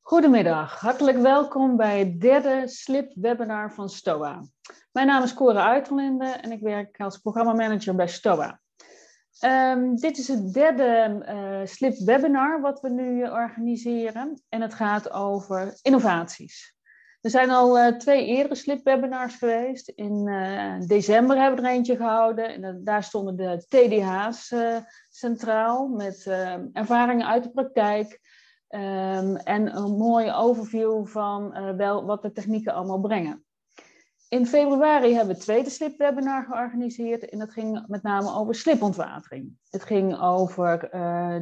Goedemiddag, hartelijk welkom bij het derde SLIP-webinar van STOA. Mijn naam is Cora Uiterlinde en ik werk als programmamanager bij STOA. Dit is het derde SLIP-webinar wat we nu organiseren en het gaat over innovaties. Er zijn al 2 eerdere SLIP-webinars geweest. In december hebben we er eentje gehouden en daar stonden de TDH's centraal met ervaringen uit de praktijk. En een mooie overview van wat de technieken allemaal brengen. In februari hebben we het tweede SLIP-webinar georganiseerd en dat ging met name over slipontwatering. Het ging over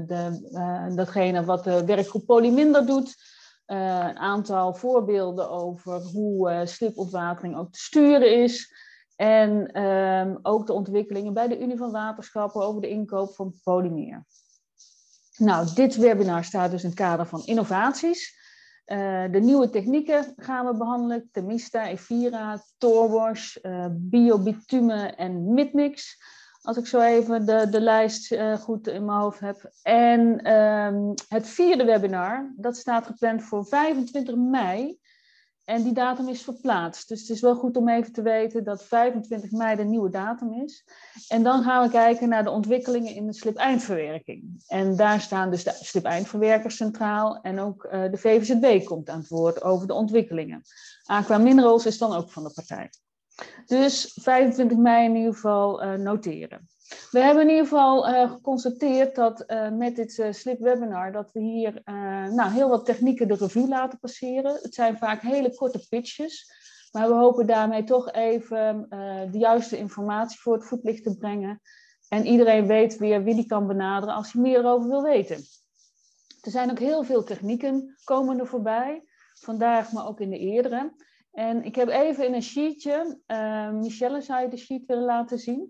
datgene wat de werkgroep Polyminder doet. Een aantal voorbeelden over hoe slipontwatering ook te sturen is. En ook de ontwikkelingen bij de Unie van Waterschappen over de inkoop van polymeer. Nou, dit webinar staat dus in het kader van innovaties. De nieuwe technieken gaan we behandelen. Temista, Evira, Torwash, biobitumen en Midmix. Als ik zo even de lijst goed in mijn hoofd heb. En het vierde webinar, dat staat gepland voor 25 mei. En die datum is verplaatst. Dus het is wel goed om even te weten dat 25 mei de nieuwe datum is. En dan gaan we kijken naar de ontwikkelingen in de slip-eindverwerking. En daar staan dus de slip-eindverwerkers centraal. En ook de VVZW komt aan het woord over de ontwikkelingen. Aqua Minerals is dan ook van de partij. Dus 25 mei in ieder geval noteren. We hebben in ieder geval geconstateerd dat met dit SLIP-webinar dat we hier heel wat technieken de revue laten passeren. Het zijn vaak hele korte pitches, maar we hopen daarmee toch even de juiste informatie voor het voetlicht te brengen. En iedereen weet weer wie die kan benaderen als hij meer over wil weten. Er zijn ook heel veel technieken komen er voorbij, vandaag maar ook in de eerdere. En ik heb even in een sheetje, Michelle zou je de sheet willen laten zien.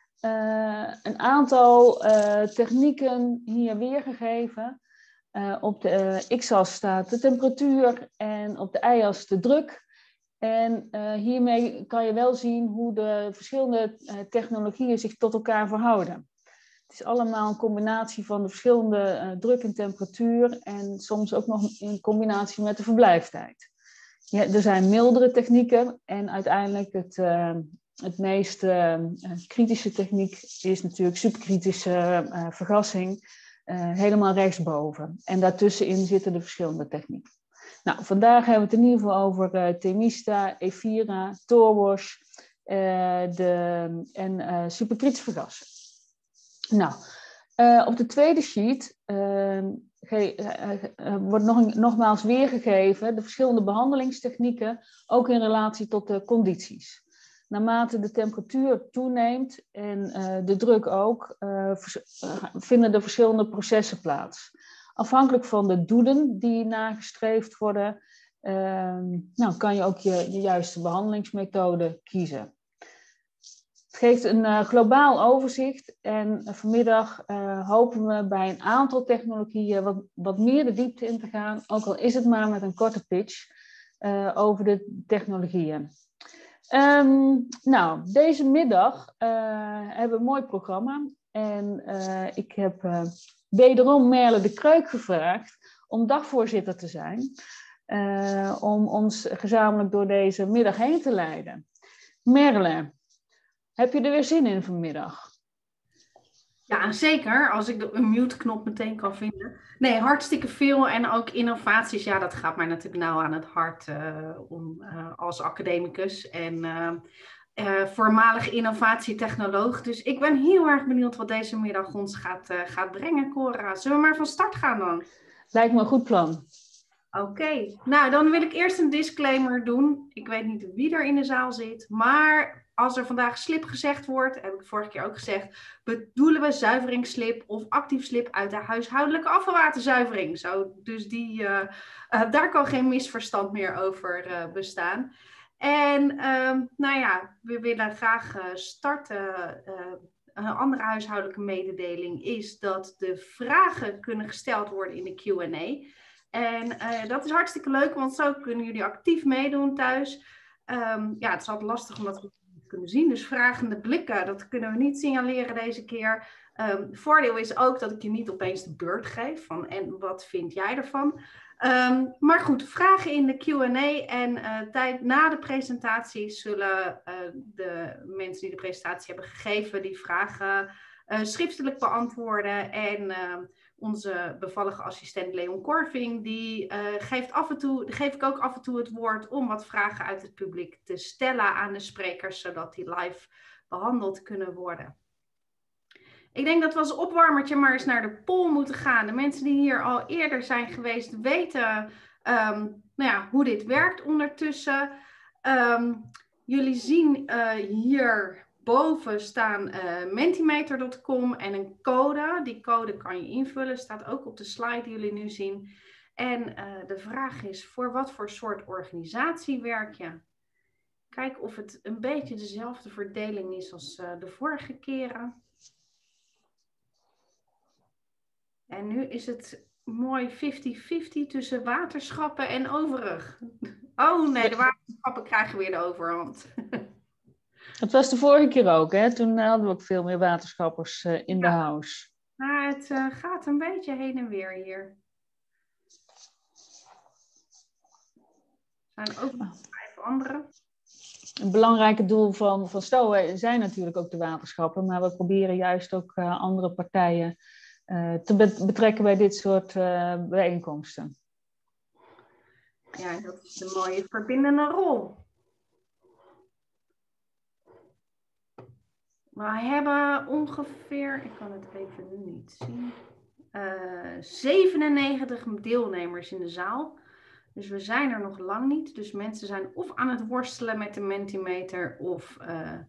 Een aantal technieken hier weergegeven. Op de x-as staat de temperatuur en op de y-as de druk. En hiermee kan je wel zien hoe de verschillende technologieën zich tot elkaar verhouden. Het is allemaal een combinatie van de verschillende druk en temperatuur en soms ook nog in combinatie met de verblijftijd. Ja, er zijn mildere technieken en uiteindelijk het meest kritische techniek is natuurlijk superkritische vergassing, helemaal rechtsboven. En daartussenin zitten de verschillende technieken. Nou, vandaag hebben we het in ieder geval over Temista, Evira, Torwash en superkritisch vergassen. Nou, op de tweede sheet wordt nogmaals weergegeven de verschillende behandelingstechnieken, ook in relatie tot de condities. Naarmate de temperatuur toeneemt en de druk ook, vinden er verschillende processen plaats. Afhankelijk van de doelen die nagestreefd worden, kan je ook je juiste behandelingsmethode kiezen. Het geeft een globaal overzicht en vanmiddag hopen we bij een aantal technologieën wat meer de diepte in te gaan, ook al is het maar met een korte pitch over de technologieën. Deze middag hebben we een mooi programma en ik heb wederom Merle de Kreuk gevraagd om dagvoorzitter te zijn, om ons gezamenlijk door deze middag heen te leiden. Merle, heb je er weer zin in vanmiddag? Ja, zeker. Als ik de unmute-knop meteen kan vinden. Nee, hartstikke veel. En ook innovaties. Ja, dat gaat mij natuurlijk nauw aan het hart als academicus. En voormalig innovatietechnoloog. Dus ik ben heel erg benieuwd wat deze middag ons gaat brengen, Cora. Zullen we maar van start gaan dan? Lijkt me een goed plan. Oké. Nou, dan wil ik eerst een disclaimer doen. Ik weet niet wie er in de zaal zit, maar als er vandaag slip gezegd wordt, heb ik vorige keer ook gezegd, bedoelen we zuiveringsslip of actief slip uit de huishoudelijke afvalwaterzuivering. Dus daar kan geen misverstand meer over bestaan. En we willen graag starten. Een andere huishoudelijke mededeling is dat de vragen kunnen gesteld worden in de Q&A. En dat is hartstikke leuk, want zo kunnen jullie actief meedoen thuis. Het is altijd lastig omdat we het niet kunnen zien. Dus vragende blikken, dat kunnen we niet signaleren deze keer. Voordeel is ook dat ik je niet opeens de beurt geef van en wat vind jij ervan? Maar goed, vragen in de Q&A en tijd na de presentatie zullen de mensen die de presentatie hebben gegeven die vragen schriftelijk beantwoorden. En onze bevallige assistent Leon Korving, die geef ik ook af en toe het woord om wat vragen uit het publiek te stellen aan de sprekers, zodat die live behandeld kunnen worden. Ik denk dat we als opwarmertje maar eens naar de poll moeten gaan. De mensen die hier al eerder zijn geweest weten hoe dit werkt ondertussen. Jullie zien hierboven staan mentimeter.com en een code. Die code kan je invullen, staat ook op de slide die jullie nu zien. En de vraag is, voor wat voor soort organisatie werk je? Kijk of het een beetje dezelfde verdeling is als de vorige keren. En nu is het mooi 50-50 tussen waterschappen en overig. Oh nee, de waterschappen krijgen weer de overhand. Dat was de vorige keer ook, hè? Toen hadden we ook veel meer waterschappers in de house. Maar het gaat een beetje heen en weer hier. Er zijn ook nog 5 andere. Een belangrijk doel van STOA zijn natuurlijk ook de waterschappen. Maar we proberen juist ook andere partijen te betrekken bij dit soort bijeenkomsten. Ja, dat is de mooie verbindende rol. We hebben ongeveer, ik kan het even nu niet zien, 97 deelnemers in de zaal. Dus we zijn er nog lang niet. Dus mensen zijn of aan het worstelen met de Mentimeter of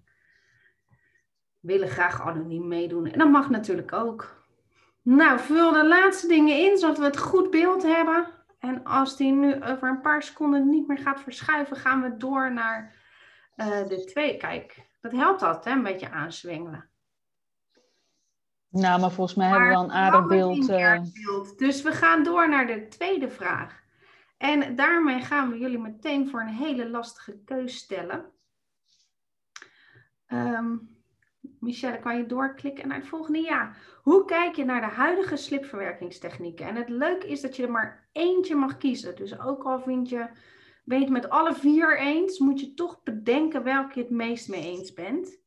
willen graag anoniem meedoen. En dat mag natuurlijk ook. Nou, vul de laatste dingen in, zodat we het goed beeld hebben. En als die nu over een paar seconden niet meer gaat verschuiven, gaan we door naar de tweede. Kijk, dat helpt altijd, hè? Een beetje aanzwengelen. Nou, maar volgens mij hebben we wel een aardig beeld. Dus we gaan door naar de tweede vraag. En daarmee gaan we jullie meteen voor een hele lastige keus stellen. Michelle, kan je doorklikken naar het volgende? Ja. Hoe kijk je naar de huidige slipverwerkingstechnieken? En het leuke is dat je er maar eentje mag kiezen. Dus ook al ben je het met alle 4 eens, moet je toch bedenken welke je het meest mee eens bent.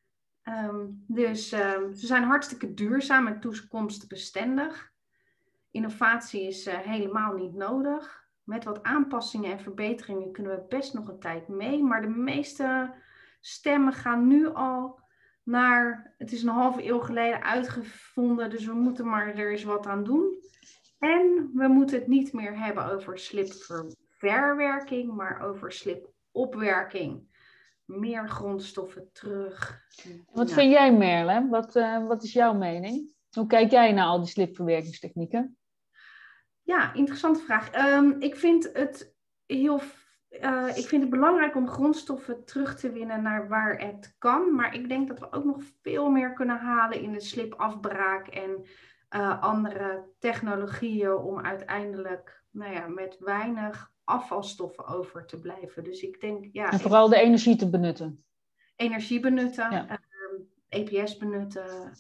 Ze zijn hartstikke duurzaam en toekomstbestendig. Innovatie is helemaal niet nodig. Met wat aanpassingen en verbeteringen kunnen we best nog een tijd mee. Maar de meeste stemmen gaan nu al naar... Het is een halve eeuw geleden uitgevonden, dus we moeten maar er eens wat aan doen. En we moeten het niet meer hebben over slipverwerking, maar over slipopwerking. Meer grondstoffen terug. Wat vind jij, Merle? Wat is jouw mening? Hoe kijk jij naar al die slipverwerkingstechnieken? Ja, interessante vraag. Ik vind het belangrijk om grondstoffen terug te winnen naar waar het kan. Maar ik denk dat we ook nog veel meer kunnen halen in de slipafbraak en andere technologieën om uiteindelijk met weinig afvalstoffen over te blijven. Dus ik denk, ja. En vooral de energie te benutten. Energie benutten, EPS benutten,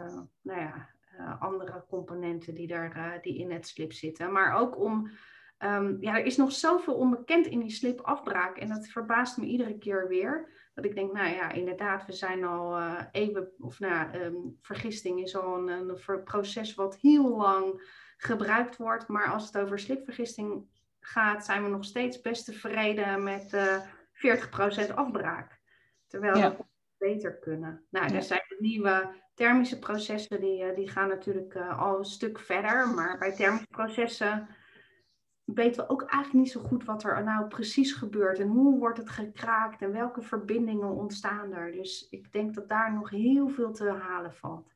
andere componenten die in het slip zitten. Maar ook om, er is nog zoveel onbekend in die slipafbraak. En dat verbaast me iedere keer weer. Dat ik denk, inderdaad, we zijn al vergisting is al een proces wat heel lang gebruikt wordt. Maar als het over slipvergisting gaat, zijn we nog steeds best tevreden met 40% afbraak. Terwijl we beter kunnen. Er zijn nieuwe thermische processen, die gaan natuurlijk al een stuk verder. Maar bij thermische processen weten we ook eigenlijk niet zo goed wat er nou precies gebeurt. En hoe wordt het gekraakt en welke verbindingen ontstaan er. Dus ik denk dat daar nog heel veel te halen valt.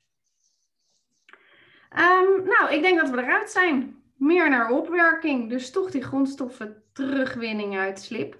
Ik denk dat we eruit zijn. Meer naar opwerking. Dus toch die grondstoffen terugwinning uit slip.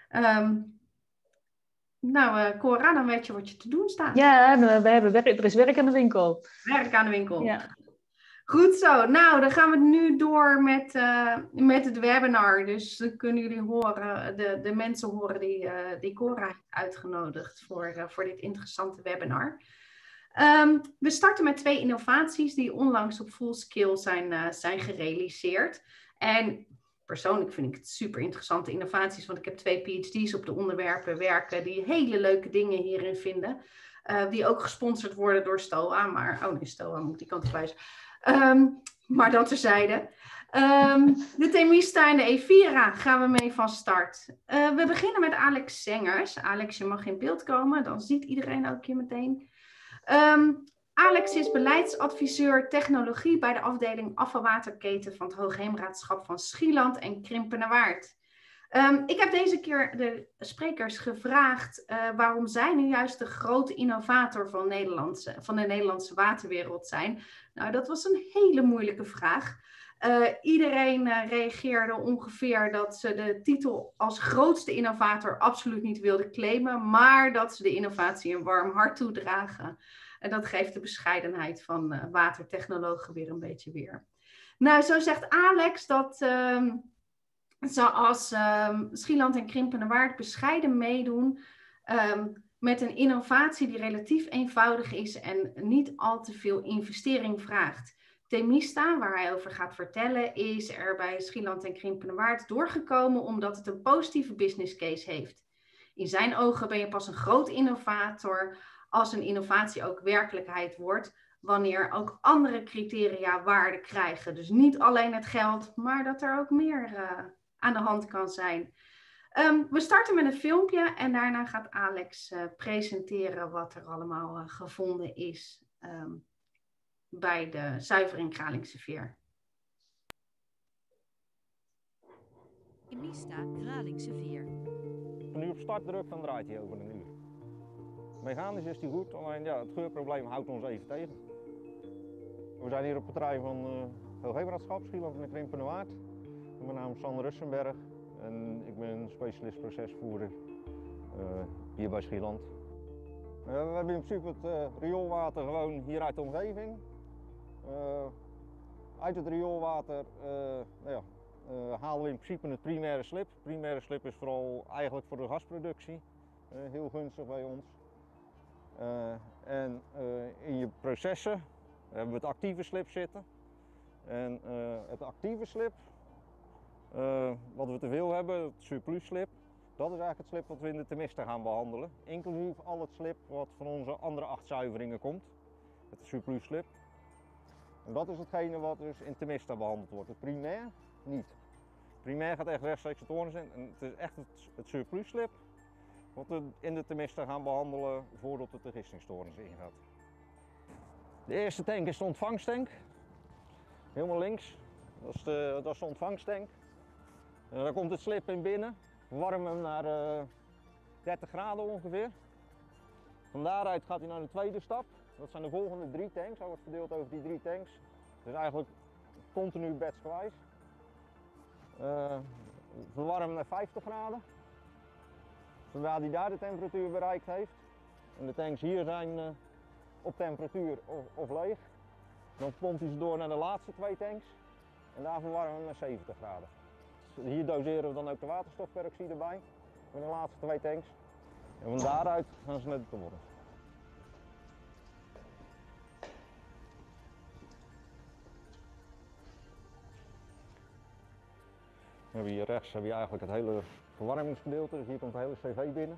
Cora, dan weet je wat je te doen staat. Ja, er is werk aan de winkel. Werk aan de winkel. Ja. Goed zo. Nou, dan gaan we nu door met het webinar. Dus dan kunnen jullie horen, de mensen horen die Cora heeft uitgenodigd voor dit interessante webinar. We starten met 2 innovaties die onlangs op Fullscale zijn gerealiseerd. En persoonlijk vind ik het super interessante innovaties, want ik heb 2 PhD's op de onderwerpen werken die hele leuke dingen hierin vinden. Die ook gesponsord worden door STOA, maar oh nee, STOA moet die kant op wijzen. Maar dat terzijde. De Temista en de Evira gaan we mee van start. We beginnen met Alex Zengers. Alex, je mag in beeld komen, dan ziet iedereen ook je meteen. Alex is beleidsadviseur technologie bij de afdeling afvalwaterketen van het Hoogheemraadschap van Schieland en Krimpenerwaard. Ik heb deze keer de sprekers gevraagd waarom zij nu juist de grote innovator van de Nederlandse waterwereld zijn. Nou, dat was een hele moeilijke vraag. Iedereen reageerde ongeveer dat ze de titel als grootste innovator absoluut niet wilden claimen, maar dat ze de innovatie een warm hart toedragen. En dat geeft de bescheidenheid van watertechnologen weer een beetje weer. Nou, zo zegt Alex dat zoals Schieland en Krimpenerwaard bescheiden meedoen met een innovatie die relatief eenvoudig is en niet al te veel investering vraagt. Temista, waar hij over gaat vertellen, is er bij Schieland en Krimpenerwaard doorgekomen omdat het een positieve business case heeft. In zijn ogen ben je pas een groot innovator als een innovatie ook werkelijkheid wordt, wanneer ook andere criteria waarde krijgen. Dus niet alleen het geld, maar dat er ook meer aan de hand kan zijn. We starten met een filmpje en daarna gaat Alex presenteren wat er allemaal gevonden is bij de zuivering Kralingse Veer. Temista Kralingse Veer. Nu op startdruk, dan draait hij over een uur. Mechanisch is hij goed, alleen ja, het geurprobleem houdt ons even tegen. We zijn hier op het terrein van Hoogheemraadschap, Schieland en Krimpenerwaard. Mijn naam is Sander Russenberg en ik ben specialist procesvoerder hier bij Schieland. We hebben in principe het rioolwater gewoon hier uit de omgeving. Uit het rioolwater halen we in principe het primaire slib. Primaire slib is vooral eigenlijk voor de gasproductie heel gunstig bij ons. In je processen hebben we het actieve slib zitten. En het actieve slib, wat we te veel hebben, het surplus slib, dat is eigenlijk het slib wat we in de Temista gaan behandelen. Inclusief al het slib wat van onze andere 8 zuiveringen komt, het surplus slib. En dat is hetgene wat dus in Temista behandeld wordt. Het primair niet. Primair gaat echt rechtstreeks het torens in en het is echt het surplus slib wat we in de Temista gaan behandelen voordat het de gistingstorens ingaat. De eerste tank is de ontvangsttank. Helemaal links. Dat is de ontvangsttank. Daar komt het slib in binnen. We warmen hem naar 30 graden ongeveer. Van daaruit gaat hij naar de tweede stap. Dat zijn de volgende 3 tanks. Hij wordt verdeeld over die 3 tanks. Dus eigenlijk continu batchgewijs. We warmen hem naar 50 graden. Zodra hij daar de temperatuur bereikt heeft. En de tanks hier zijn op temperatuur of leeg. Dan pompt hij ze door naar de laatste 2 tanks. En daar verwarmen we hem naar 70 graden. Dus hier doseren we dan ook de waterstofperoxide bij. Met de laatste 2 tanks. En van daaruit gaan ze naar de toren. We hebben hier rechts eigenlijk het hele verwarmingsgedeelte. Dus hier komt de hele CV binnen.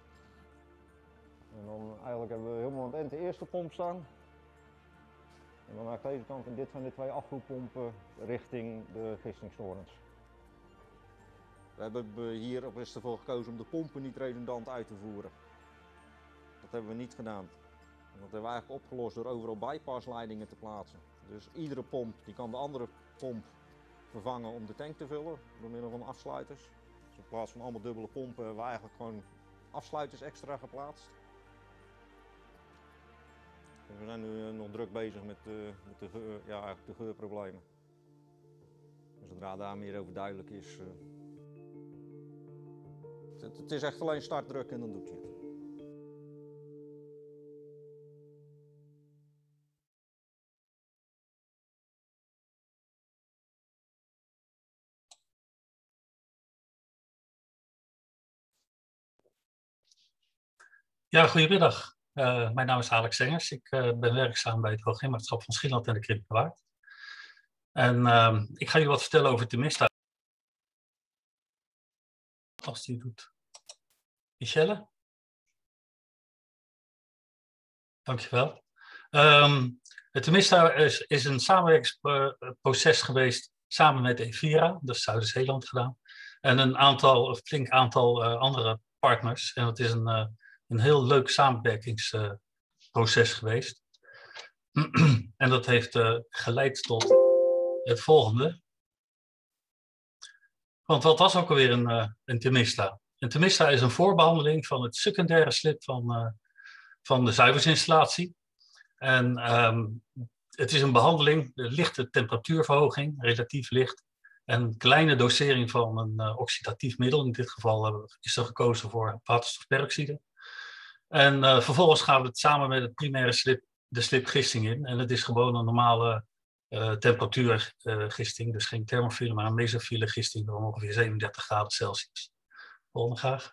En dan eigenlijk hebben we helemaal aan het eind de eerste pomp staan. En dan aan deze kant, en dit zijn de 2 afvoerpompen richting de gistingstorens. We hebben hier op ervoor gekozen om de pompen niet redundant uit te voeren. Dat hebben we niet gedaan. En dat hebben we eigenlijk opgelost door overal bypassleidingen te plaatsen. Dus iedere pomp die kan de andere pomp vervangen om de tank te vullen door middel van afsluiters. Dus in plaats van allemaal dubbele pompen hebben we eigenlijk gewoon afsluiters extra geplaatst. Dus we zijn nu nog druk bezig met de geurproblemen. En zodra daar meer over duidelijk is. Het is echt alleen startdruk en dan doet hij het. Ja, goedemiddag. Mijn naam is Alex Zengers. Ik ben werkzaam bij het Hoogheemraadschap van Schieland en de Krimpenerwaard. En ik ga jullie wat vertellen over Temista. Als die doet. Michelle? Dankjewel. Het Temista is een samenwerkingsproces geweest samen met Evira, dat is Zuid-Zeeland gedaan. En een flink aantal andere partners. En het is een heel leuk samenwerkingsproces geweest. En dat heeft geleid tot het volgende. Want wat was ook alweer een Temista? Een Temista is een voorbehandeling van het secundaire slib van de zuiversinstallatie. En het is een behandeling, de lichte temperatuurverhoging, relatief licht. En een kleine dosering van een oxidatief middel. In dit geval is er gekozen voor waterstofperoxide. En vervolgens gaan we het samen met het primaire slib, de slibgisting in. En het is gewoon een normale temperatuurgisting. Dus geen thermofiele, maar een mesofiele gisting van ongeveer 37 graden Celsius. Volgende graag.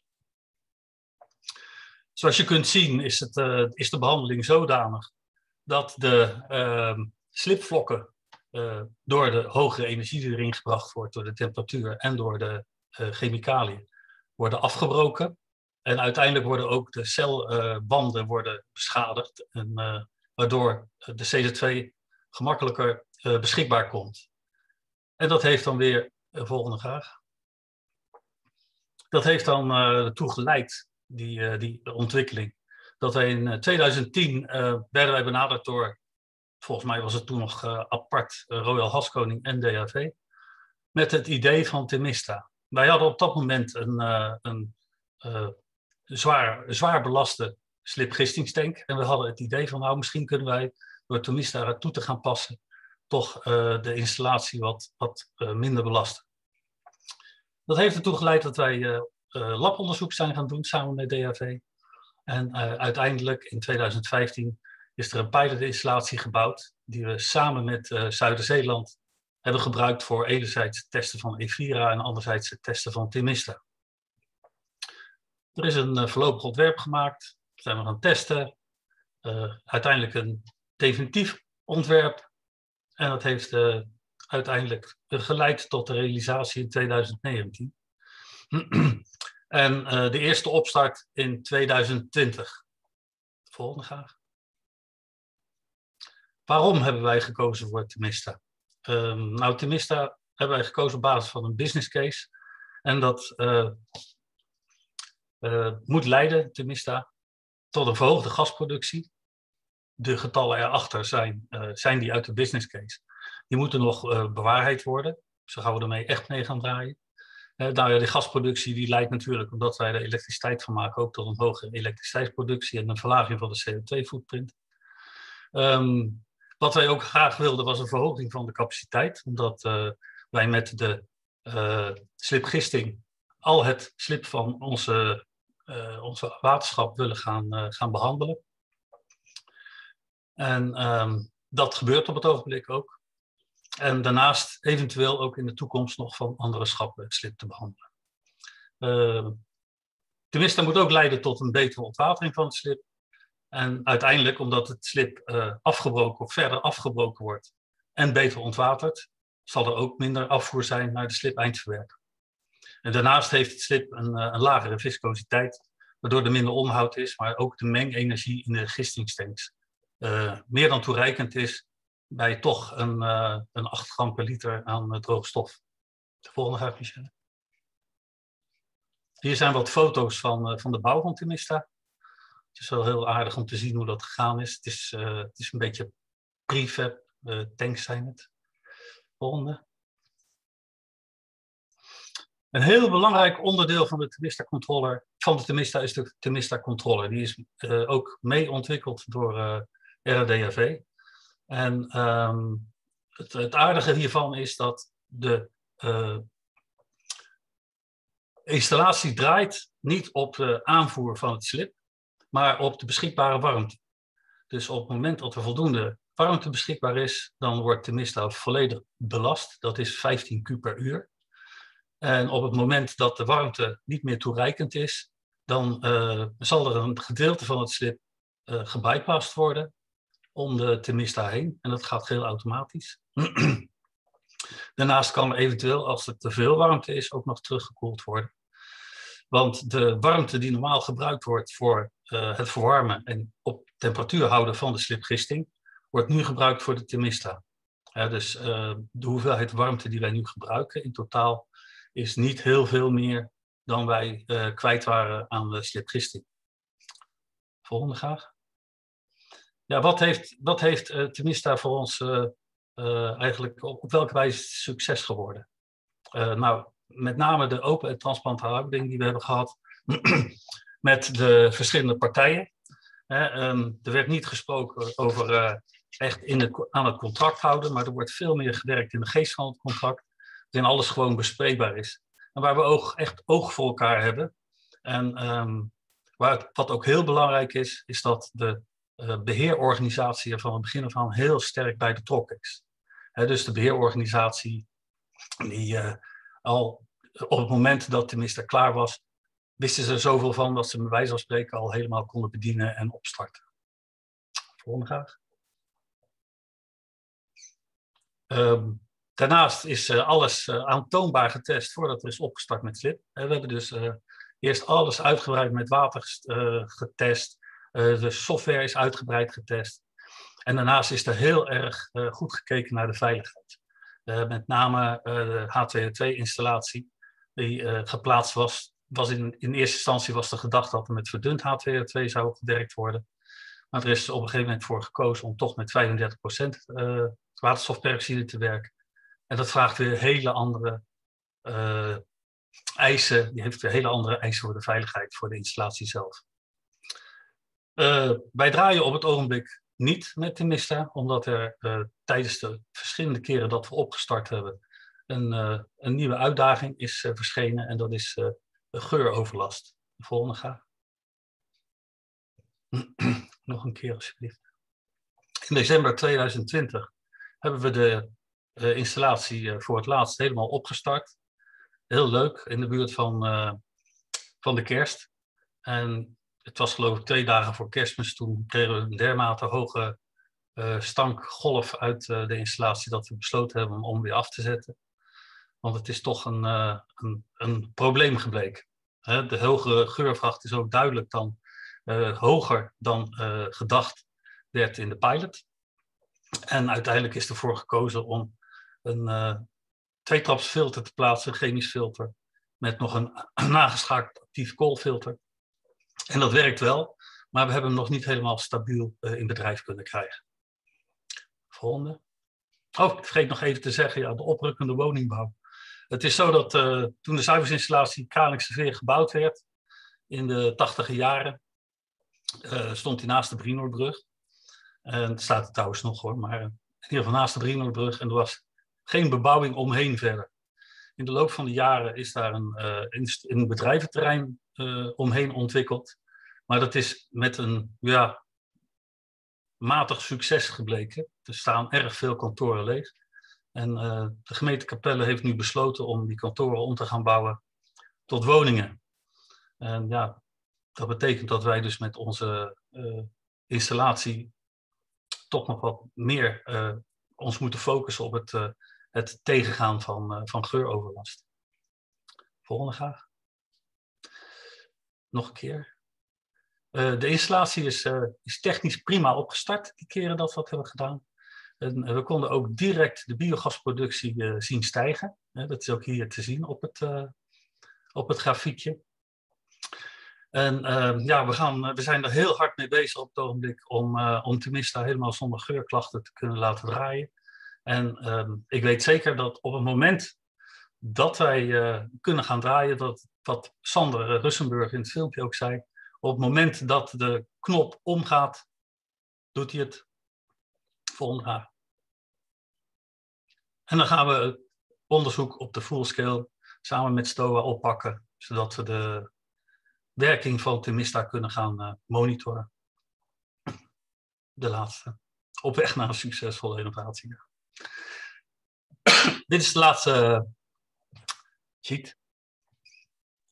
Zoals je kunt zien is de behandeling zodanig dat de slibvlokken door de hogere energie die erin gebracht wordt, door de temperatuur en door de chemicaliën, worden afgebroken. En uiteindelijk worden ook de celbanden beschadigd, waardoor de CD2 gemakkelijker beschikbaar komt. En dat heeft dan weer, volgende graag, dat heeft dan ertoe geleid, die ontwikkeling, dat wij in 2010 werden wij benaderd door, volgens mij was het toen nog apart, Royal Haskoning en DHV, met het idee van Temista. Wij hadden op dat moment een zwaar belaste slibgistingstank en we hadden het idee van, nou, misschien kunnen wij door Temista ertoe te gaan passen, toch de installatie wat minder belasten. Dat heeft ertoe geleid dat wij labonderzoek zijn gaan doen samen met DHV. En uiteindelijk in 2015 is er een pilotinstallatie gebouwd die we samen met Zuid-Zeeland hebben gebruikt voor enerzijds het testen van Evira en anderzijds het testen van Temista. Er is een voorlopig ontwerp gemaakt, zijn we gaan testen. Uiteindelijk een definitief ontwerp en dat heeft uiteindelijk geleid tot de realisatie in 2019. En de eerste opstart in 2020. Volgende graag. Waarom hebben wij gekozen voor Temista? Nou, Temista hebben wij gekozen op basis van een business case. En dat moet leiden, Temista, tot een verhoogde gasproductie. De getallen erachter zijn die uit de business case. Die moeten nog bewaarheid worden. Zo gaan we ermee echt mee gaan draaien. Nou ja, de gasproductie die leidt natuurlijk, omdat wij er elektriciteit van maken, ook tot een hogere elektriciteitsproductie en een verlaging van de CO2-footprint. Wat wij ook graag wilden was een verhoging van de capaciteit, omdat wij met de slibgisting al het slib van onze waterschap willen gaan behandelen. En dat gebeurt op het ogenblik ook. En daarnaast eventueel ook in de toekomst nog van andere schappen het slib te behandelen. Temista moet ook leiden tot een betere ontwatering van het slib. En uiteindelijk, omdat het slib afgebroken of verder afgebroken wordt en beter ontwatert, zal er ook minder afvoer zijn naar de slib-eindverwerker. En daarnaast heeft het slib een lagere viscositeit, waardoor er minder onderhoud is, maar ook de mengenergie in de gistingstanks meer dan toereikend is bij toch een 8 gram per liter aan droogstof. De volgende graag, Michelle. Hier zijn wat foto's van de bouw van Temista. Het is wel heel aardig om te zien hoe dat gegaan is. Het is een beetje prefab tanks zijn het. Volgende. Een heel belangrijk onderdeel van de Temista controller, is de Temista controller. Die is ook mee ontwikkeld door RADHV. En het aardige hiervan is dat de installatie draait niet op de aanvoer van het slib, maar op de beschikbare warmte. Dus op het moment dat er voldoende warmte beschikbaar is, dan wordt Temista volledig belast. Dat is 15 Q per uur. En op het moment dat de warmte niet meer toereikend is, dan zal er een gedeelte van het slib gebypast worden om de Temista heen. En dat gaat heel automatisch. Daarnaast kan er eventueel, als er te veel warmte is, ook nog teruggekoeld worden. Want de warmte die normaal gebruikt wordt voor het verwarmen en op temperatuur houden van de slipgisting, wordt nu gebruikt voor de Temista. Dus de hoeveelheid warmte die wij nu gebruiken in totaal is niet heel veel meer dan wij kwijt waren aan de slipgisting. Volgende graag. Ja, wat heeft Temista voor ons eigenlijk op welke wijze succes geworden? Nou, met name de open en transparante houding die we hebben gehad met de verschillende partijen. Er werd niet gesproken over echt aan het contract houden, maar er wordt veel meer gewerkt in de geest van het contract, waarin alles gewoon bespreekbaar is. En waar we echt oog voor elkaar hebben. En wat ook heel belangrijk is dat de beheerorganisatie er van het begin af aan heel sterk bij betrokken is. Dus de beheerorganisatie die al op het moment dat de minister klaar was, wisten ze er zoveel van dat ze bij wijze van spreken al helemaal konden bedienen en opstarten. Volgende graag. Daarnaast is alles aantoonbaar getest voordat er is opgestart met slip. We hebben dus eerst alles uitgebreid met water getest. De software is uitgebreid getest. En daarnaast is er heel erg goed gekeken naar de veiligheid. Met name de H2O2-installatie die geplaatst was in eerste instantie was de gedachte dat er met verdund H2O2 zou gewerkt worden. Maar er is op een gegeven moment voor gekozen om toch met 35% waterstofperoxide te werken. En dat vraagt weer hele andere eisen. Die heeft weer hele andere eisen voor de veiligheid, voor de installatie zelf. Wij draaien op het ogenblik niet met Temista, omdat er tijdens de verschillende keren dat we opgestart hebben een nieuwe uitdaging is verschenen en dat is geuroverlast. De volgende graag. Nog een keer alsjeblieft. In december 2020 hebben we de installatie voor het laatst helemaal opgestart. Heel leuk, in de buurt van de kerst. En het was geloof ik 2 dagen voor Kerstmis. Toen kregen we een dermate hoge stankgolf uit de installatie dat we besloten hebben om weer af te zetten. Want het is toch een probleem gebleken. De hogere geurvracht is ook duidelijk dan hoger dan gedacht werd in de pilot. En uiteindelijk is ervoor gekozen om een 2-trapsfilter te plaatsen, een chemisch filter, met nog een nageschakeld actief koolfilter. En dat werkt wel, maar we hebben hem nog niet helemaal stabiel in bedrijf kunnen krijgen. Volgende. Oh, ik vergeet nog even te zeggen, ja, de oprukkende woningbouw. Het is zo dat toen de zuiveringsinstallatie Kralingse gebouwd werd, in de 80e jaren, stond hij naast de Brienoordbrug. En het staat er trouwens nog hoor, maar in ieder geval naast de Brienoordbrug. En er was geen bebouwing omheen verder. In de loop van de jaren is daar een bedrijventerrein omheen ontwikkeld. Maar dat is met een matig succes gebleken. Er staan erg veel kantoren leeg. En de gemeente Capelle heeft nu besloten om die kantoren om te gaan bouwen tot woningen. En ja, dat betekent dat wij dus met onze installatie toch nog wat meer ons moeten focussen op het tegengaan van geuroverlast. Volgende graag. Nog een keer. De installatie is technisch prima opgestart, die keren dat we dat hebben gedaan. En we konden ook direct de biogasproductie zien stijgen. Dat is ook hier te zien op het grafiekje. En we zijn er heel hard mee bezig op het ogenblik om Temista helemaal zonder geurklachten te kunnen laten draaien. En ik weet zeker dat op het moment dat wij kunnen gaan draaien, dat wat Sander Russenburg in het filmpje ook zei, op het moment dat de knop omgaat, doet hij het. Volgende vraag. En dan gaan we het onderzoek op de fullscale samen met STOA oppakken, zodat we de werking van Temista kunnen gaan monitoren. De laatste. Op weg naar een succesvolle innovatie. Dit is de laatste sheet.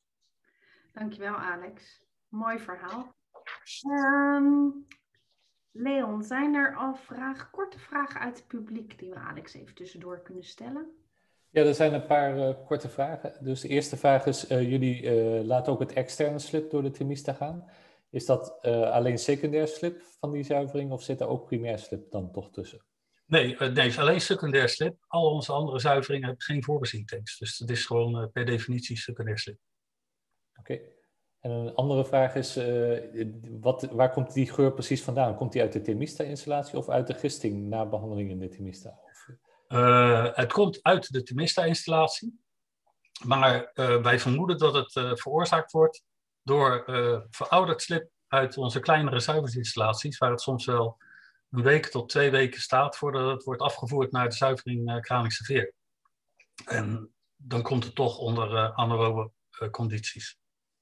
Dankjewel, Alex. Mooi verhaal. Leon, zijn er al korte vragen uit het publiek die we Alex even tussendoor kunnen stellen? Ja, er zijn een paar korte vragen. Dus de eerste vraag is, jullie laten ook het externe slip door de Temista gaan. Is dat alleen secundair slip van die zuivering of zit er ook primair slip dan toch tussen? Nee, het is alleen secundair slip. Al onze andere zuiveringen hebben geen voorbezientanks. Dus het is gewoon per definitie secundair slip. Oké. En een andere vraag is, waar komt die geur precies vandaan? Komt die uit de Temista-installatie of uit de gisting na behandeling in de Temista? Het komt uit de Temista-installatie. Maar wij vermoeden dat het veroorzaakt wordt door verouderd slip uit onze kleinere zuiveringsinstallaties, waar het soms wel een week tot 2 weken staat voordat het wordt afgevoerd naar de zuivering Kralingse Veer. En dan komt het toch onder anaerobe condities.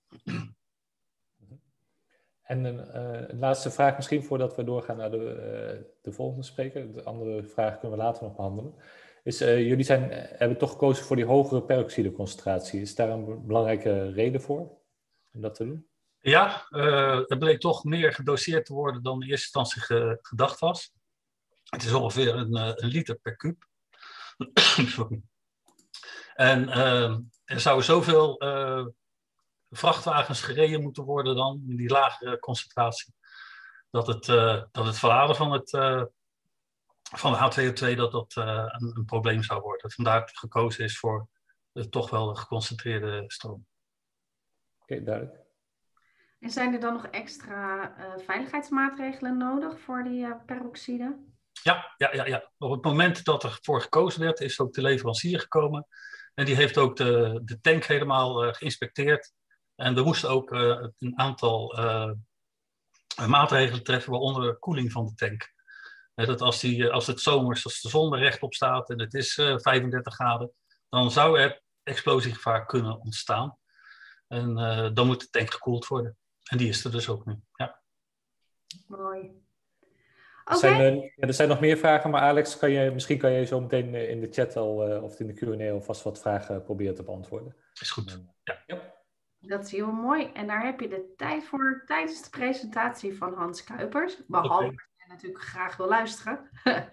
En een laatste vraag misschien voordat we doorgaan naar de volgende spreker. De andere vragen kunnen we later nog behandelen. Jullie hebben toch gekozen voor die hogere peroxideconcentratie. Is daar een belangrijke reden voor om dat te doen? Ja, het bleek toch meer gedoseerd te worden dan in eerste instantie gedacht was. Het is ongeveer een liter per kuub. Sorry. En er zouden zoveel vrachtwagens gereden moeten worden dan, in die lagere concentratie, dat het verladen van de H2O2 een probleem zou worden. Vandaar dat gekozen is voor toch wel een geconcentreerde stroom. Oké, duidelijk. En zijn er dan nog extra veiligheidsmaatregelen nodig voor die peroxide? Ja. Op het moment dat er voor gekozen werd, is ook de leverancier gekomen. En die heeft ook de tank helemaal geïnspecteerd. En we moesten ook een aantal maatregelen treffen, waaronder koeling van de tank. Dat als het zomers, als de zon er rechtop staat en het is 35 graden, dan zou er explosiegevaar kunnen ontstaan. En dan moet de tank gekoeld worden. En die is er dus ook nu. Ja. Mooi. Er zijn nog meer vragen, maar Alex, misschien kan jij zo meteen in de chat of in de Q&A alvast wat vragen proberen te beantwoorden. Is goed. Ja. Dat is heel mooi. En daar heb je de tijd voor tijdens de presentatie van Hans Kuipers. Behalve dat je natuurlijk graag wil luisteren.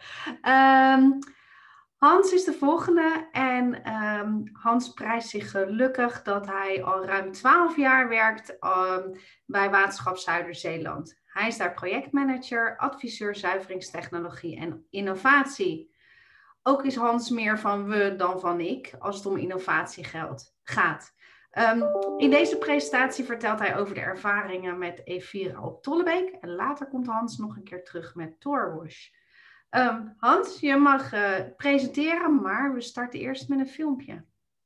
Hans is de volgende en Hans prijst zich gelukkig dat hij al ruim 12 jaar werkt bij Waterschap Zuider-Zeeland. Hij is daar projectmanager, adviseur zuiveringstechnologie en innovatie. Ook is Hans meer van we dan van ik als het om innovatie gaat. In deze presentatie vertelt hij over de ervaringen met Evira op Tollebeek. En later komt Hans nog een keer terug met Torwash. Hans, je mag presenteren, maar we starten eerst met een filmpje.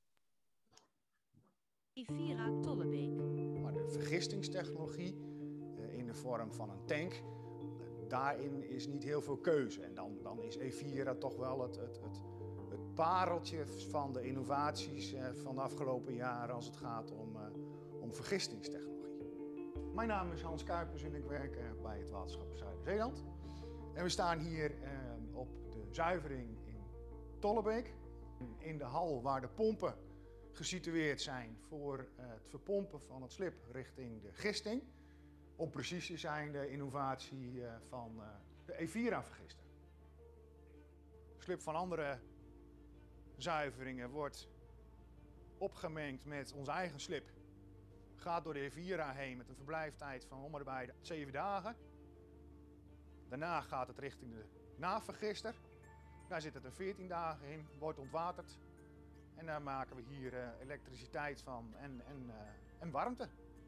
Evira Tollebeek. Maar de vergistingstechnologie in de vorm van een tank, daarin is niet heel veel keuze. En dan is Evira toch wel het pareltje van de innovaties van de afgelopen jaren als het gaat om vergistingstechnologie. Mijn naam is Hans Kuipers en ik werk bij het Waterschap Zuider-Zeeland. En we staan hier op de zuivering in Tollebeek, in de hal waar de pompen gesitueerd zijn voor het verpompen van het slib richting de gisting. Om precies te zijn de innovatie van de Evira-vergister. Slib van andere zuiveringen wordt opgemengd met onze eigen slib. Gaat door de Evira heen met een verblijftijd van om en bij de 7 dagen. Daarna gaat het richting de navergister. Daar zit het er 14 dagen in, wordt ontwaterd. En daar maken we hier elektriciteit van en warmte.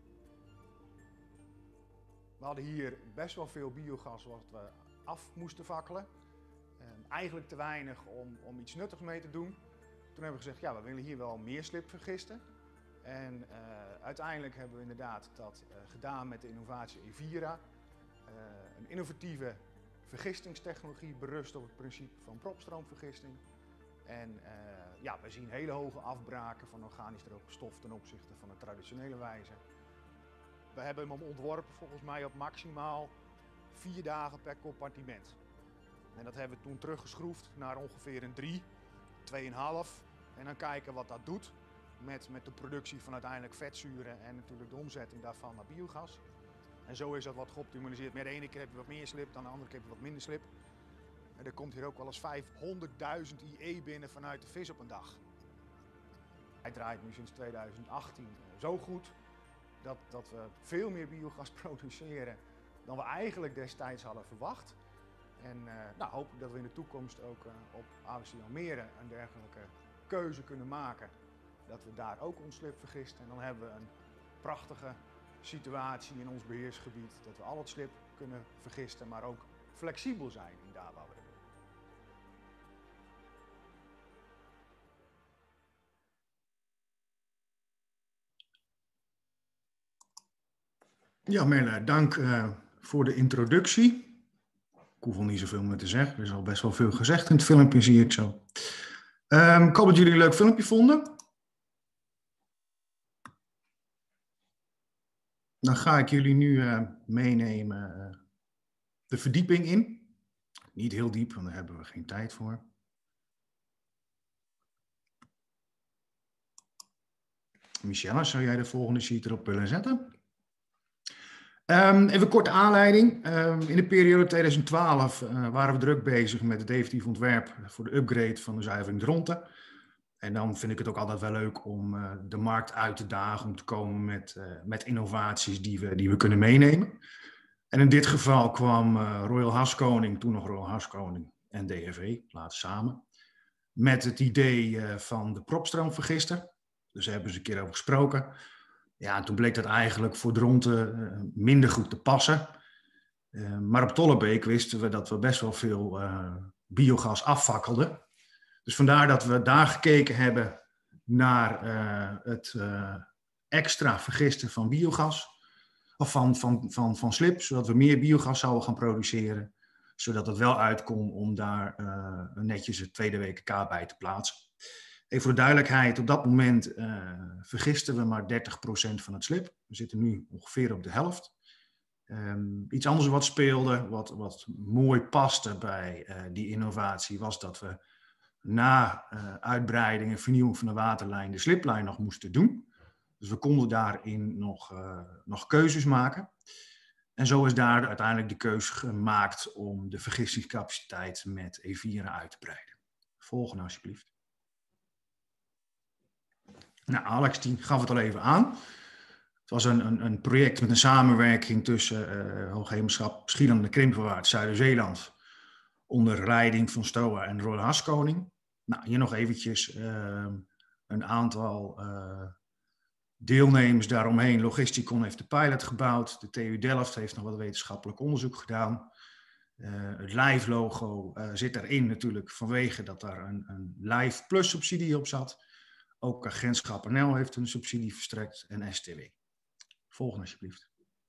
We hadden hier best wel veel biogas wat we af moesten vakkelen. Eigenlijk te weinig om iets nuttigs mee te doen. Toen hebben we gezegd, ja, we willen hier wel meer slib vergisten. En uiteindelijk hebben we inderdaad dat gedaan met de innovatie Evira. Een innovatieve vergistingstechnologie berust op het principe van propstroomvergisting. En ja, we zien hele hoge afbraken van organisch droge stof ten opzichte van de traditionele wijze. We hebben hem ontworpen volgens mij op maximaal 4 dagen per compartiment. En dat hebben we toen teruggeschroefd naar ongeveer een 3, 2,5. En dan kijken wat dat doet met de productie van uiteindelijk vetzuren en natuurlijk de omzetting daarvan naar biogas. En zo is dat wat geoptimaliseerd. Met de ene keer heb je wat meer slip, dan de andere keer heb je wat minder slip. En er komt hier ook wel eens 500.000 IE binnen vanuit de vis op een dag. Hij draait nu sinds 2018 zo goed dat we veel meer biogas produceren dan we eigenlijk destijds hadden verwacht. En hopen dat we in de toekomst ook op AWC Almere een dergelijke keuze kunnen maken. Dat we daar ook ons slip vergisten. En dan hebben we een prachtige situatie in ons beheersgebied. Dat we al het slip kunnen vergisten, maar ook flexibel zijn in daar waar we dat doen. Ja, Merle, dank voor de introductie. Ik hoef al niet zoveel meer te zeggen. Er is al best wel veel gezegd in het filmpje, zie ik zo. Ik hoop dat jullie een leuk filmpje vonden. Dan ga ik jullie nu meenemen de verdieping in. Niet heel diep, want daar hebben we geen tijd voor. Michelle, zou jij de volgende sheet erop willen zetten? Even een korte aanleiding. In de periode 2012 waren we druk bezig met het definitief ontwerp voor de upgrade van de zuivering Dronten. En dan vind ik het ook altijd wel leuk om de markt uit te dagen, om te komen met innovaties die we kunnen meenemen. En in dit geval kwam Royal Haskoning, toen nog Royal Haskoning en DFV, later samen, met het idee van de propstroomvergister. Dus daar hebben ze een keer over gesproken. Ja, en toen bleek dat eigenlijk voor Dronten minder goed te passen. Maar op Tollebeek wisten we dat we best wel veel biogas afvakkelden. Dus vandaar dat we daar gekeken hebben naar het extra vergisten van biogas. Of van slip, zodat we meer biogas zouden gaan produceren. Zodat het wel uitkomt om daar netjes het tweede WKK bij te plaatsen. Even voor de duidelijkheid, op dat moment vergisten we maar 30% van het slip. We zitten nu ongeveer op de helft. Iets anders wat speelde, wat mooi paste bij die innovatie, was dat we na uitbreiding en vernieuwing van de waterlijn de sliplijn nog moesten doen. Dus we konden daarin nog keuzes maken. En zo is daar uiteindelijk de keuze gemaakt om de vergistingscapaciteit met E4 uit te breiden. Volgende alsjeblieft. Nou, Alex die gaf het al even aan. Het was een project met een samenwerking tussen Hoogheemschap Schieland en de Krimpenwaard, Zuider-Zeeland, onder leiding van STOA en Royal Haskoning. Nou, hier nog eventjes een aantal deelnemers daaromheen. Logisticon heeft de pilot gebouwd. De TU Delft heeft nog wat wetenschappelijk onderzoek gedaan. Het LIFE logo zit erin natuurlijk vanwege dat daar een LIFE Plus subsidie op zat. Ook agentschap NL heeft een subsidie verstrekt en STW. Volgende alsjeblieft.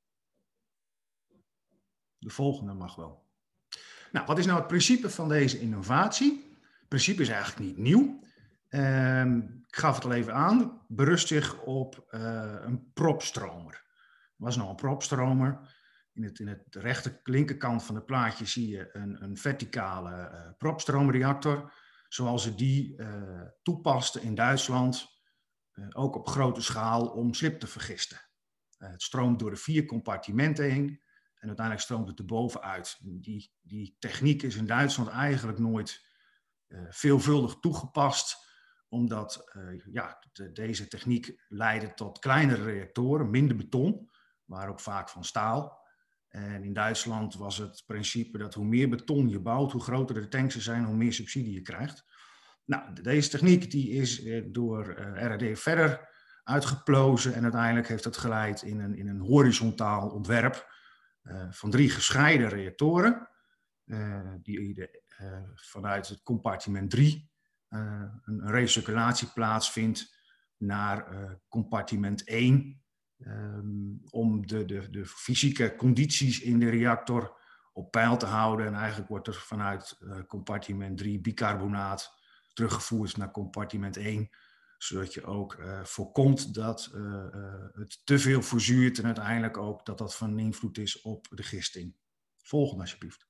De volgende mag wel. Nou, wat is nou het principe van deze innovatie? Het principe is eigenlijk niet nieuw. Ik gaf het al even aan. Berust zich op een propstromer. Er was nog een propstromer. In het linkerkant van het plaatje zie je een verticale propstroomreactor. Zoals ze die toepasten in Duitsland. Ook op grote schaal om slip te vergisten. Het stroomt door de 4 compartimenten heen. En uiteindelijk stroomt het erboven uit. Die techniek is in Duitsland eigenlijk nooit veelvuldig toegepast. Omdat deze techniek leidde tot kleinere reactoren, minder beton. Maar ook vaak van staal. En in Duitsland was het principe dat hoe meer beton je bouwt, hoe groter de tanks er zijn, hoe meer subsidie je krijgt. Nou, deze techniek die is door RAD verder uitgeplozen en uiteindelijk heeft dat geleid in een horizontaal ontwerp van 3 gescheiden reactoren. Die vanuit het compartiment 3 een recirculatie plaatsvindt naar compartiment 1. Om de fysieke condities in de reactor op peil te houden. En eigenlijk wordt er vanuit compartiment 3 bicarbonaat teruggevoerd naar compartiment 1. Zodat je ook voorkomt dat het te veel verzuurt en uiteindelijk ook dat van invloed is op de gisting. Volgende alsjeblieft.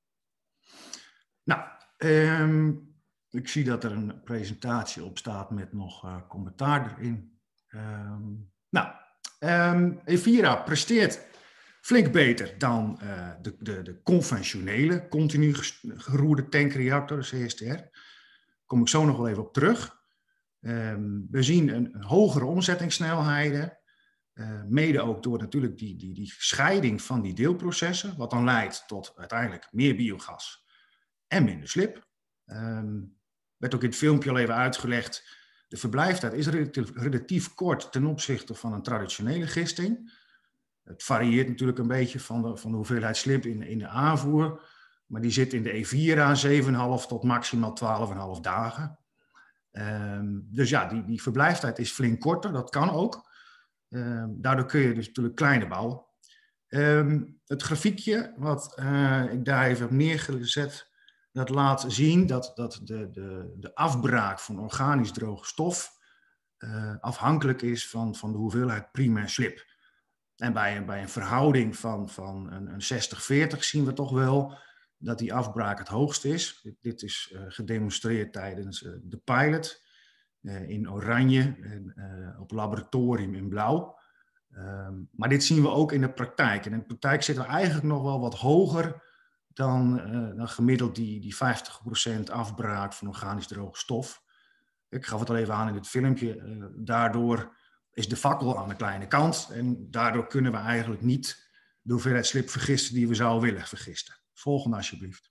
Nou, ik zie dat er een presentatie op staat met nog commentaar erin. Evira presteert Flink beter dan de conventionele continu geroerde tankreactor, de CSTR. Daar kom ik zo nog wel even op terug. We zien een hogere omzettingssnelheden. Mede ook door natuurlijk die scheiding van die deelprocessen, wat dan leidt tot uiteindelijk meer biogas en minder slip. Werd ook in het filmpje al even uitgelegd, de verblijftijd is relatief kort ten opzichte van een traditionele gisting. Het varieert natuurlijk een beetje van de hoeveelheid slip in de aanvoer, maar die zit in de Evira 7,5 tot maximaal 12,5 dagen. Dus ja, die verblijftijd is flink korter, dat kan ook. Daardoor kun je dus natuurlijk kleiner bouwen. Het grafiekje wat ik daar even heb neergezet, dat laat zien dat de afbraak van organisch droge stof afhankelijk is van de hoeveelheid primair slip. En bij een verhouding van een 60-40 zien we toch wel dat die afbraak het hoogst is. Dit is gedemonstreerd tijdens de pilot in oranje en op laboratorium in blauw. Maar dit zien we ook in de praktijk. En in de praktijk zitten we eigenlijk nog wel wat hoger dan gemiddeld die 50% afbraak van organisch droge stof. Ik gaf het al even aan in het filmpje. Daardoor is de fakkel aan de kleine kant. En daardoor kunnen we eigenlijk niet de hoeveelheid slip vergisten die we zouden willen vergisten. Volgende alsjeblieft.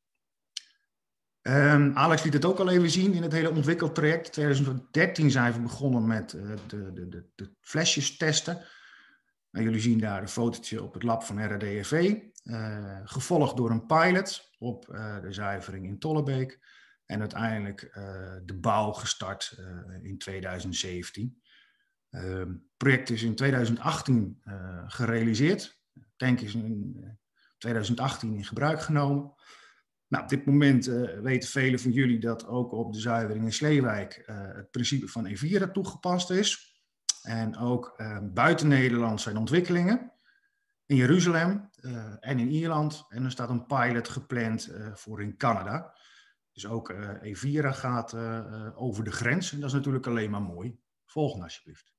Alex liet het ook al even zien in het hele ontwikkeltraject. In 2013 zijn we begonnen met de flesjes testen. Jullie zien daar een fotootje op het lab van RADFV. Gevolgd door een pilot op de zuivering in Tollebeek. En uiteindelijk de bouw gestart in 2017. Het project is in 2018 gerealiseerd. De tank is in 2018 in gebruik genomen. Nou, op dit moment weten velen van jullie dat ook op de zuivering in Sleewijk het principe van Evira toegepast is. En ook buiten Nederland zijn ontwikkelingen. In Jeruzalem en in Ierland. En er staat een pilot gepland voor in Canada. Dus ook Evira gaat over de grens. En dat is natuurlijk alleen maar mooi. Volgende alsjeblieft.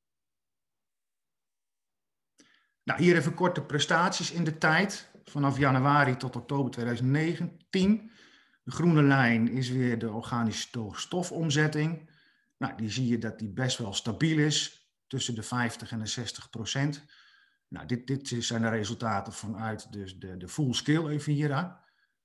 Nou, hier even korte prestaties in de tijd. Vanaf januari tot oktober 2019. De groene lijn is weer de organische stofomzetting. Nou, die zie je dat die best wel stabiel is. Tussen de 50 en de 60%. Nou, dit zijn de resultaten vanuit dus de full-scale Evira.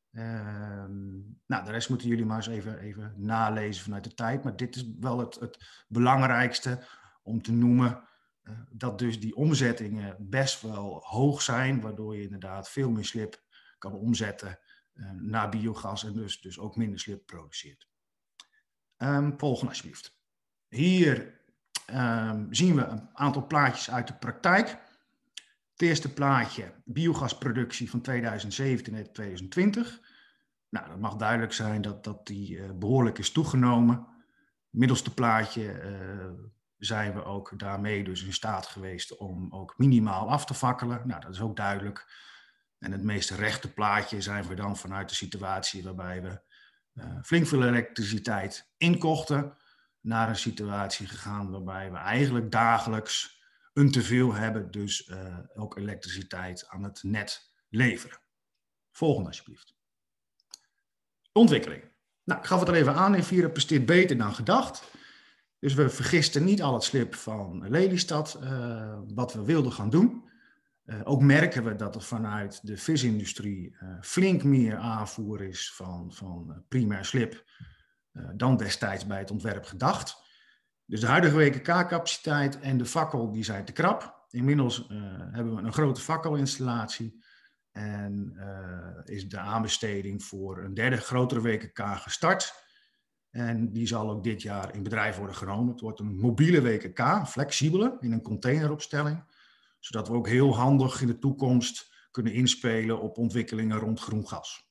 Nou, de rest moeten jullie maar eens even nalezen vanuit de tijd. Maar dit is wel het belangrijkste om te noemen. Dat dus die omzettingen best wel hoog zijn. Waardoor je inderdaad veel meer slip kan omzetten naar biogas. En dus ook minder slip produceert. Volgende alsjeblieft. Hier zien we een aantal plaatjes uit de praktijk. Het eerste plaatje, biogasproductie van 2017 en 2020. Nou, dat mag duidelijk zijn dat die behoorlijk is toegenomen. Middelste plaatje zijn we ook daarmee dus in staat geweest om ook minimaal af te fakkelen. Nou, dat is ook duidelijk. En het meest rechte plaatje zijn we dan vanuit de situatie waarbij we flink veel elektriciteit inkochten, naar een situatie gegaan waarbij we eigenlijk dagelijks een teveel hebben, dus ook elektriciteit aan het net leveren. Volgende alsjeblieft. Ontwikkeling. Nou, ik gaf het al even aan, Evira presteert beter dan gedacht. Dus we vergisten niet al het slip van Lelystad, wat we wilden gaan doen. Ook merken we dat er vanuit de visindustrie flink meer aanvoer is van primair slip dan destijds bij het ontwerp gedacht. Dus de huidige WKK-capaciteit en de fakkel die zijn te krap. Inmiddels hebben we een grote fakkelinstallatie en is de aanbesteding voor een derde grotere WKK gestart. En die zal ook dit jaar in bedrijf worden genomen. Het wordt een mobiele WKK, een flexibele, in een containeropstelling. Zodat we ook heel handig in de toekomst kunnen inspelen op ontwikkelingen rond groen gas.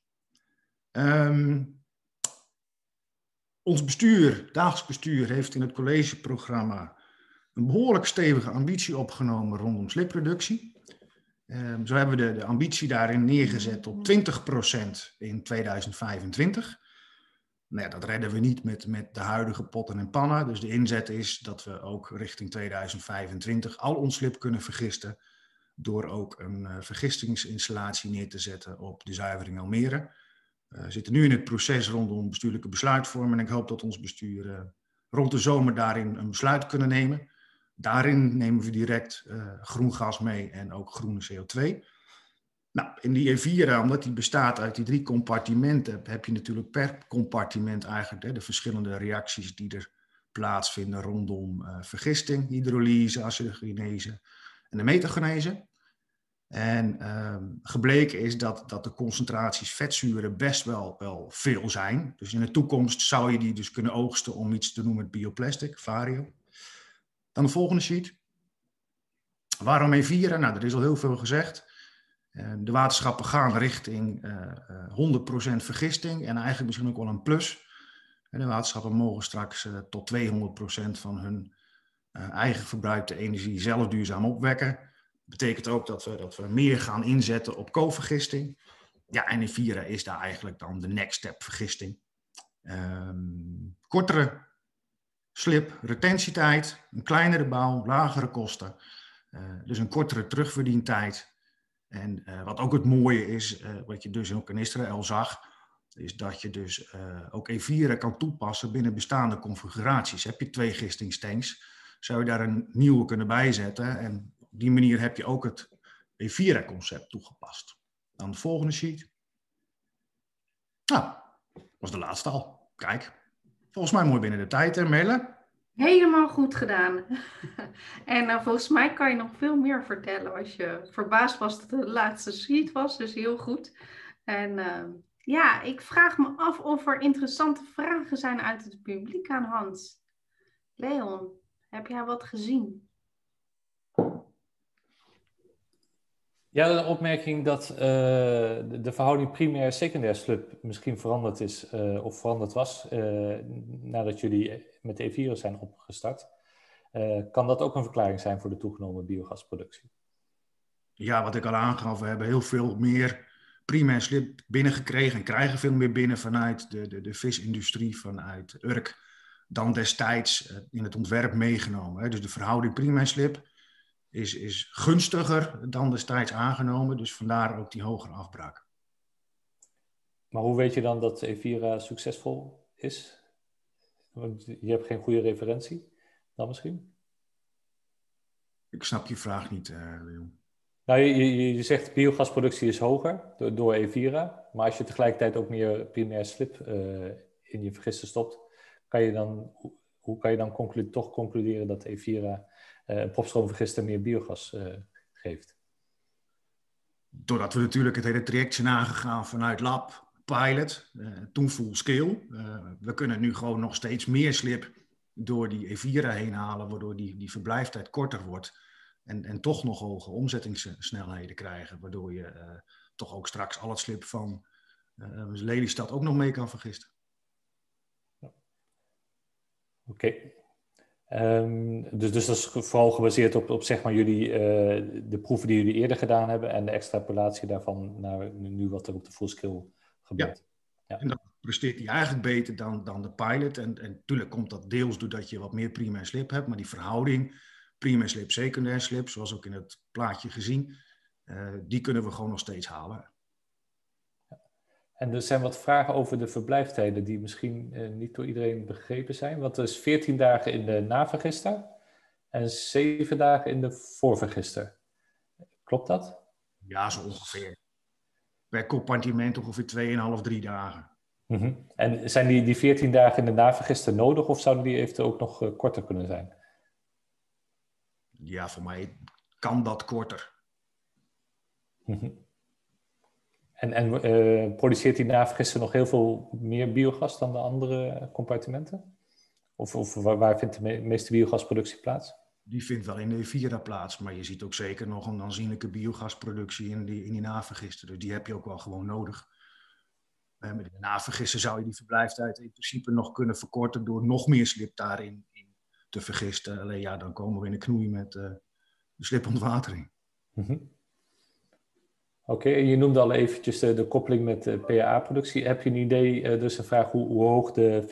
Ons bestuur, dagelijks bestuur, heeft in het collegeprogramma een behoorlijk stevige ambitie opgenomen rondom slipreductie. Zo hebben we de ambitie daarin neergezet op 20% in 2025. Nou ja, dat redden we niet met de huidige potten en pannen. Dus de inzet is dat we ook richting 2025 al ons slip kunnen vergisten door ook een vergistingsinstallatie neer te zetten op de zuivering Almere. We zitten nu in het proces rondom bestuurlijke besluitvorming en ik hoop dat ons bestuur rond de zomer daarin een besluit kunnen nemen. Daarin nemen we direct groen gas mee en ook groene CO2. Nou, in die Evira, omdat die bestaat uit die 3 compartimenten, heb je natuurlijk per compartiment eigenlijk de verschillende reacties die er plaatsvinden rondom vergisting, hydrolyse, acidogenese en de metagenese. En gebleken is dat de concentraties vetzuren best wel veel zijn. Dus in de toekomst zou je die dus kunnen oogsten om iets te noemen met bioplastic, Vario. Dan de volgende sheet. Waarom Evira? Nou, er is al heel veel gezegd. De waterschappen gaan richting 100% vergisting en eigenlijk misschien ook wel een plus. De waterschappen mogen straks tot 200% van hun eigen verbruikte energie zelf duurzaam opwekken. Dat betekent ook dat we meer gaan inzetten op co-vergisting. Ja, en Evira is daar eigenlijk dan de next step vergisting. Kortere slip, retentietijd, een kleinere bouw, lagere kosten. Dus een kortere terugverdientijd. En wat ook het mooie is, wat je dus ook in Israël zag, is dat je dus ook Evira kan toepassen binnen bestaande configuraties. Heb je 2 gistingstanks, zou je daar een nieuwe kunnen bijzetten. En op die manier heb je ook het Evira-concept toegepast. Dan de volgende sheet. Nou, dat was de laatste al. Kijk, volgens mij mooi binnen de tijd, hè Melle? Helemaal goed gedaan. En volgens mij kan je nog veel meer vertellen als je verbaasd was dat het de laatste sheet was. Dus heel goed. En ja, ik vraag me af of er interessante vragen zijn uit het publiek aan Hans. Leon, heb jij wat gezien? Ja, een opmerking dat de verhouding primair-secundair slip misschien veranderd is of veranderd was nadat jullie met de Evira zijn opgestart. Kan dat ook een verklaring zijn voor de toegenomen biogasproductie? Ja, wat ik al aangaf, we hebben heel veel meer primair slip binnengekregen en krijgen veel meer binnen vanuit de visindustrie, vanuit Urk, dan destijds in het ontwerp meegenomen. Dus de verhouding primair slip is gunstiger dan destijds aangenomen, dus vandaar ook die hogere afbraak. Maar hoe weet je dan dat Evira succesvol is? Want je hebt geen goede referentie dan misschien? Ik snap je vraag niet, Leon. Nou, je zegt biogasproductie is hoger door Evira, maar als je tegelijkertijd ook meer primair slip in je vergister stopt, hoe kan je dan toch concluderen dat Evira een propstroomvergister meer biogas geeft? Doordat we natuurlijk het hele traject zijn aangegaan vanuit lab, pilot, toen full scale. We kunnen nu gewoon nog steeds meer slip door die Evira heen halen, waardoor die verblijftijd korter wordt. En toch nog hoge omzettingssnelheden krijgen, waardoor je toch ook straks al het slip van Lelystad ook nog mee kan vergisten. Oké. Dus dat is vooral gebaseerd op zeg maar jullie, de proeven die jullie eerder gedaan hebben en de extrapolatie daarvan naar nu wat er op de fullscale gebeurt. Ja. En dan presteert hij eigenlijk beter dan de pilot. En natuurlijk komt dat deels doordat je wat meer primair slip hebt, maar die verhouding primair slip, secundair slip, zoals ook in het plaatje gezien, die kunnen we gewoon nog steeds halen. En er zijn wat vragen over de verblijftijden die misschien niet door iedereen begrepen zijn. Want er is 14 dagen in de navergister en 7 dagen in de voorvergister. Klopt dat? Ja, zo ongeveer. Per compartiment ongeveer 2,5, 3 dagen. Mm-hmm. En zijn die 14 dagen in de navergister nodig of zouden die eventueel ook nog korter kunnen zijn? Ja, voor mij kan dat korter. Mm-hmm. En produceert die navergister nog heel veel meer biogas dan de andere compartimenten? Of waar vindt de meeste biogasproductie plaats? Die vindt wel in de Evira plaats, maar je ziet ook zeker nog een aanzienlijke biogasproductie in die navergister. Dus die heb je ook wel gewoon nodig. Met de navergister zou je die verblijftijd in principe nog kunnen verkorten door nog meer slip daarin te vergisten. Alleen ja, dan komen we in de knoei met de slipontwatering. Mm-hmm. Oké, je noemde al eventjes de koppeling met de PAA-productie. Heb je een idee, dus een vraag, hoe hoog de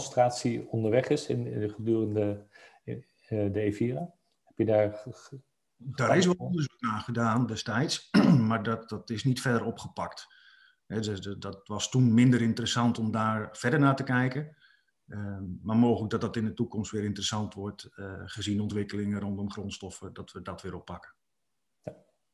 VFA-concentratie onderweg is gedurende de Evira? Heb je daar Daar is wel onderzoek naar gedaan destijds, maar dat is niet verder opgepakt. Dus dat was toen minder interessant om daar verder naar te kijken. Maar mogelijk dat in de toekomst weer interessant wordt, gezien ontwikkelingen rondom grondstoffen, dat we dat weer oppakken. Ja.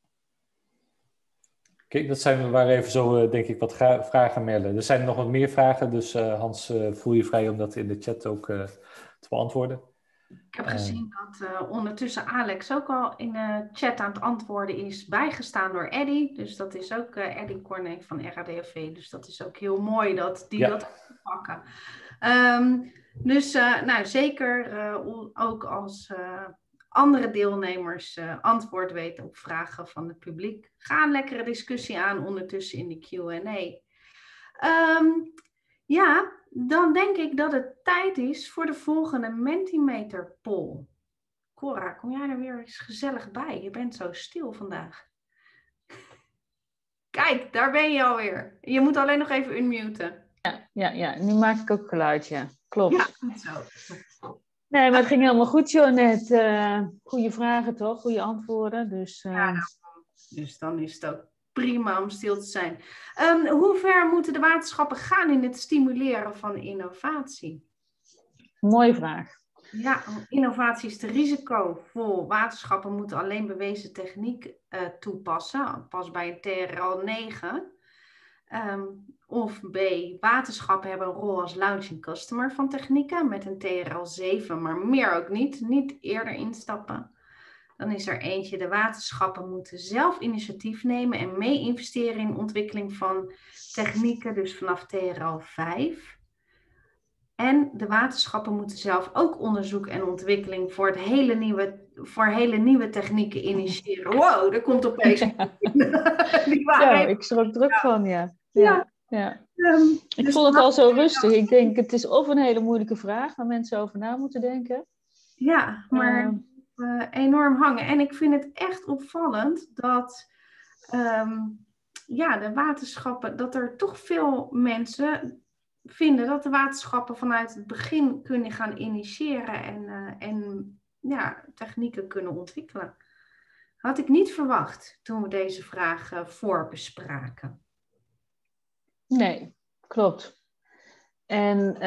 Oké, we waren even zo, denk ik, wat vragen melden. Er zijn nog wat meer vragen, dus Hans, voel je vrij om dat in de chat ook te beantwoorden. Ik heb gezien dat ondertussen Alex ook al in de chat aan het antwoorden is, bijgestaan door Eddy. Dus dat is ook Eddy Corné van RADFV. Dus dat is ook heel mooi dat die dat pakken. Dus zeker ook als andere deelnemers antwoord weten op vragen van het publiek. Ga een lekkere discussie aan ondertussen in de Q&A. Dan denk ik dat het tijd is voor de volgende Mentimeter poll. Cora, kom jij er weer eens gezellig bij? Je bent zo stil vandaag. Kijk, daar ben je alweer. Je moet alleen nog even unmuten. Ja, nu maak ik ook geluid, ja. Klopt. Ja, goed zo. Nee, maar het ging helemaal goed, Joannette. Goede vragen, toch? Goede antwoorden. Dus dan is het ook prima om stil te zijn. Hoe ver moeten de waterschappen gaan in het stimuleren van innovatie? Mooie vraag. Ja, innovatie is te risicovol. Waterschappen moeten alleen bewezen techniek toepassen, pas bij een TRL 9. Of B, waterschappen hebben een rol als launching customer van technieken met een TRL 7, maar meer ook niet eerder instappen. Dan is er eentje, de waterschappen moeten zelf initiatief nemen en mee investeren in ontwikkeling van technieken, dus vanaf TRL 5. En de waterschappen moeten zelf ook onderzoek en ontwikkeling voor hele nieuwe technieken initiëren. Wow, er komt opeens. Ik schrok druk van, ja. Ik vond het al zo rustig. Ik denk, het is of een hele moeilijke vraag waar mensen over na moeten denken. Ja, maar enorm hangen. En ik vind het echt opvallend dat de waterschappen, dat er toch veel mensen vinden dat de waterschappen vanuit het begin kunnen gaan initiëren en technieken kunnen ontwikkelen. Had ik niet verwacht toen we deze vraag voorbespraken. Nee, klopt. En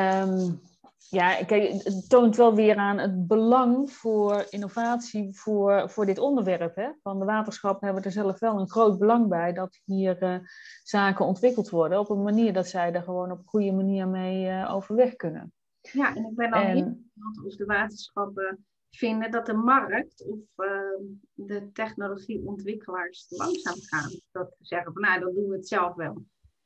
kijk, het toont wel weer aan het belang voor innovatie voor dit onderwerp. Hè? Van de waterschappen hebben er zelf wel een groot belang bij dat hier zaken ontwikkeld worden op een manier dat zij er gewoon op een goede manier mee overweg kunnen. Ja, en ik ben dan heel benieuwd of de waterschappen vinden dat de markt of de technologieontwikkelaars langzaam gaan. Dat ze zeggen van dan doen we het zelf wel.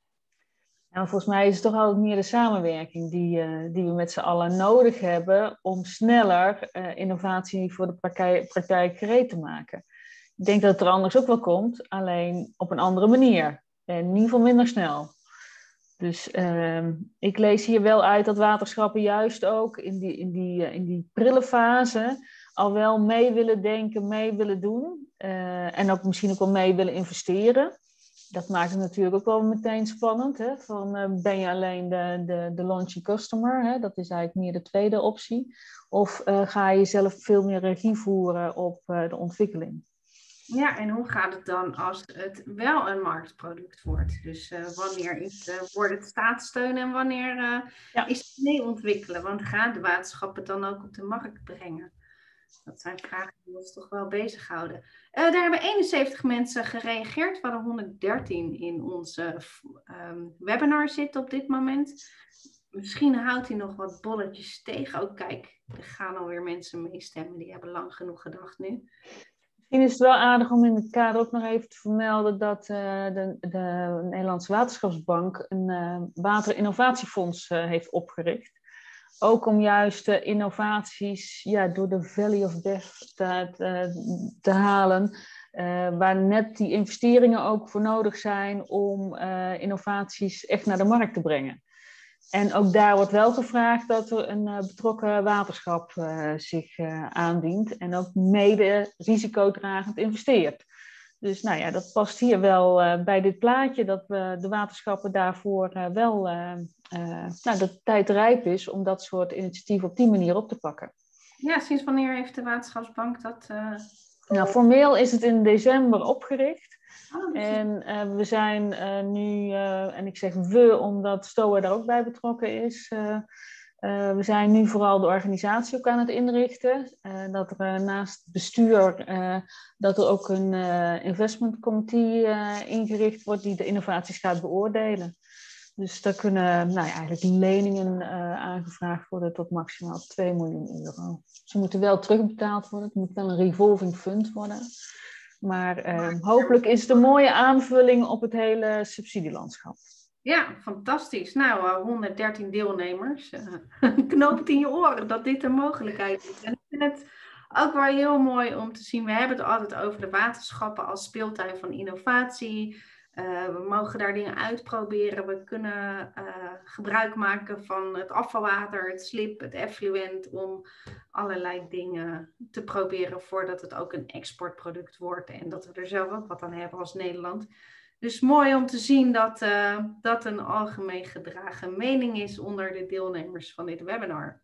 En volgens mij is het toch altijd meer de samenwerking die we met z'n allen nodig hebben om sneller innovatie voor de praktijk gereed te maken. Ik denk dat het er anders ook wel komt, alleen op een andere manier. En in ieder geval minder snel. Dus ik lees hier wel uit dat waterschappen juist ook in die prille fase al wel mee willen denken, mee willen doen. En ook misschien ook wel mee willen investeren. Dat maakt het natuurlijk ook wel meteen spannend. Hè? Ben je alleen de launching customer? Hè? Dat is eigenlijk meer de tweede optie. Of ga je zelf veel meer regie voeren op de ontwikkeling? Ja, en hoe gaat het dan als het wel een marktproduct wordt? Dus wanneer wordt het staatssteun en wanneer is het mee ontwikkelen? Want gaan de waterschappen dan ook op de markt brengen? Dat zijn vragen die ons toch wel bezighouden. Daar hebben 71 mensen gereageerd. We hadden 113 in onze webinar zitten op dit moment. Misschien houdt hij nog wat bolletjes tegen. Oh kijk, er gaan alweer mensen meestemmen. Die hebben lang genoeg gedacht nu. Misschien is het wel aardig om in het kader ook nog even te vermelden dat de Nederlandse Waterschapsbank een waterinnovatiefonds heeft opgericht. Ook om juist innovaties door de Valley of Death te halen. Waar net die investeringen ook voor nodig zijn om innovaties echt naar de markt te brengen. En ook daar wordt wel gevraagd dat er een betrokken waterschap zich aandient. En ook mede risicodragend investeert. Dus dat past hier wel bij dit plaatje. Dat we de waterschappen daarvoor wel de tijd rijp is om dat soort initiatieven op die manier op te pakken. Ja, sinds wanneer heeft de Waterschapsbank dat Nou, formeel is het in december opgericht. Dus En we zijn nu, en ik zeg we omdat STOA daar ook bij betrokken is. We zijn nu vooral de organisatie ook aan het inrichten. Dat er naast het bestuur, dat er ook een investment committee ingericht wordt die de innovaties gaat beoordelen. Dus daar kunnen eigenlijk leningen aangevraagd worden tot maximaal 2 miljoen euro. Ze moeten wel terugbetaald worden. Het moet wel een revolving fund worden. Maar hopelijk is het een mooie aanvulling op het hele subsidielandschap. Ja, fantastisch. Nou, 113 deelnemers. Knoop het in je oren dat dit een mogelijkheid is. En ik vind het ook wel heel mooi om te zien. We hebben het altijd over de waterschappen als speeltuin van innovatie. We mogen daar dingen uitproberen. We kunnen gebruik maken van het afvalwater, het slip, het effluent om allerlei dingen te proberen voordat het ook een exportproduct wordt en dat we er zelf ook wat aan hebben als Nederland. Dus mooi om te zien dat dat een algemeen gedragen mening is onder de deelnemers van dit webinar.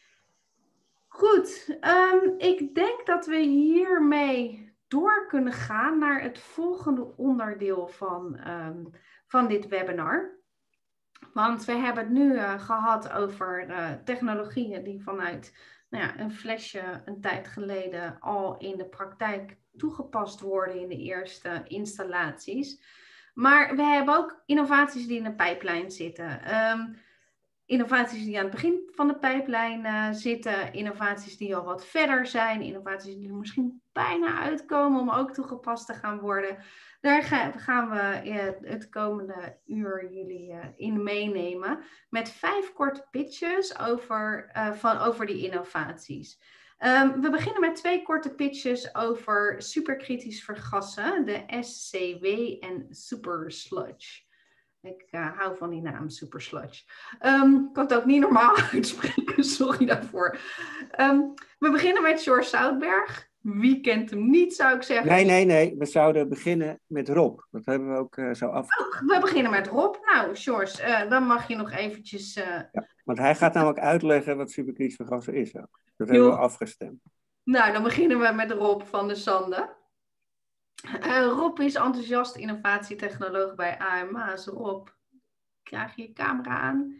Goed, ik denk dat we hiermee door kunnen gaan naar het volgende onderdeel van dit webinar. Want we hebben het nu gehad over technologieën die vanuit een flesje een tijd geleden al in de praktijk toegepast worden in de eerste installaties. Maar we hebben ook innovaties die in de pijplijn zitten. Innovaties die aan het begin van de pijplijn zitten, innovaties die al wat verder zijn, innovaties die er misschien bijna uitkomen om ook toegepast te gaan worden. Daar gaan we het komende uur jullie in meenemen met 5 korte pitches over die innovaties. We beginnen met 2 korte pitches over superkritisch vergassen, de SCW en Super Sludge. Ik hou van die naam, Super Sludge. Ik kan het ook niet normaal uitspreken, sorry daarvoor. We beginnen met Sjors Zoutberg. Wie kent hem niet, zou ik zeggen. Nee. We zouden beginnen met Rob. Dat hebben we ook zo af. Oh, we beginnen met Rob. Nou, Sjors, dan mag je nog eventjes... Ja, want hij gaat namelijk uitleggen wat superkritisch vergassen is. Ook. Dat hebben we afgestemd. Nou, dan beginnen we met Rob van der Sande. Rob is enthousiast innovatietechnoloog bij AMA's. Rob, krijg je camera aan.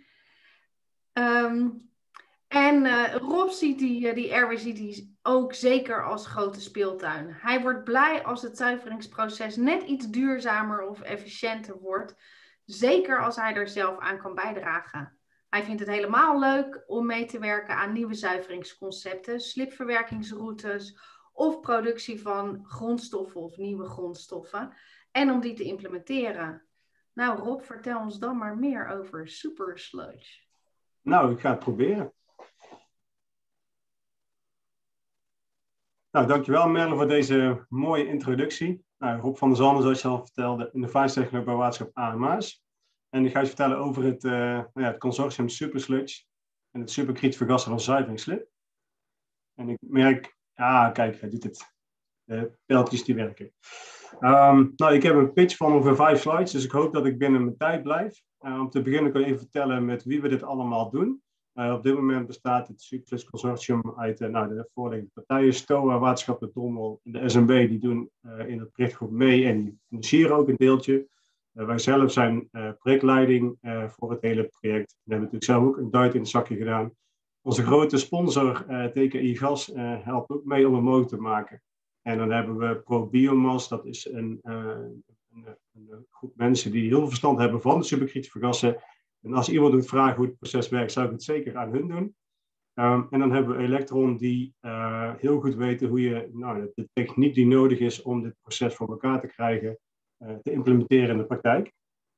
Rob ziet die RWCD ook zeker als grote speeltuin. Hij wordt blij als het zuiveringsproces net iets duurzamer of efficiënter wordt. Zeker als hij er zelf aan kan bijdragen. Hij vindt het helemaal leuk om mee te werken aan nieuwe zuiveringsconcepten, slipverwerkingsroutes of productie van grondstoffen of nieuwe grondstoffen. En om die te implementeren. Nou Rob, vertel ons dan maar meer over Super Sludge. Nou, ik ga het proberen. Nou, dankjewel Merle voor deze mooie introductie. Nou, Rob van der Zanden, zoals je al vertelde, innovatietechnoloog bij waterschap AMA's. En ik ga je vertellen over het consortium Super Sludge en het superkritisch vergassen van zuiveringsslip. En ik merk, kijk, hij doet het. De pijltjes die werken. Nou, ik heb een pitch van ongeveer 5 slides, dus ik hoop dat ik binnen mijn tijd blijf. Om te beginnen kan ik even vertellen met wie we dit allemaal doen. Op dit moment bestaat het Super Sludge Consortium uit de voorliggende partijen, STOA, Waterschap de Drommel en de SNB. Die doen in het projectgroep mee en die financieren ook een deeltje. Wij zelf zijn projectleiding voor het hele project. We hebben natuurlijk zelf ook een duit in het zakje gedaan. Onze grote sponsor, TKI Gas, helpt ook mee om het mogelijk te maken. En dan hebben we ProBiomas, dat is een groep mensen die heel veel verstand hebben van de superkritisch vergassen. En als iemand moet vragen hoe het proces werkt, zou ik het zeker aan hun doen. En dan hebben we Electron, die heel goed weten hoe je de techniek die nodig is om dit proces voor elkaar te krijgen, te implementeren in de praktijk.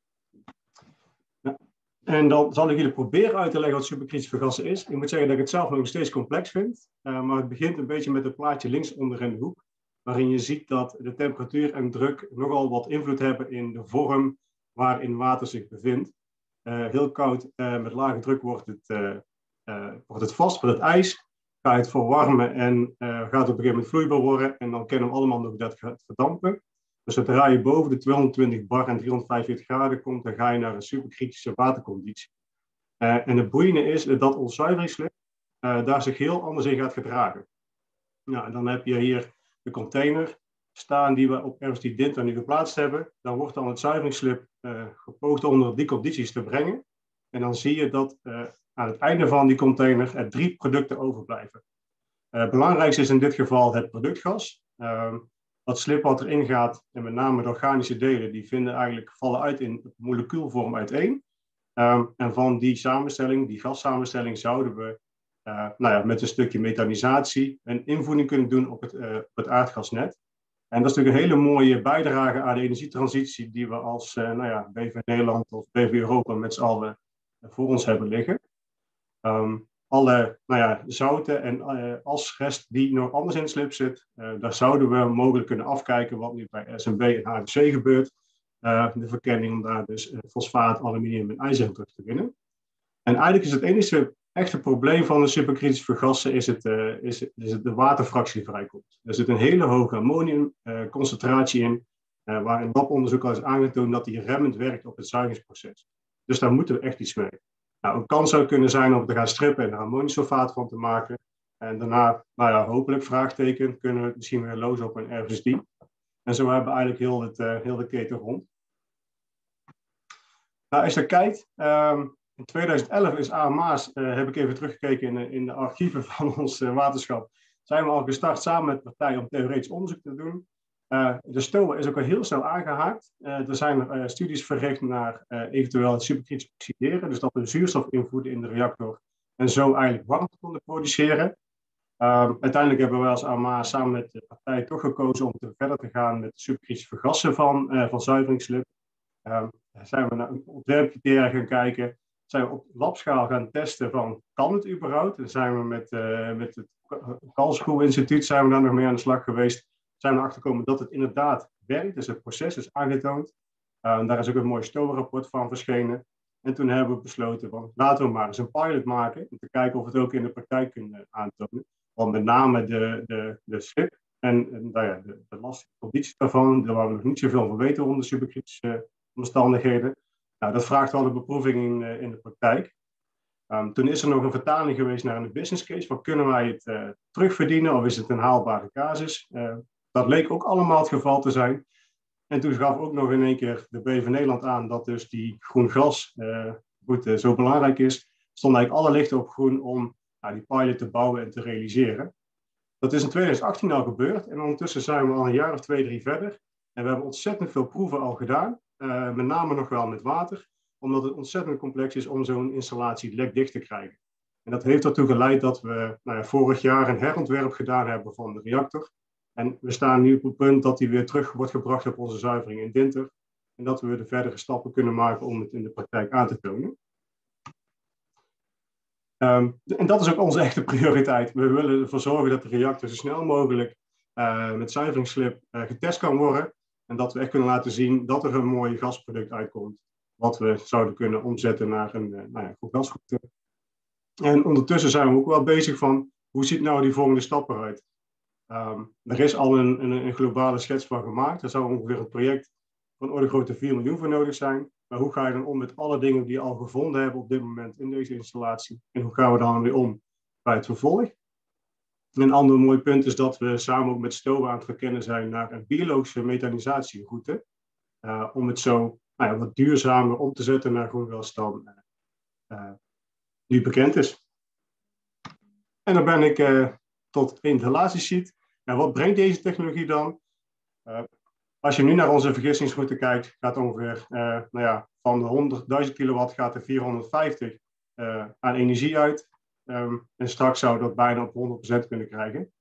En dan zal ik jullie proberen uit te leggen wat superkritisch vergassen is. Ik moet zeggen dat ik het zelf nog steeds complex vind. Maar het begint een beetje met het plaatje linksonder in de hoek. Waarin je ziet dat de temperatuur en druk nogal wat invloed hebben in de vorm waarin water zich bevindt. Heel koud met lage druk wordt het vast, wordt het ijs. Ga je het verwarmen en gaat het op een gegeven moment vloeibaar worden. En dan kennen we allemaal nog dat gaat verdampen. Dus zodra je boven de 220 bar en 345 graden komt, dan ga je naar een superkritische waterconditie. En het boeiende is dat ons zuiveringsslip daar zich heel anders in gaat gedragen. Nou, dan heb je hier de container staan die we op RSD Dinter nu geplaatst hebben. Dan wordt dan het zuiveringsslip gepoogd onder die condities te brengen. En dan zie je dat aan het einde van die container er 3 producten overblijven. Het belangrijkste is in dit geval het productgas. Dat slip wat erin gaat, en met name de organische delen, die vallen uit in molecuulvorm uiteen. En van die samenstelling, die gassamenstelling, zouden we met een stukje methanisatie een invoering kunnen doen op het aardgasnet. En dat is natuurlijk een hele mooie bijdrage aan de energietransitie die we als BV Nederland of BV Europa met z'n allen voor ons hebben liggen. Alle zouten en asrest die nog anders in het slip zit, daar zouden we mogelijk kunnen afkijken wat nu bij SMB en HFC gebeurt. De verkenning om daar dus fosfaat, aluminium en ijzer in terug te winnen. En eigenlijk is het enige echte probleem van de superkritisch vergassen is het de waterfractie die vrijkomt. Er zit een hele hoge ammoniumconcentratie in, waar in labonderzoek al is aangetoond dat die remmend werkt op het zuiveringsproces. Dus daar moeten we echt iets mee. Nou, een kans zou kunnen zijn om te gaan strippen en er ammoniumsulfaat van te maken. En daarna, hopelijk, vraagteken, kunnen we het misschien weer lozen op een RSD. En zo hebben we eigenlijk heel de keten rond. Nou, als je kijkt, in 2011 is AMA's, heb ik even teruggekeken in de archieven van ons waterschap, zijn we al gestart samen met partijen om theoretisch onderzoek te doen. De STOA is ook al heel snel aangehaakt. Er zijn studies verricht naar eventueel het superkritisch oxideren, dus dat we zuurstof invoeden in de reactor en zo eigenlijk warmte konden produceren. Uiteindelijk hebben wij als AMA samen met de partij toch gekozen om verder te gaan met superkritisch vergassen van zuiveringsslip. Zijn we naar ontwerpcriteria gaan kijken, zijn we op labschaal gaan testen van kan het überhaupt? En zijn we met het Karlsruhe Instituut zijn we daar nog mee aan de slag geweest. Zijn we erachter gekomen dat het inderdaad werkt, dus het proces is aangetoond. Daar is ook een mooi STOA-rapport van verschenen. En toen hebben we besloten van laten we maar eens een pilot maken om te kijken of we het ook in de praktijk kunnen aantonen. Want met name de slip en de lastige condities daarvan, daar waar we nog niet zoveel van weten onder superkritische omstandigheden. Nou, dat vraagt wel een beproeving in de praktijk. Toen is er nog een vertaling geweest naar een business case. Van kunnen wij het terugverdienen of is het een haalbare casus? Dat leek ook allemaal het geval te zijn. En toen gaf ook nog in één keer de BV Nederland aan dat dus die groen gas zo belangrijk is. Stond eigenlijk alle lichten op groen om die pilot te bouwen en te realiseren. Dat is in 2018 al gebeurd en ondertussen zijn we al een jaar of 2, 3 verder. En we hebben ontzettend veel proeven al gedaan, met name nog wel met water, omdat het ontzettend complex is om zo'n installatie lekdicht te krijgen. En dat heeft ertoe geleid dat we vorig jaar een herontwerp gedaan hebben van de reactor. En we staan nu op het punt dat die weer terug wordt gebracht op onze zuivering in Dinter. En dat we de verdere stappen kunnen maken om het in de praktijk aan te tonen. En dat is ook onze echte prioriteit. We willen ervoor zorgen dat de reactor zo snel mogelijk met zuiveringsslip getest kan worden. En dat we echt kunnen laten zien dat er een mooi gasproduct uitkomt. Wat we zouden kunnen omzetten naar een goed gasroute. En ondertussen zijn we ook wel bezig van hoe ziet nou die volgende stap eruit. Er is al een globale schets van gemaakt. Er zou ongeveer een project van orde grootte 4 miljoen voor nodig zijn. Maar hoe ga je dan om met alle dingen die je al gevonden hebben op dit moment in deze installatie? En hoe gaan we dan weer om bij het vervolg? En een ander mooi punt is dat we samen ook met STOA aan het verkennen zijn naar een biologische methanisatieroute. Om het zo wat duurzamer om te zetten naar groengas dan nu bekend is. En dan ben ik tot in de laatste sheet. Wat brengt deze technologie dan? Als je nu naar onze vergissingsroute kijkt, gaat ongeveer van de 100.000 kilowatt gaat er 450 aan energie uit. En straks zou dat bijna op 100% kunnen krijgen.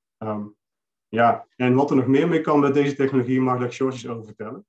En wat er nog meer mee kan met deze technologie, mag ik George eens over vertellen.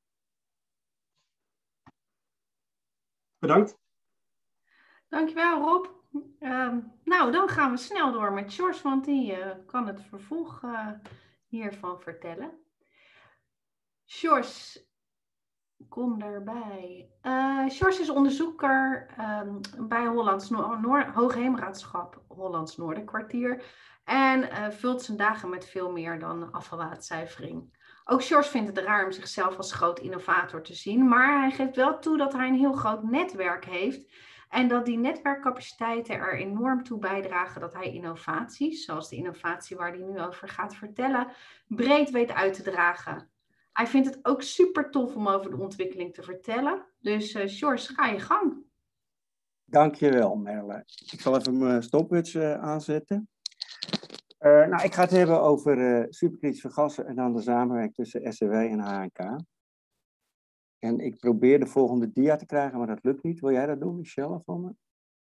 Bedankt. Dankjewel Rob. Dan gaan we snel door met George, want die kan het vervolg hiervan vertellen. George, kom erbij. George is onderzoeker bij Hoogheemraadschap Hollands Noorderkwartier en vult zijn dagen met veel meer dan afvalwaterzuivering. Ook George vindt het raar om zichzelf als groot innovator te zien, maar hij geeft wel toe dat hij een heel groot netwerk heeft En dat die netwerkcapaciteiten er enorm toe bijdragen dat hij innovaties, zoals de innovatie waar hij nu over gaat vertellen, breed weet uit te dragen. Hij vindt het ook super tof om over de ontwikkeling te vertellen. Dus George, ga je gang. Dankjewel, Merle. Ik zal even mijn stopwatch aanzetten. Nou, ik ga het hebben over superkritische gassen en dan de samenwerking tussen SCW en HNK. En ik probeer de volgende dia te krijgen, maar dat lukt niet. Wil jij dat doen, Michelle, van me?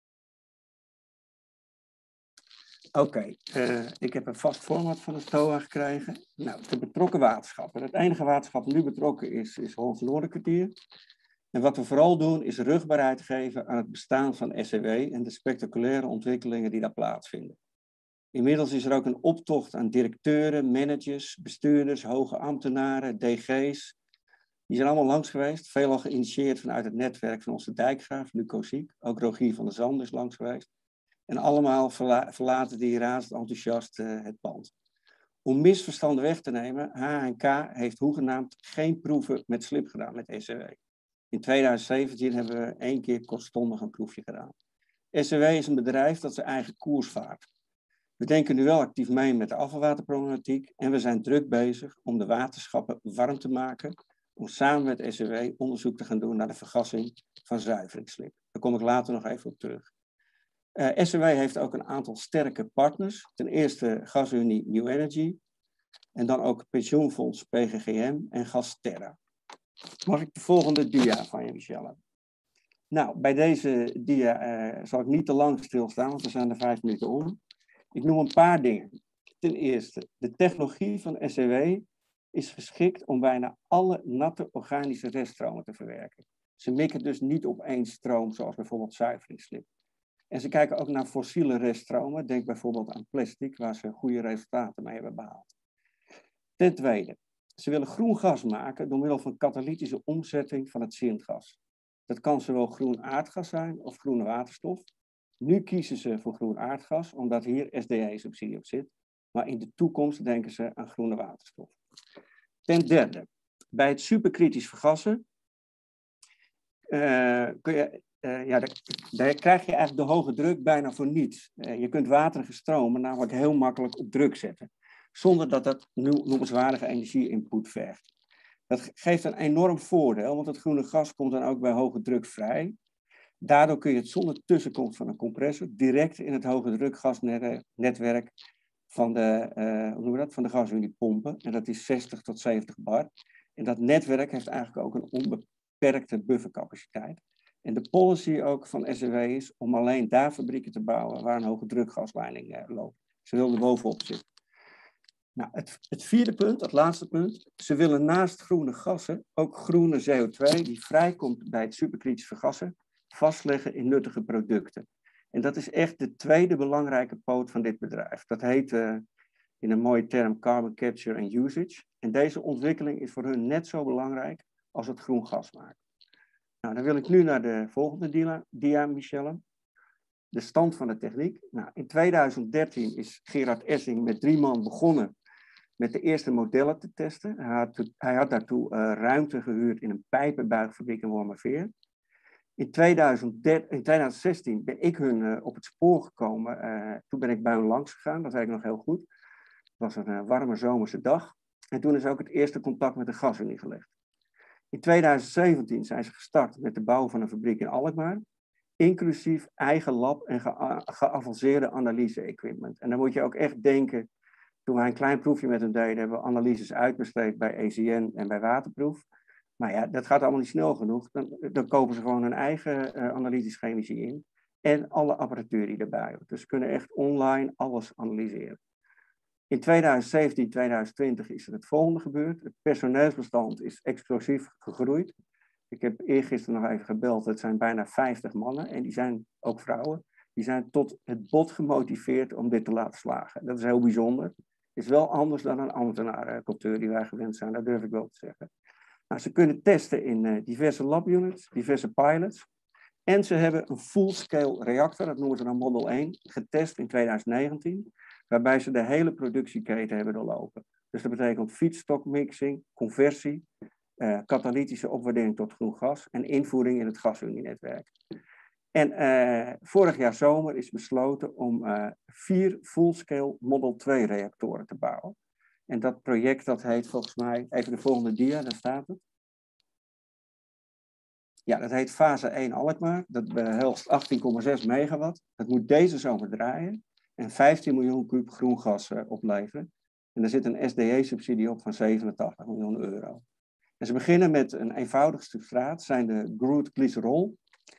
Oké, ik heb een vast format van de STOA gekregen. Nou, de betrokken waterschappen. Het enige waterschap nu betrokken is Hollands Noorderkwartier. En wat we vooral doen, is rugbaarheid geven aan het bestaan van SCW en de spectaculaire ontwikkelingen die daar plaatsvinden. Inmiddels is er ook een optocht aan directeuren, managers, bestuurders, hoge ambtenaren, DG's. Die zijn allemaal langs geweest, veelal geïnitieerd vanuit het netwerk van onze dijkgraaf, Luco Ziek. Ook Rogier van der Zanden is langs geweest. En allemaal verlaten die razend enthousiast het pand. Om misverstanden weg te nemen, HNK heeft hoegenaamd geen proeven met slip gedaan met SCW. In 2017 hebben we 1 keer kortstondig een proefje gedaan. SCW is een bedrijf dat zijn eigen koers vaart. We denken nu wel actief mee met de afvalwaterproblematiek en we zijn druk bezig om de waterschappen warm te maken om samen met SCW onderzoek te gaan doen naar de vergassing van zuiveringsslip. Daar kom ik later nog even op terug. SCW heeft ook een aantal sterke partners. Ten eerste GasUnie New Energy en dan ook pensioenfonds PGGM en Gasterra. Mag ik de volgende dia van je, Michelle? Nou, bij deze dia zal ik niet te lang stilstaan, want we zijn er 5 minuten om. Ik noem een paar dingen. Ten eerste, de technologie van SCW is geschikt om bijna alle natte organische reststromen te verwerken. Ze mikken dus niet op één stroom, zoals bijvoorbeeld zuiveringsslip. En ze kijken ook naar fossiele reststromen. Denk bijvoorbeeld aan plastic, waar ze goede resultaten mee hebben behaald. Ten tweede, ze willen groen gas maken door middel van katalytische omzetting van het zintgas. Dat kan zowel groen aardgas zijn of groene waterstof. Nu kiezen ze voor groen aardgas, omdat hier SDE-subsidie op zit. Maar in de toekomst denken ze aan groene waterstof. Ten derde, bij het superkritisch vergassen daar krijg je eigenlijk de hoge druk bijna voor niets. Je kunt waterige stromen namelijk heel makkelijk op druk zetten, zonder dat dat noemenswaardige energie-input vergt. Dat geeft een enorm voordeel, want het groene gas komt dan ook bij hoge druk vrij. Daardoor kun je het zonder tussenkomst van een compressor direct in het hoge drukgasnetwerk van de GasUnie pompen. En dat is 60 tot 70 bar. En dat netwerk heeft eigenlijk ook een onbeperkte buffercapaciteit. En de policy ook van SCW is om alleen daar fabrieken te bouwen waar een hoge drukgasleiding loopt. Ze wilden bovenop zitten. Nou, het vierde punt, het laatste punt. Ze willen naast groene gassen ook groene CO2 die vrijkomt bij het superkritisch vergassen vastleggen in nuttige producten. En dat is echt de tweede belangrijke poot van dit bedrijf. Dat heet in een mooie term carbon capture and usage. En deze ontwikkeling is voor hun net zo belangrijk als het groen gas maken. Nou, dan wil ik nu naar de volgende dia, Michelle. De stand van de techniek. Nou, in 2013 is Gerard Essing met 3 man begonnen met de eerste modellen te testen. Hij had daartoe ruimte gehuurd in een pijpenbuigfabriek in Wormerveer. In 2016 ben ik hun op het spoor gekomen. Toen ben ik bij hen langs gegaan, dat weet ik nog heel goed. Het was een warme zomerse dag. En toen is ook het eerste contact met de GasUnie gelegd. In 2017 zijn ze gestart met de bouw van een fabriek in Alkmaar. Inclusief eigen lab en geavanceerde analyse-equipment. En dan moet je ook echt denken, toen wij een klein proefje met hen deden, hebben we analyses uitbesteed bij ECN en bij Waterproef. Maar ja, dat gaat allemaal niet snel genoeg. Dan kopen ze gewoon hun eigen analytisch chemici in. En alle apparatuur die erbij hoort. Dus ze kunnen echt online alles analyseren. In 2017, 2020 is er het volgende gebeurd. Het personeelsbestand is explosief gegroeid. Ik heb eergisteren nog even gebeld. Het zijn bijna 50 mannen. En die zijn ook vrouwen. Die zijn tot het bot gemotiveerd om dit te laten slagen. Dat is heel bijzonder. Het is wel anders dan een ambtenarencultuur die wij gewend zijn. Dat durf ik wel te zeggen. Nou, ze kunnen testen in diverse labunits, diverse pilots. En ze hebben een full-scale reactor, dat noemen ze dan Model 1, getest in 2019. Waarbij ze de hele productieketen hebben doorlopen. Dus dat betekent feedstock-mixing, conversie, katalytische opwaardering tot groen gas en invoering in het GasUnie-netwerk. En vorig jaar zomer is besloten om 4 full-scale Model 2 reactoren te bouwen. En dat project dat heet volgens mij, even de volgende dia, daar staat het. Ja, dat heet fase 1 Alkmaar. Dat behelst 18,6 megawatt. Dat moet deze zomer draaien en 15 miljoen kuub groen gas opleveren. En daar zit een SDE-subsidie op van 87 miljoen euro. En ze beginnen met een eenvoudig substraat, zijn de Groot-Glycerol.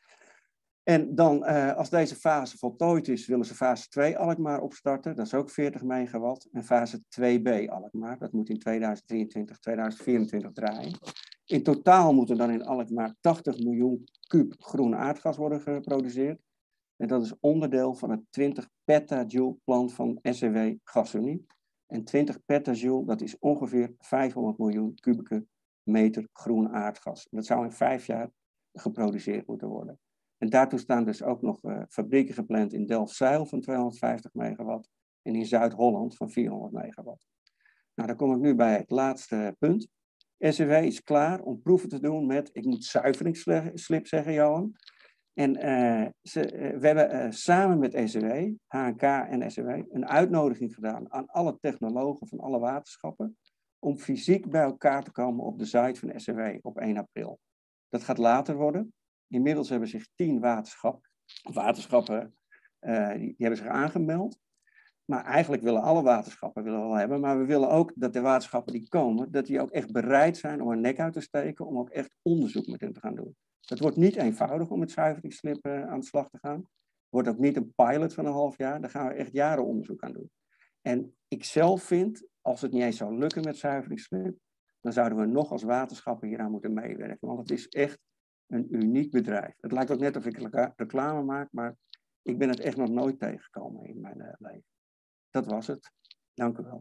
En dan, als deze fase voltooid is, willen ze fase 2 Alkmaar opstarten. Dat is ook 40 megawatt. En fase 2B Alkmaar, dat moet in 2023, 2024 draaien. In totaal moet er dan in Alkmaar 80 miljoen kuub groen aardgas worden geproduceerd. En dat is onderdeel van het 20 petajoule plan van SCW GasUnie. En 20 petajoule, dat is ongeveer 500 miljoen kubieke meter groen aardgas. En dat zou in 5 jaar geproduceerd moeten worden. En daartoe staan dus ook nog fabrieken gepland in Delfzijl van 250 megawatt en in Zuid-Holland van 400 megawatt. Nou, dan kom ik nu bij het laatste punt. SCW is klaar om proeven te doen met, ik moet zuiveringsslip zeggen, Johan. En we hebben samen met SCW, HNK en SCW, een uitnodiging gedaan aan alle technologen van alle waterschappen om fysiek bij elkaar te komen op de site van SCW op 1 april. Dat gaat later worden. Inmiddels hebben zich 10 waterschappen die hebben zich aangemeld. Maar eigenlijk willen alle waterschappen wel hebben. Maar we willen ook dat de waterschappen die komen, dat die ook echt bereid zijn om hun nek uit te steken, om ook echt onderzoek met hen te gaan doen. Het wordt niet eenvoudig om met zuiveringsslip aan de slag te gaan. Het wordt ook niet een pilot van een half jaar. Daar gaan we echt jaren onderzoek aan doen. En ik zelf vind, als het niet eens zou lukken met zuiveringsslip, dan zouden we nog als waterschappen hieraan moeten meewerken. Want het is echt een uniek bedrijf. Het lijkt ook net of ik reclame maak, maar ik ben het echt nog nooit tegengekomen in mijn leven. Dat was het. Dank u wel.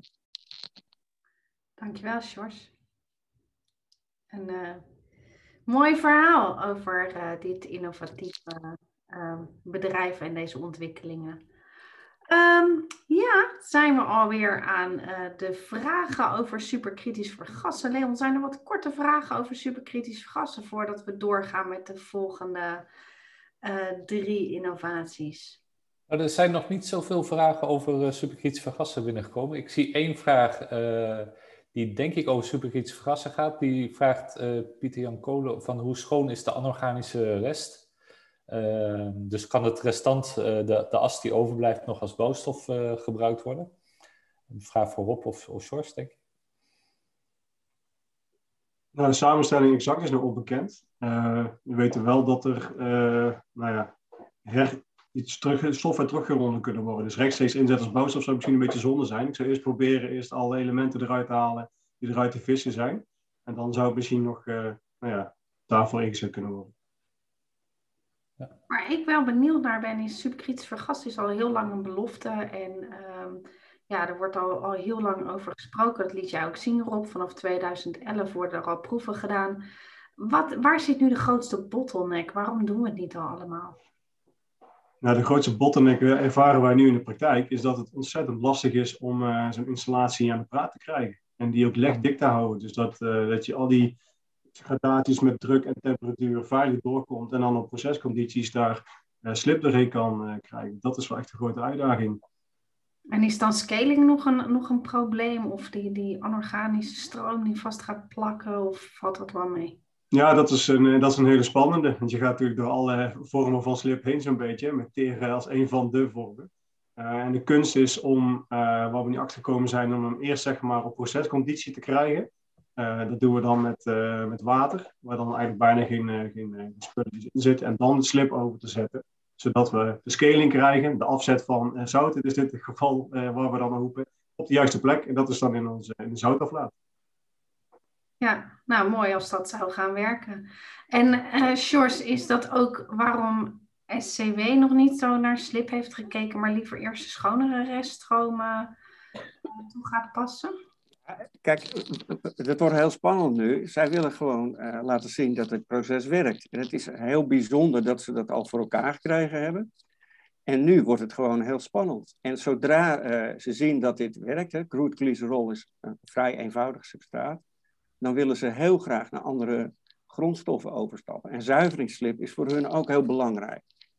Dankjewel, Sjors. Een mooi verhaal over dit innovatieve bedrijf en deze ontwikkelingen. Ja, zijn we alweer aan de vragen over superkritisch vergassen. Leon, zijn er wat korte vragen over superkritisch vergassen voordat we doorgaan met de volgende 3 innovaties? Er zijn nog niet zoveel vragen over superkritische vergassen binnengekomen. Ik zie 1 vraag die denk ik over superkritische vergassen gaat. Die vraagt Pieter-Jan Kolen van hoe schoon is de anorganische rest? Dus kan het restant, de as die overblijft, nog als bouwstof gebruikt worden? Een vraag voor Rob of Sjors, denk ik. Nou, de samenstelling exact is nog onbekend. We weten wel dat er stoffen teruggewonnen kunnen worden. Dus rechtstreeks inzetten als bouwstof zou misschien een beetje zonde zijn. Ik zou eerst proberen alle elementen eruit te halen die eruit te vissen zijn. En dan zou het misschien nog daarvoor ingezet kunnen worden. Ja. Waar ik wel benieuwd naar ben, is superkritisch vergassen is al heel lang een belofte. En er wordt al heel lang over gesproken. Dat liet jij ook zien, Rob. Vanaf 2011 worden er al proeven gedaan. Waar zit nu de grootste bottleneck? Waarom doen we het niet al allemaal? Nou, de grootste bottleneck ervaren wij nu in de praktijk is dat het ontzettend lastig is om zo'n installatie aan de praat te krijgen. En die ook legdik te houden. Dus dat je al die gradaties met druk en temperatuur veilig doorkomt en dan op procescondities daar slip doorheen kan krijgen. Dat is wel echt een grote uitdaging. En is dan scaling nog een probleem? Of die anorganische stroom die vast gaat plakken? Of valt dat wel mee? Ja, dat is een hele spannende. Want je gaat natuurlijk door alle vormen van slip heen zo'n beetje. Met teren als een van de vormen. En de kunst is om, waar we nu achter gekomen zijn, om hem eerst zeg maar op procesconditie te krijgen. Dat doen we dan met water. Waar dan eigenlijk bijna geen spulletjes in zitten. En dan de slip over te zetten. Zodat we de scaling krijgen. De afzet van zout. Dit is dit het geval waar we dan roepen. Op de juiste plek. En dat is dan in de zoutaflaat. Ja, nou mooi als dat zou gaan werken. En Sjors, is dat ook waarom SCW nog niet zo naar slip heeft gekeken, maar liever eerst de schonere reststromen toe gaat passen? Kijk, het wordt heel spannend nu. Zij willen gewoon laten zien dat het proces werkt. En het is heel bijzonder dat ze dat al voor elkaar gekregen hebben. En nu wordt het gewoon heel spannend. En zodra ze zien dat dit werkt, Groot-Glycerol is een vrij eenvoudig substraat, dan willen ze heel graag naar andere grondstoffen overstappen. En zuiveringsslip is voor hun ook heel belangrijk.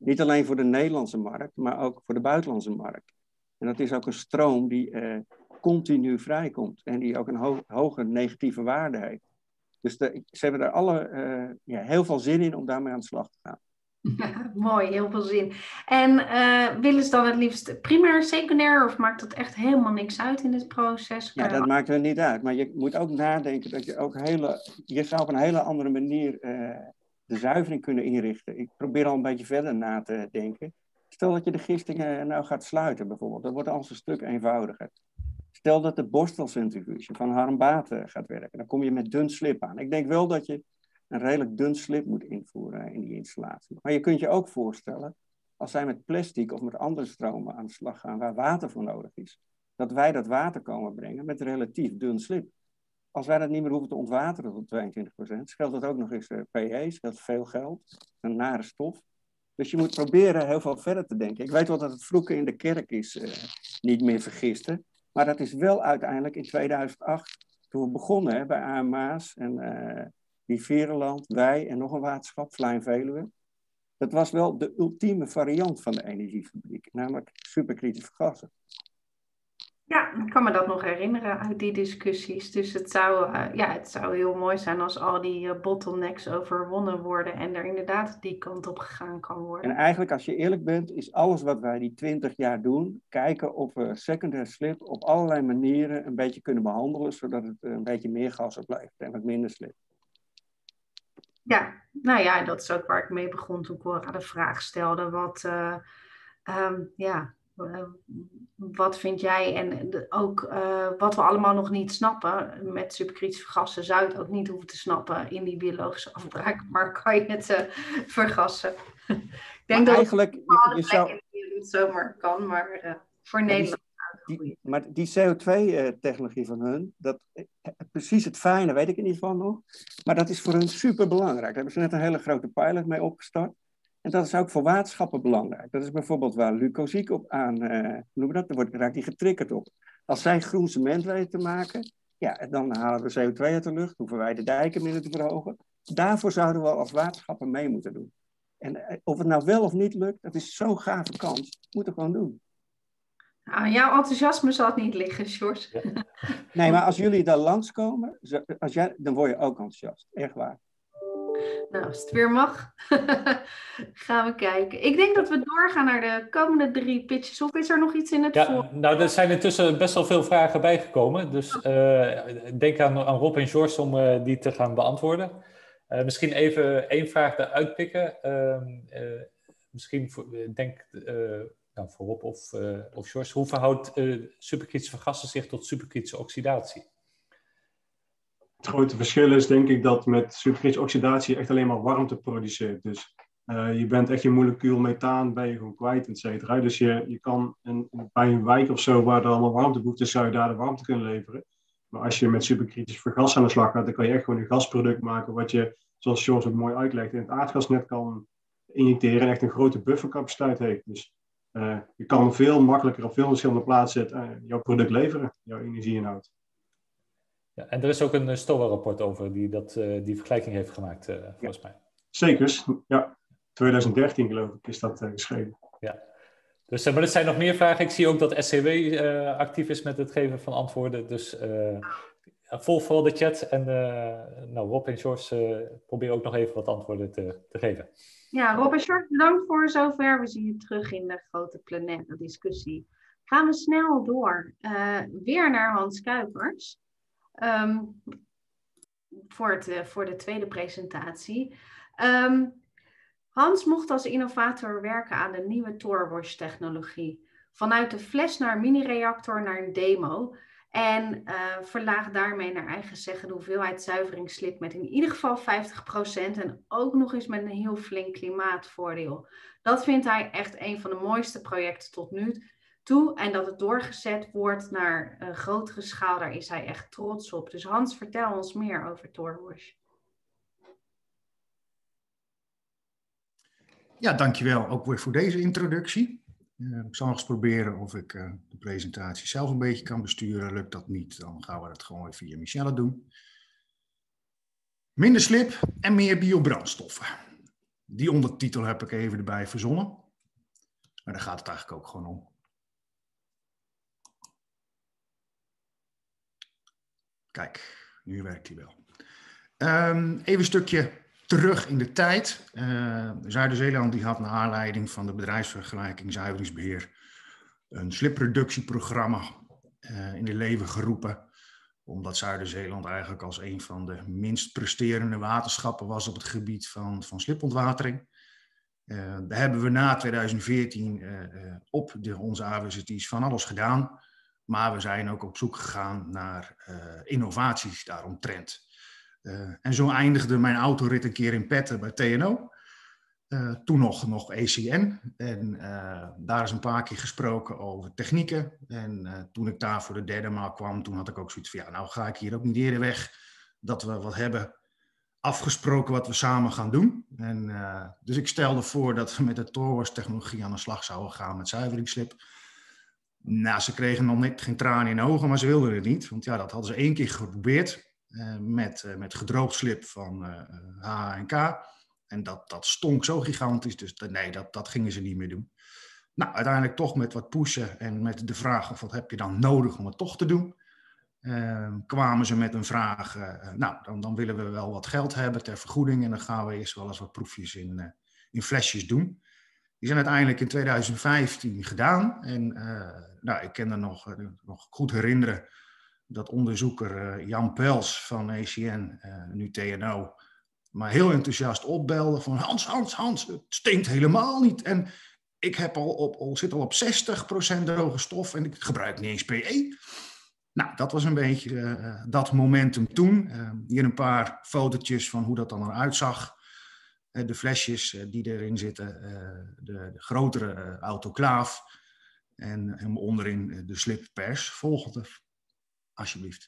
Niet alleen voor de Nederlandse markt, maar ook voor de buitenlandse markt. En dat is ook een stroom die continu vrijkomt en die ook een hoge negatieve waarde heeft. Dus ze hebben er alle heel veel zin in om daarmee aan de slag te gaan. Ja, mooi, heel veel zin. En willen ze dan het liefst primair, secundair of maakt dat echt helemaal niks uit in het proces? Ja, dat maakt er niet uit. Maar je moet ook nadenken dat je ook je zou op een hele andere manier de zuivering kunnen inrichten. Ik probeer al een beetje verder na te denken. Stel dat je de gistingen nou gaat sluiten bijvoorbeeld. Dat wordt alles een stuk eenvoudiger. Stel dat de borstelcentrifuge van Harm Bate gaat werken. Dan kom je met dun slip aan. Ik denk wel dat je een redelijk dun slip moet invoeren in die installatie. Maar je kunt je ook voorstellen, als zij met plastic of met andere stromen aan de slag gaan waar water voor nodig is, dat wij dat water komen brengen met relatief dun slip. Als wij dat niet meer hoeven te ontwateren tot 22%, scheelt dat ook nog eens PE, scheelt veel geld, een nare stof. Dus je moet proberen heel veel verder te denken. Ik weet wel dat het vroeger in de kerk is niet meer vergisten, maar dat is wel uiteindelijk in 2008, toen we begonnen bij AMA's en Rivierenland, wij en nog een waterschap, Vlaam Veluwe. Dat was wel de ultieme variant van de energiefabriek, namelijk superkritische gassen. Ja, ik kan me dat nog herinneren uit die discussies. Dus het zou heel mooi zijn als al die bottlenecks overwonnen worden en er inderdaad die kant op gegaan kan worden. En eigenlijk, als je eerlijk bent, is alles wat wij die 20 jaar doen, kijken of we secundair slip op allerlei manieren een beetje kunnen behandelen, zodat het een beetje meer gas oplevert en wat minder slip. Ja, nou ja, dat is ook waar ik mee begon toen Cora de vraag stelde. Wat vind jij en ook wat we allemaal nog niet snappen met superkritische gassen, zou je het ook niet hoeven te snappen in die biologische afbraak, maar kan je het vergassen. Ik denk dat eigenlijk je zou het zomaar kan, maar voor Nederland. Maar die CO2-technologie van hun, precies het fijne weet ik in ieder geval nog, maar dat is voor hun super belangrijk. Daar hebben ze net een hele grote pilot mee opgestart. En dat is ook voor waterschappen belangrijk. Dat is bijvoorbeeld waar Lucosiek op aan, raakt die getriggerd op. Als zij groen cement weten te maken, ja, dan halen we CO2 uit de lucht, hoeven wij de dijken minder te verhogen. Daarvoor zouden we als waterschappen mee moeten doen. En of het nou wel of niet lukt, dat is zo'n gave kans. Moeten we gewoon doen. Nou, jouw enthousiasme zal het niet liggen, George. Ja. Nee, maar als jullie daar langskomen, dan word je ook enthousiast. Echt waar. Nou, als het weer mag, gaan we kijken. Ik denk dat we doorgaan naar de komende 3 pitches. Of is er nog iets in het voor? Nou, er zijn intussen best wel veel vragen bijgekomen. Dus denk aan Rob en George om die te gaan beantwoorden. Misschien even 1 vraag eruit pikken. Misschien voor Rob of George. Hoe verhoudt superkritische gassen zich tot superkritische oxidatie? Het grote verschil is denk ik dat met superkritische oxidatie je echt alleen maar warmte produceert. Dus je bent echt je molecuul methaan ben je gewoon kwijt, et cetera. Dus je kan bij een wijk of zo waar er allemaal warmtebehoefte is, zou je daar de warmte kunnen leveren. Maar als je met superkritisch vergas aan de slag gaat, dan kan je echt gewoon een gasproduct maken wat je, zoals George ook mooi uitlegt, in het aardgasnet kan injecteren en echt een grote buffercapaciteit heeft. Dus je kan veel makkelijker op veel verschillende plaatsen jouw product leveren, jouw energieinhoud. Ja, en er is ook een STOA-rapport over die vergelijking heeft gemaakt, volgens mij. Zeker, ja. 2013 geloof ik is dat geschreven. Ja, dus, maar er zijn nog meer vragen. Ik zie ook dat SCW actief is met het geven van antwoorden. Dus volg vooral de chat. En Rob en George proberen ook nog even wat antwoorden te geven. Ja, Rob en George, bedankt voor zover. We zien je terug in de grote plenaire discussie. Gaan we snel door. Weer naar Hans Kuipers. Voor de tweede presentatie. Hans mocht als innovator werken aan de nieuwe Torwash-technologie. Vanuit de fles naar mini-reactor naar een demo. En verlaagt daarmee naar eigen zeggen de hoeveelheid zuiveringsslip met in ieder geval 50%. En ook nog eens met een heel flink klimaatvoordeel. Dat vindt hij echt een van de mooiste projecten tot nu toe. En dat het doorgezet wordt naar een grotere schaal, daar is hij echt trots op. Dus Hans, vertel ons meer over Torwash. Ja, dankjewel ook weer voor deze introductie. Ik zal nog eens proberen of ik de presentatie zelf een beetje kan besturen. Lukt dat niet, dan gaan we dat gewoon weer via Michelle doen. Minder slip en meer biobrandstoffen. Die ondertitel heb ik even erbij verzonnen. Maar daar gaat het eigenlijk ook gewoon om. Kijk, nu werkt hij wel. Even een stukje terug in de tijd. Zuider-Zeeland die had naar aanleiding van de bedrijfsvergelijking zuiveringsbeheer een slipreductieprogramma in de leven geroepen. Omdat Zuider-Zeeland eigenlijk als een van de minst presterende waterschappen was op het gebied van slipontwatering. Daar hebben we na 2014 op onze AWZT's van alles gedaan. Maar we zijn ook op zoek gegaan naar innovaties daaromtrent. En zo eindigde mijn autorit een keer in Petten bij TNO. Toen nog ECN. En daar is een paar keer gesproken over technieken. En toen ik daar voor de derde maal kwam, toen had ik ook zoiets van, ja, nou ga ik hier ook niet eerder weg. Dat we wat hebben afgesproken wat we samen gaan doen. En, dus ik stelde voor dat we met de TORWAS-technologie aan de slag zouden gaan met zuiveringsslip. Nou, ze kregen nog net geen tranen in de ogen, maar ze wilden het niet. Want ja, dat hadden ze 1 keer geprobeerd met gedroogd slip van HNK. En dat stonk zo gigantisch, dus nee, dat gingen ze niet meer doen. Nou, uiteindelijk toch met wat pushen en met de vraag of wat heb je dan nodig om het toch te doen, kwamen ze met een vraag, nou, dan willen we wel wat geld hebben ter vergoeding en dan gaan we eerst wel eens wat proefjes in flesjes doen. Die zijn uiteindelijk in 2015 gedaan en nou, ik kan er nog goed herinneren dat onderzoeker Jan Pels van ECN, nu TNO, maar heel enthousiast opbelde van Hans, het stinkt helemaal niet. En ik heb zit al op 60% droge stof en ik gebruik niet eens PE. Nou, dat was een beetje dat momentum toen. Hier een paar fotootjes van hoe dat dan eruit zag. De flesjes die erin zitten, de grotere autoclaaf en onderin de slippers. Volgende, alsjeblieft.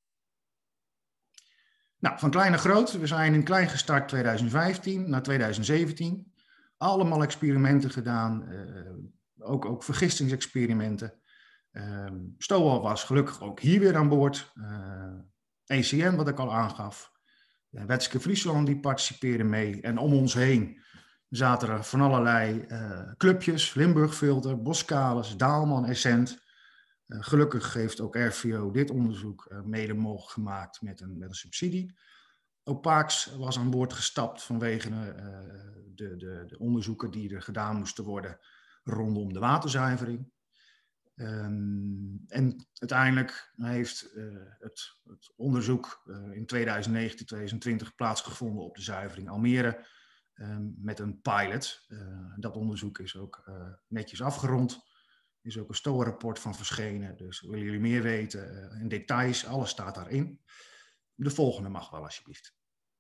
Nou, van klein naar groot. We zijn in klein gestart 2015 naar 2017. Allemaal experimenten gedaan, ook vergistingsexperimenten. STOA was gelukkig ook hier weer aan boord. ECN, wat ik al aangaf. Wetske Friesland, die participeerden mee. En om ons heen zaten er van allerlei clubjes. Limburgfilter, Boskalis, Daalman, Essent. Gelukkig heeft ook RVO dit onderzoek mede mogelijk gemaakt met een subsidie. Opax was aan boord gestapt vanwege de onderzoeken die er gedaan moesten worden rondom de waterzuivering. En uiteindelijk heeft het onderzoek in 2019-2020 plaatsgevonden op de zuivering Almere met een pilot. Dat onderzoek is ook netjes afgerond. Er is ook een STOA-rapport van verschenen. Dus willen jullie meer weten in details, alles staat daarin. De volgende mag wel alsjeblieft.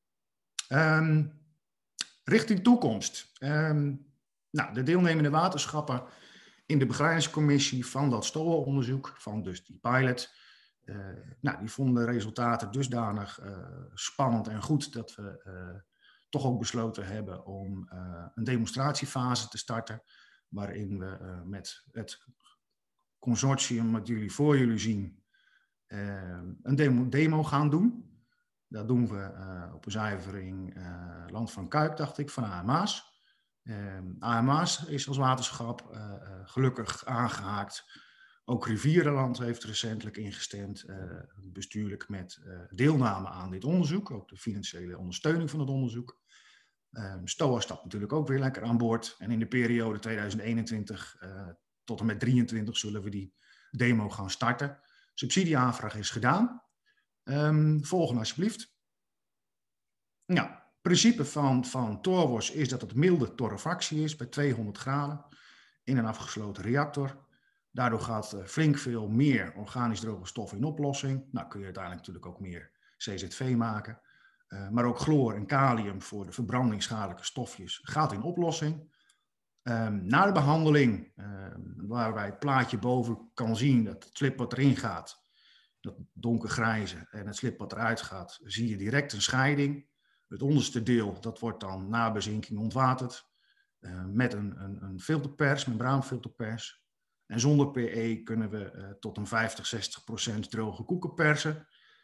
Richting toekomst. Nou, de deelnemende waterschappen in de begeleidingscommissie van dat STOA-onderzoek, van dus die pilot, nou, die vonden de resultaten dusdanig spannend en goed dat we toch ook besloten hebben om een demonstratiefase te starten, waarin we met het consortium wat jullie voor jullie zien een demo gaan doen. Dat doen we op een zuivering Land van Kuik, dacht ik, van AMA's. AMA's is als waterschap gelukkig aangehaakt. Ook Rivierenland heeft recentelijk ingestemd, bestuurlijk met deelname aan dit onderzoek. Ook de financiële ondersteuning van het onderzoek. STOA stapt natuurlijk ook weer lekker aan boord. En in de periode 2021 tot en met 2023 zullen we die demo gaan starten. Subsidieaanvraag is gedaan. Volgende alsjeblieft. Nou, het principe van TORWAS is dat het milde torrefactie is bij 200 graden in een afgesloten reactor. Daardoor gaat flink veel meer organisch droge stof in oplossing. Nou kun je uiteindelijk natuurlijk ook meer CZV maken. Maar ook chloor en kalium voor de verbrandingsschadelijke stofjes gaat in oplossing. Na de behandeling, waarbij het plaatje boven kan zien dat het slip wat erin gaat, dat donkergrijze, en het slip wat eruit gaat, zie je direct een scheiding. Het onderste deel, dat wordt dan na bezinking ontwaterd met een filterpers, membraanfilterpers. En zonder PE kunnen we tot een 50-60% droge koeken persen.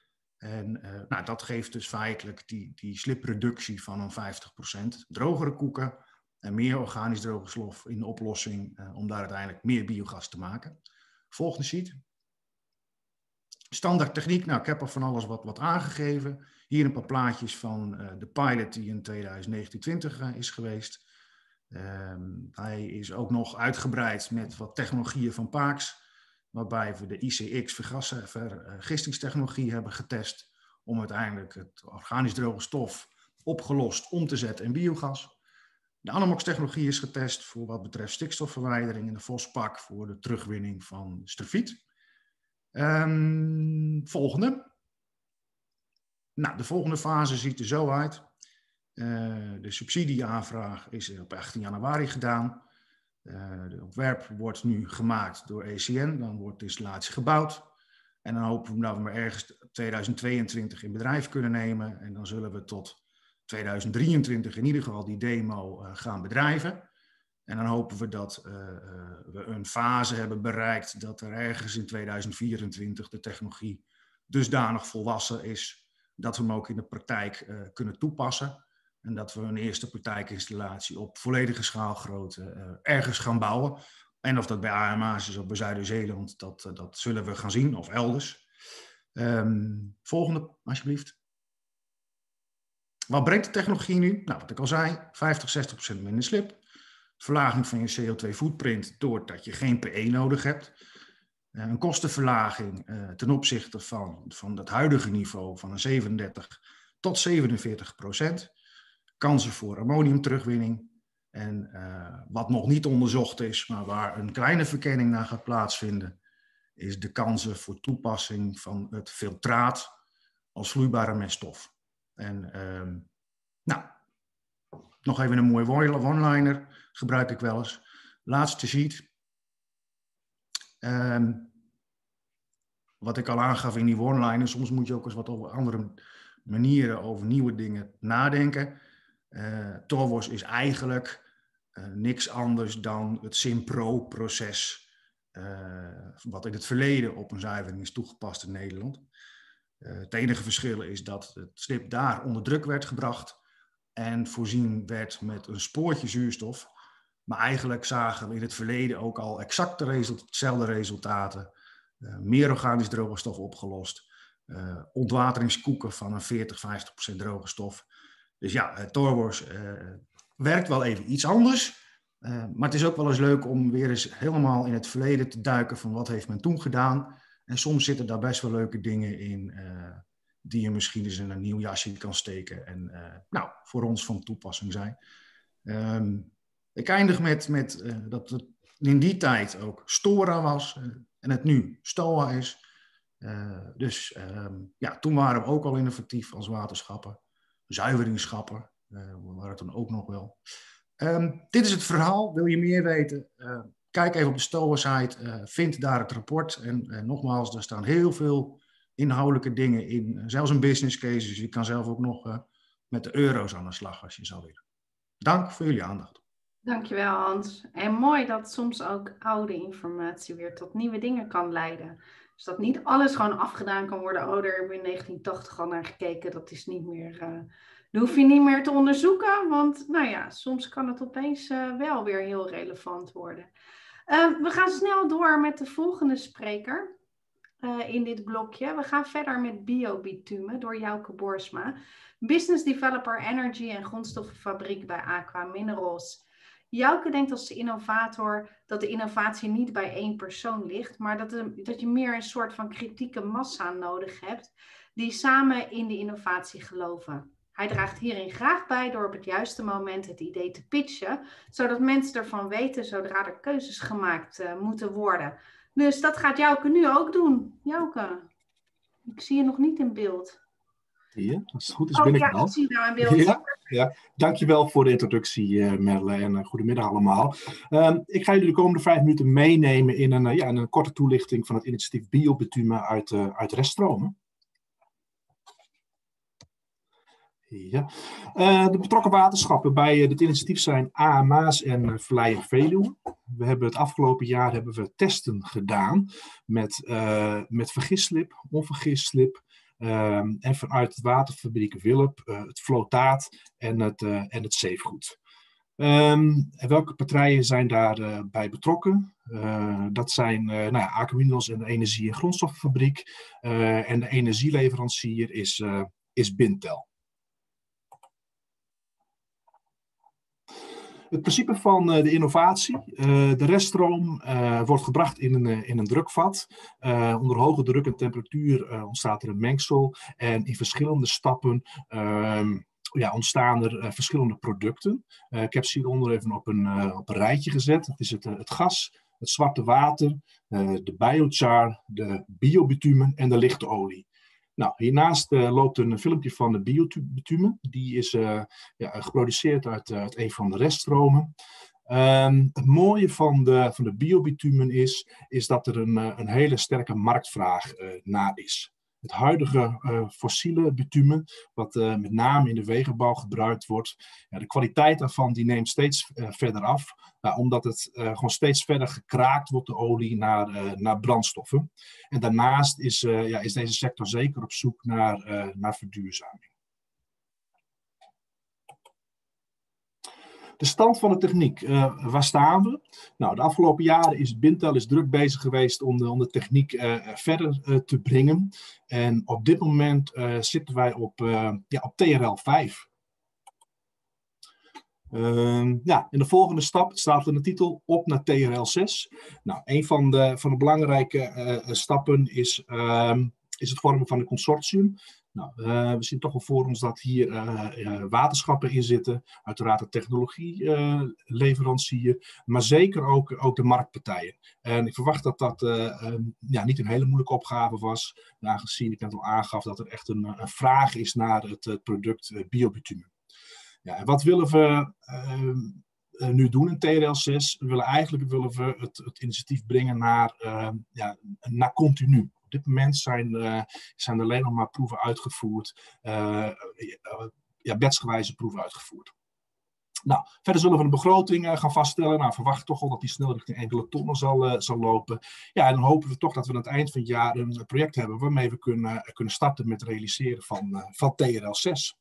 En nou, dat geeft dus feitelijk die slipreductie van een 50%. Drogere koeken en meer organisch droge stof in de oplossing om daar uiteindelijk meer biogas te maken. Volgende sheet. Standaard techniek, nou ik heb al van alles wat aangegeven. Hier een paar plaatjes van de pilot die in 2019-20 is geweest. Hij is ook nog uitgebreid met wat technologieën van Paaks, waarbij we de ICX vergistingstechnologie hebben getest om uiteindelijk het organisch droge stof opgelost om te zetten in biogas. De Anamox technologie is getest voor wat betreft stikstofverwijdering en de Vospak voor de terugwinning van sterfiet. Volgende. Nou, de volgende fase ziet er zo uit. De subsidieaanvraag is op 18 januari gedaan. De ontwerp wordt nu gemaakt door ECN. Dan wordt de installatie gebouwd. En dan hopen we dat we maar ergens 2022 in bedrijf kunnen nemen. En dan zullen we tot 2023 in ieder geval die demo gaan bedrijven. En dan hopen we dat we een fase hebben bereikt dat er ergens in 2024 de technologie dusdanig volwassen is dat we hem ook in de praktijk kunnen toepassen. En dat we een eerste praktijkinstallatie op volledige schaalgrootte ergens gaan bouwen. En of dat bij AMA's is of bij Zuider-Zeeland, dat zullen we gaan zien, of elders. Volgende, alsjeblieft. Wat brengt de technologie nu? Nou, wat ik al zei, 50-60% minder slip. Verlaging van je CO2-footprint doordat je geen PE nodig hebt. Een kostenverlaging ten opzichte van het huidige niveau van een 37 tot 47%. Kansen voor ammoniumterugwinning. En wat nog niet onderzocht is, maar waar een kleine verkenning naar gaat plaatsvinden, is de kansen voor toepassing van het filtraat als vloeibare meststof. En nou, nog even een mooie one-liner, gebruik ik wel eens. Laatste sheet. Wat ik al aangaf in die one-liner, soms moet je ook eens wat over andere manieren over nieuwe dingen nadenken. Torwos is eigenlijk niks anders dan het Simpro-proces, wat in het verleden op een zuivering is toegepast in Nederland. Het enige verschil is dat het slip daar onder druk werd gebracht en voorzien werd met een spoortje zuurstof. Maar eigenlijk zagen we in het verleden ook al exact hetzelfde resultaten. Meer organisch droge stof opgelost. Ontwateringskoeken van een 40-50% droge stof. Dus ja, Torwos werkt wel even iets anders. Maar het is ook wel eens leuk om weer eens helemaal in het verleden te duiken van wat heeft men toen gedaan. En soms zitten daar best wel leuke dingen in die je misschien eens in een nieuw jasje kan steken. En nou, voor ons van toepassing zijn. Ik eindig met dat het in die tijd ook Stora was en het nu Stoa is. Dus ja, toen waren we ook al innovatief als waterschappen. Zuiveringsschappen waren het dan ook nog wel. Dit is het verhaal. Wil je meer weten? Kijk even op de Stoa-site. Vind daar het rapport. En nogmaals, er staan heel veel inhoudelijke dingen in. Zelfs een business case. Dus je kan zelf ook nog met de euro's aan de slag als je zou willen. Dank voor jullie aandacht. Dankjewel Hans. En mooi dat soms ook oude informatie weer tot nieuwe dingen kan leiden. Dus dat niet alles gewoon afgedaan kan worden. Oh, daar hebben we in 1980 al naar gekeken. Dat is niet meer, dat hoef je niet meer te onderzoeken. Want nou ja, soms kan het opeens wel weer heel relevant worden. We gaan snel door met de volgende spreker in dit blokje. We gaan verder met biobitumen door Jouke Boersma. Business Developer Energy en grondstoffenfabriek bij Aqua Minerals. Jouke denkt als innovator dat de innovatie niet bij één persoon ligt, maar dat je meer een soort van kritieke massa nodig hebt die samen in de innovatie geloven. Hij draagt hierin graag bij door op het juiste moment het idee te pitchen, zodat mensen ervan weten zodra er keuzes gemaakt moeten worden. Dus dat gaat Jouke nu ook doen. Jouke, ik zie je nog niet in beeld. Ja, als het goed is ben ik al. Ik zie je nou in beeld. Ja. Dankjewel voor de introductie, Merle, en goedemiddag allemaal. Ik ga jullie de komende 5 minuten meenemen in een korte toelichting van het initiatief biobitumen uit Reststromen. Ja. De betrokken waterschappen bij dit initiatief zijn AMA's en Vallei en Veluwe. We hebben het afgelopen jaar testen gedaan met vergist slip, onvergist slip, en vanuit het waterfabriek Willep het flotaat en het zeefgoed. En welke partijen zijn daarbij betrokken? Dat zijn Aquaminerals en de Energie- en Grondstoffenfabriek. En de energieleverancier is Bintel. Het principe van de innovatie. De reststroom wordt gebracht in een drukvat. Onder hoge druk en temperatuur ontstaat er een mengsel. En in verschillende stappen ontstaan er verschillende producten. Ik heb ze hieronder even op een rijtje gezet. Dat is het gas, het zwarte water, de biochar, de biobitumen en de lichte olie. Nou, hiernaast loopt een filmpje van de biobitumen. Die is geproduceerd uit een van de reststromen. Het mooie van de biobitumen is dat er een hele sterke marktvraag naar is. Het huidige fossiele bitumen, wat met name in de wegenbouw gebruikt wordt, de kwaliteit daarvan die neemt steeds verder af, omdat het gewoon steeds verder gekraakt wordt, de olie, naar brandstoffen. En daarnaast is deze sector zeker op zoek naar verduurzaming. De stand van de techniek, waar staan we? Nou, de afgelopen jaren is Bintel druk bezig geweest om de techniek verder te brengen. En op dit moment zitten wij op TRL 5. In de volgende stap, het staat in de titel, op naar TRL 6. Nou, een van de belangrijke stappen is het vormen van een consortium. Nou, we zien toch wel voor ons dat hier waterschappen in zitten, uiteraard de technologieleverancier, maar zeker ook de marktpartijen. En ik verwacht dat niet een hele moeilijke opgave was, aangezien ik net al aangaf dat er echt een vraag is naar het product biobitumen. Ja, en wat willen we nu doen in TRL 6? We willen het initiatief brengen naar continu. Op dit moment zijn er alleen nog maar proeven uitgevoerd, batchgewijze proeven uitgevoerd. Nou, verder zullen we de begroting gaan vaststellen. Nou, verwacht toch wel dat die snel richting enkele tonnen zal lopen. Ja, en dan hopen we toch dat we aan het eind van het jaar een project hebben waarmee we kunnen starten met het realiseren van TRL 6.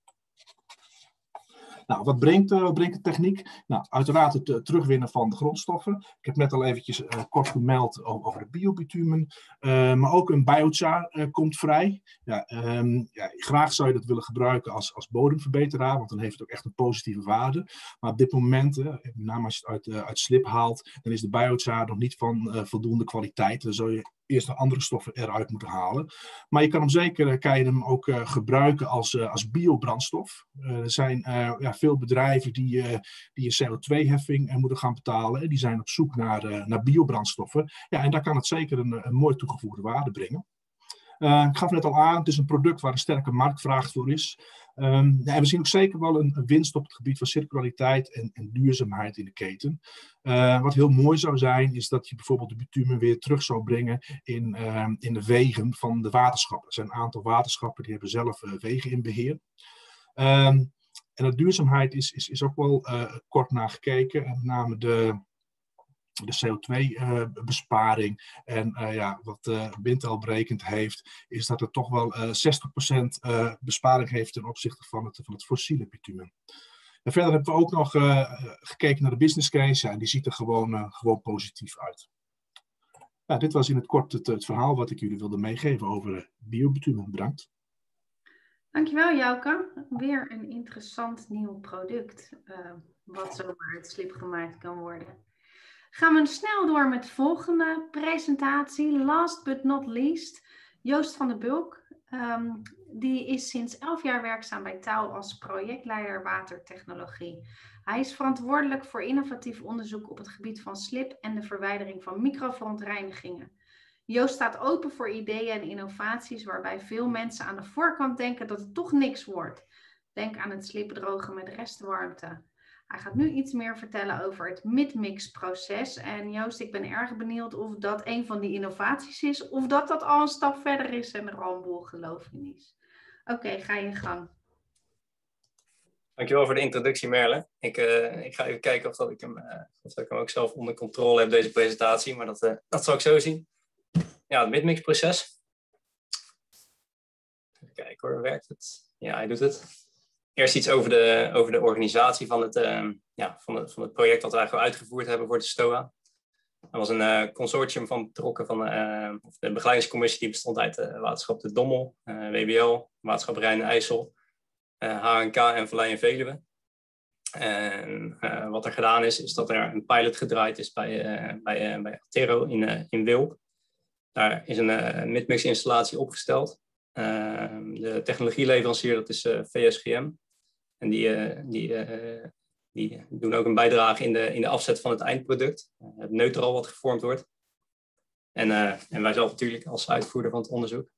Nou, wat brengt de techniek? Nou, uiteraard het terugwinnen van de grondstoffen. Ik heb net al eventjes kort gemeld over de biobitumen. Maar ook een biochar komt vrij. Graag zou je dat willen gebruiken als bodemverbeteraar, want dan heeft het ook echt een positieve waarde. Maar op dit moment, met name als je het uit slip haalt, dan is de biochar nog niet van voldoende kwaliteit. Dan zou je eerst nog andere stoffen eruit moeten halen. Maar je kan hem ook gebruiken als biobrandstof. Er zijn veel bedrijven die een CO2-heffing moeten gaan betalen. Die zijn op zoek naar biobrandstoffen. Ja, en daar kan het zeker een mooi toegevoegde waarde brengen. Ik gaf net al aan, het is een product waar een sterke marktvraag voor is. En we zien ook zeker wel een winst op het gebied van circulariteit en duurzaamheid in de keten. Wat heel mooi zou zijn, is dat je bijvoorbeeld de bitumen weer terug zou brengen in de wegen van de waterschappen. Er zijn een aantal waterschappen die hebben zelf wegen in beheer. En de duurzaamheid is ook wel kort naar gekeken. En met name de CO2-besparing. En wat Bintel berekend heeft, is dat het toch wel 60% besparing heeft ten opzichte van het fossiele bitumen. En verder hebben we ook nog gekeken naar de business case. Ja, en die ziet er gewoon positief uit. Ja, dit was in het kort het verhaal wat ik jullie wilde meegeven over biobitumen. Bedankt. Dankjewel, Jouke. Weer een interessant nieuw product, wat zomaar uit slip gemaakt kan worden. Gaan we snel door met de volgende presentatie. Last but not least, Joost van der Bulk. Die is sinds 11 jaar werkzaam bij Touw als projectleider watertechnologie. Hij is verantwoordelijk voor innovatief onderzoek op het gebied van slip en de verwijdering van microverontreinigingen. Joost staat open voor ideeën en innovaties waarbij veel mensen aan de voorkant denken dat het toch niks wordt. Denk aan het slipdrogen met restwarmte. Hij gaat nu iets meer vertellen over het midmix-proces. En Joost, ik ben erg benieuwd of dat een van die innovaties is, of dat al een stap verder is en er al een boel geloof in is. Oké, ga je gang. Dankjewel voor de introductie, Merle. Ik ga even kijken of ik hem ook zelf onder controle heb, deze presentatie. Maar dat zal ik zo zien. Ja, het midmix-proces. kijken hoor, werkt het? Ja, hij doet het. Eerst iets over de organisatie van het project wat wij gewoon uitgevoerd hebben voor de STOA. Er was een consortium van betrokken van de begeleidingscommissie, die bestond uit Waterschap de Dommel, WBL, Waterschap Rijn en IJssel, HNK en Vallei en Veluwe. En wat er gedaan is dat er een pilot gedraaid is bij Attero in Wilp. Daar is een midmix installatie opgesteld. De technologieleverancier, dat is VSGM. En die doen ook een bijdrage in de afzet van het eindproduct. Het neutral wat gevormd wordt. En wij zelf natuurlijk als uitvoerder van het onderzoek.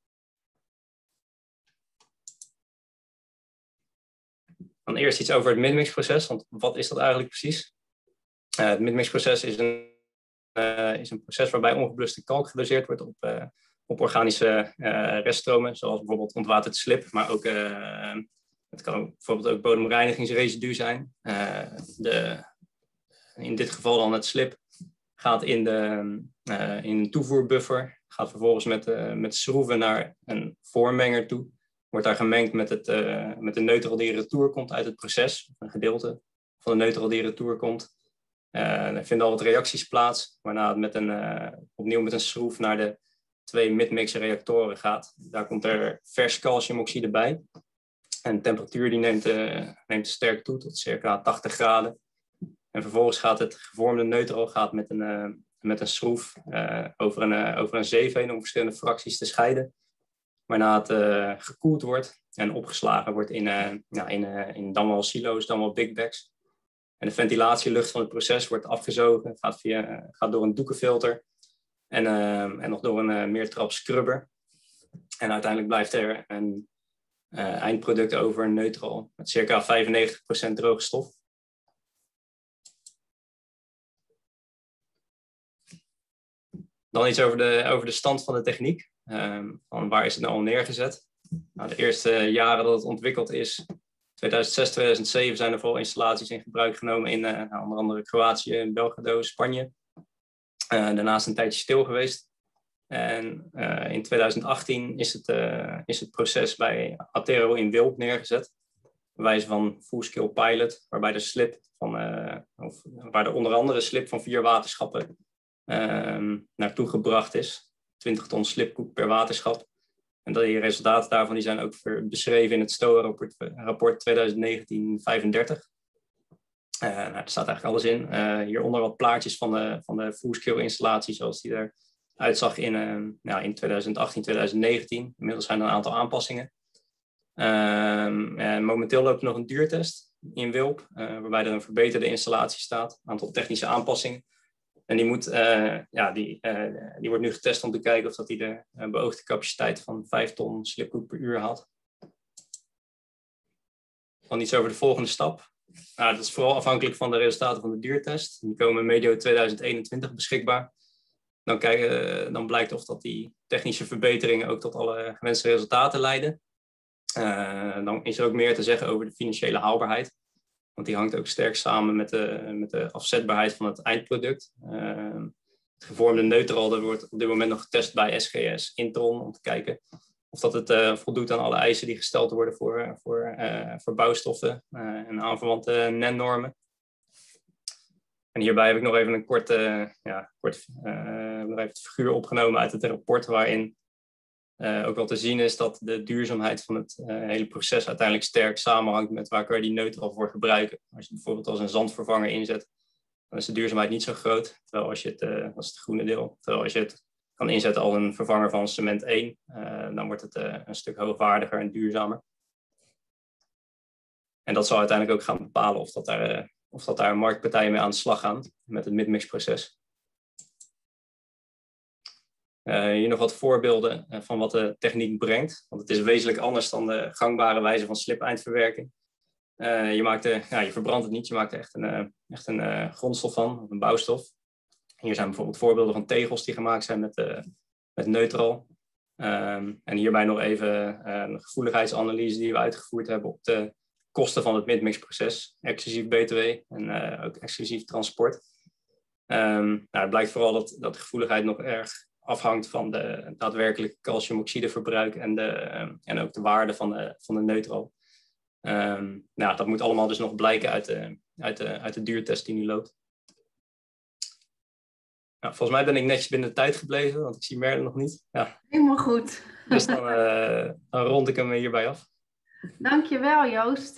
Dan eerst iets over het midmixproces, want wat is dat eigenlijk precies? Het midmixproces is een proces waarbij ongebluste kalk gedoseerd wordt op organische reststromen, zoals bijvoorbeeld ontwaterd slib, maar ook het kan bijvoorbeeld ook bodemreinigingsresidu zijn. In dit geval dan het slib gaat in een toevoerbuffer, gaat vervolgens met schroeven naar een voormenger toe. Wordt daar gemengd met de neutral die retour komt uit het proces. Een gedeelte van de neutral die retour komt. Er vinden al wat reacties plaats, waarna het opnieuw met een schroef naar de 2 midmixer reactoren gaat. Daar komt er vers calciumoxide bij. En de temperatuur die neemt sterk toe tot circa 80 graden. En vervolgens gaat het gevormde neutral met een schroef over een zeef heen om verschillende fracties te scheiden. Waarna het gekoeld wordt en opgeslagen wordt in dan wel silo's, dan wel big bags. En de ventilatielucht van het proces wordt afgezogen, gaat door een doekenfilter en nog door een meertrap scrubber. En uiteindelijk blijft er een eindproduct over, neutral, met circa 95% droge stof. Dan iets over de stand van de techniek. Van waar is het nou al neergezet? Nou, de eerste jaren dat het ontwikkeld is, 2006, 2007, zijn er vooral installaties in gebruik genomen in onder andere Kroatië, Belgrado, Spanje. Daarnaast een tijdje stil geweest. En in 2018 is het proces bij Attero in Wilp neergezet. Bij wijze van full-scale pilot, waarbij waar onder andere slip van 4 waterschappen naartoe gebracht is. 20 ton slipkoek per waterschap. En die resultaten daarvan zijn ook beschreven in het STOA-rapport 2019-35. Daar staat eigenlijk alles in. Hieronder wat plaatjes van de full-scale installatie zoals die eruit zag in 2018, 2019. Inmiddels zijn er een aantal aanpassingen. Momenteel loopt er nog een duurtest in Wilp, waarbij er een verbeterde installatie staat. Een aantal technische aanpassingen. En die wordt nu getest om te kijken of die de beoogde capaciteit van 5 ton slipkoek per uur had. Dan iets over de volgende stap. Dat is vooral afhankelijk van de resultaten van de duurtest. Die komen medio 2021 beschikbaar. Dan blijkt of die technische verbeteringen ook tot alle gewenste resultaten leiden. Dan is er ook meer te zeggen over de financiële haalbaarheid. Want die hangt ook sterk samen met de afzetbaarheid van het eindproduct. Het gevormde neutral dat wordt op dit moment nog getest bij SGS Intron om te kijken of dat het voldoet aan alle eisen die gesteld worden voor bouwstoffen en aanverwante NEN-normen. En hierbij heb ik nog even het figuur opgenomen uit het rapport waarin ook wel te zien is dat de duurzaamheid van het hele proces uiteindelijk sterk samenhangt met waar kan je die neutral voor gebruiken. Als je bijvoorbeeld als een zandvervanger inzet, dan is de duurzaamheid niet zo groot. Terwijl als je dat is het groene deel. Terwijl als je het kan inzetten als een vervanger van cement 1, dan wordt het een stuk hoogwaardiger en duurzamer. En dat zal uiteindelijk ook gaan bepalen of dat daar marktpartijen mee aan de slag gaan met het midmixproces. Hier nog wat voorbeelden van wat de techniek brengt. Want het is wezenlijk anders dan de gangbare wijze van slip-eindverwerking. Je verbrandt het niet, je maakt er echt een grondstof van, of een bouwstof. Hier zijn bijvoorbeeld voorbeelden van tegels die gemaakt zijn met neutral. En hierbij nog even een gevoeligheidsanalyse die we uitgevoerd hebben op de kosten van het midmixproces, exclusief BTW en ook exclusief transport. Het blijkt vooral dat de gevoeligheid nog erg afhangt van de daadwerkelijke calciumoxideverbruik en ook de waarde van de neutral. Dat moet allemaal dus nog blijken uit de duurtest die nu loopt. Nou, volgens mij ben ik netjes binnen de tijd gebleven, want ik zie Merle nog niet. Ja. Helemaal goed. Dus dan rond ik hem hierbij af. Dankjewel, Joost.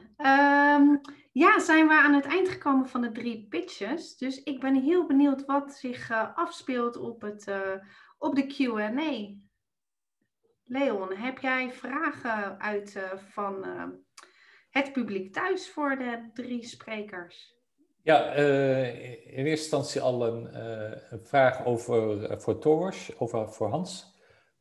Zijn we aan het eind gekomen van de 3 pitches. Dus ik ben heel benieuwd wat zich afspeelt op de Q&A. Leon, heb jij vragen van het publiek thuis voor de 3 sprekers? Ja, in eerste instantie al een vraag voor Torwash, voor Hans.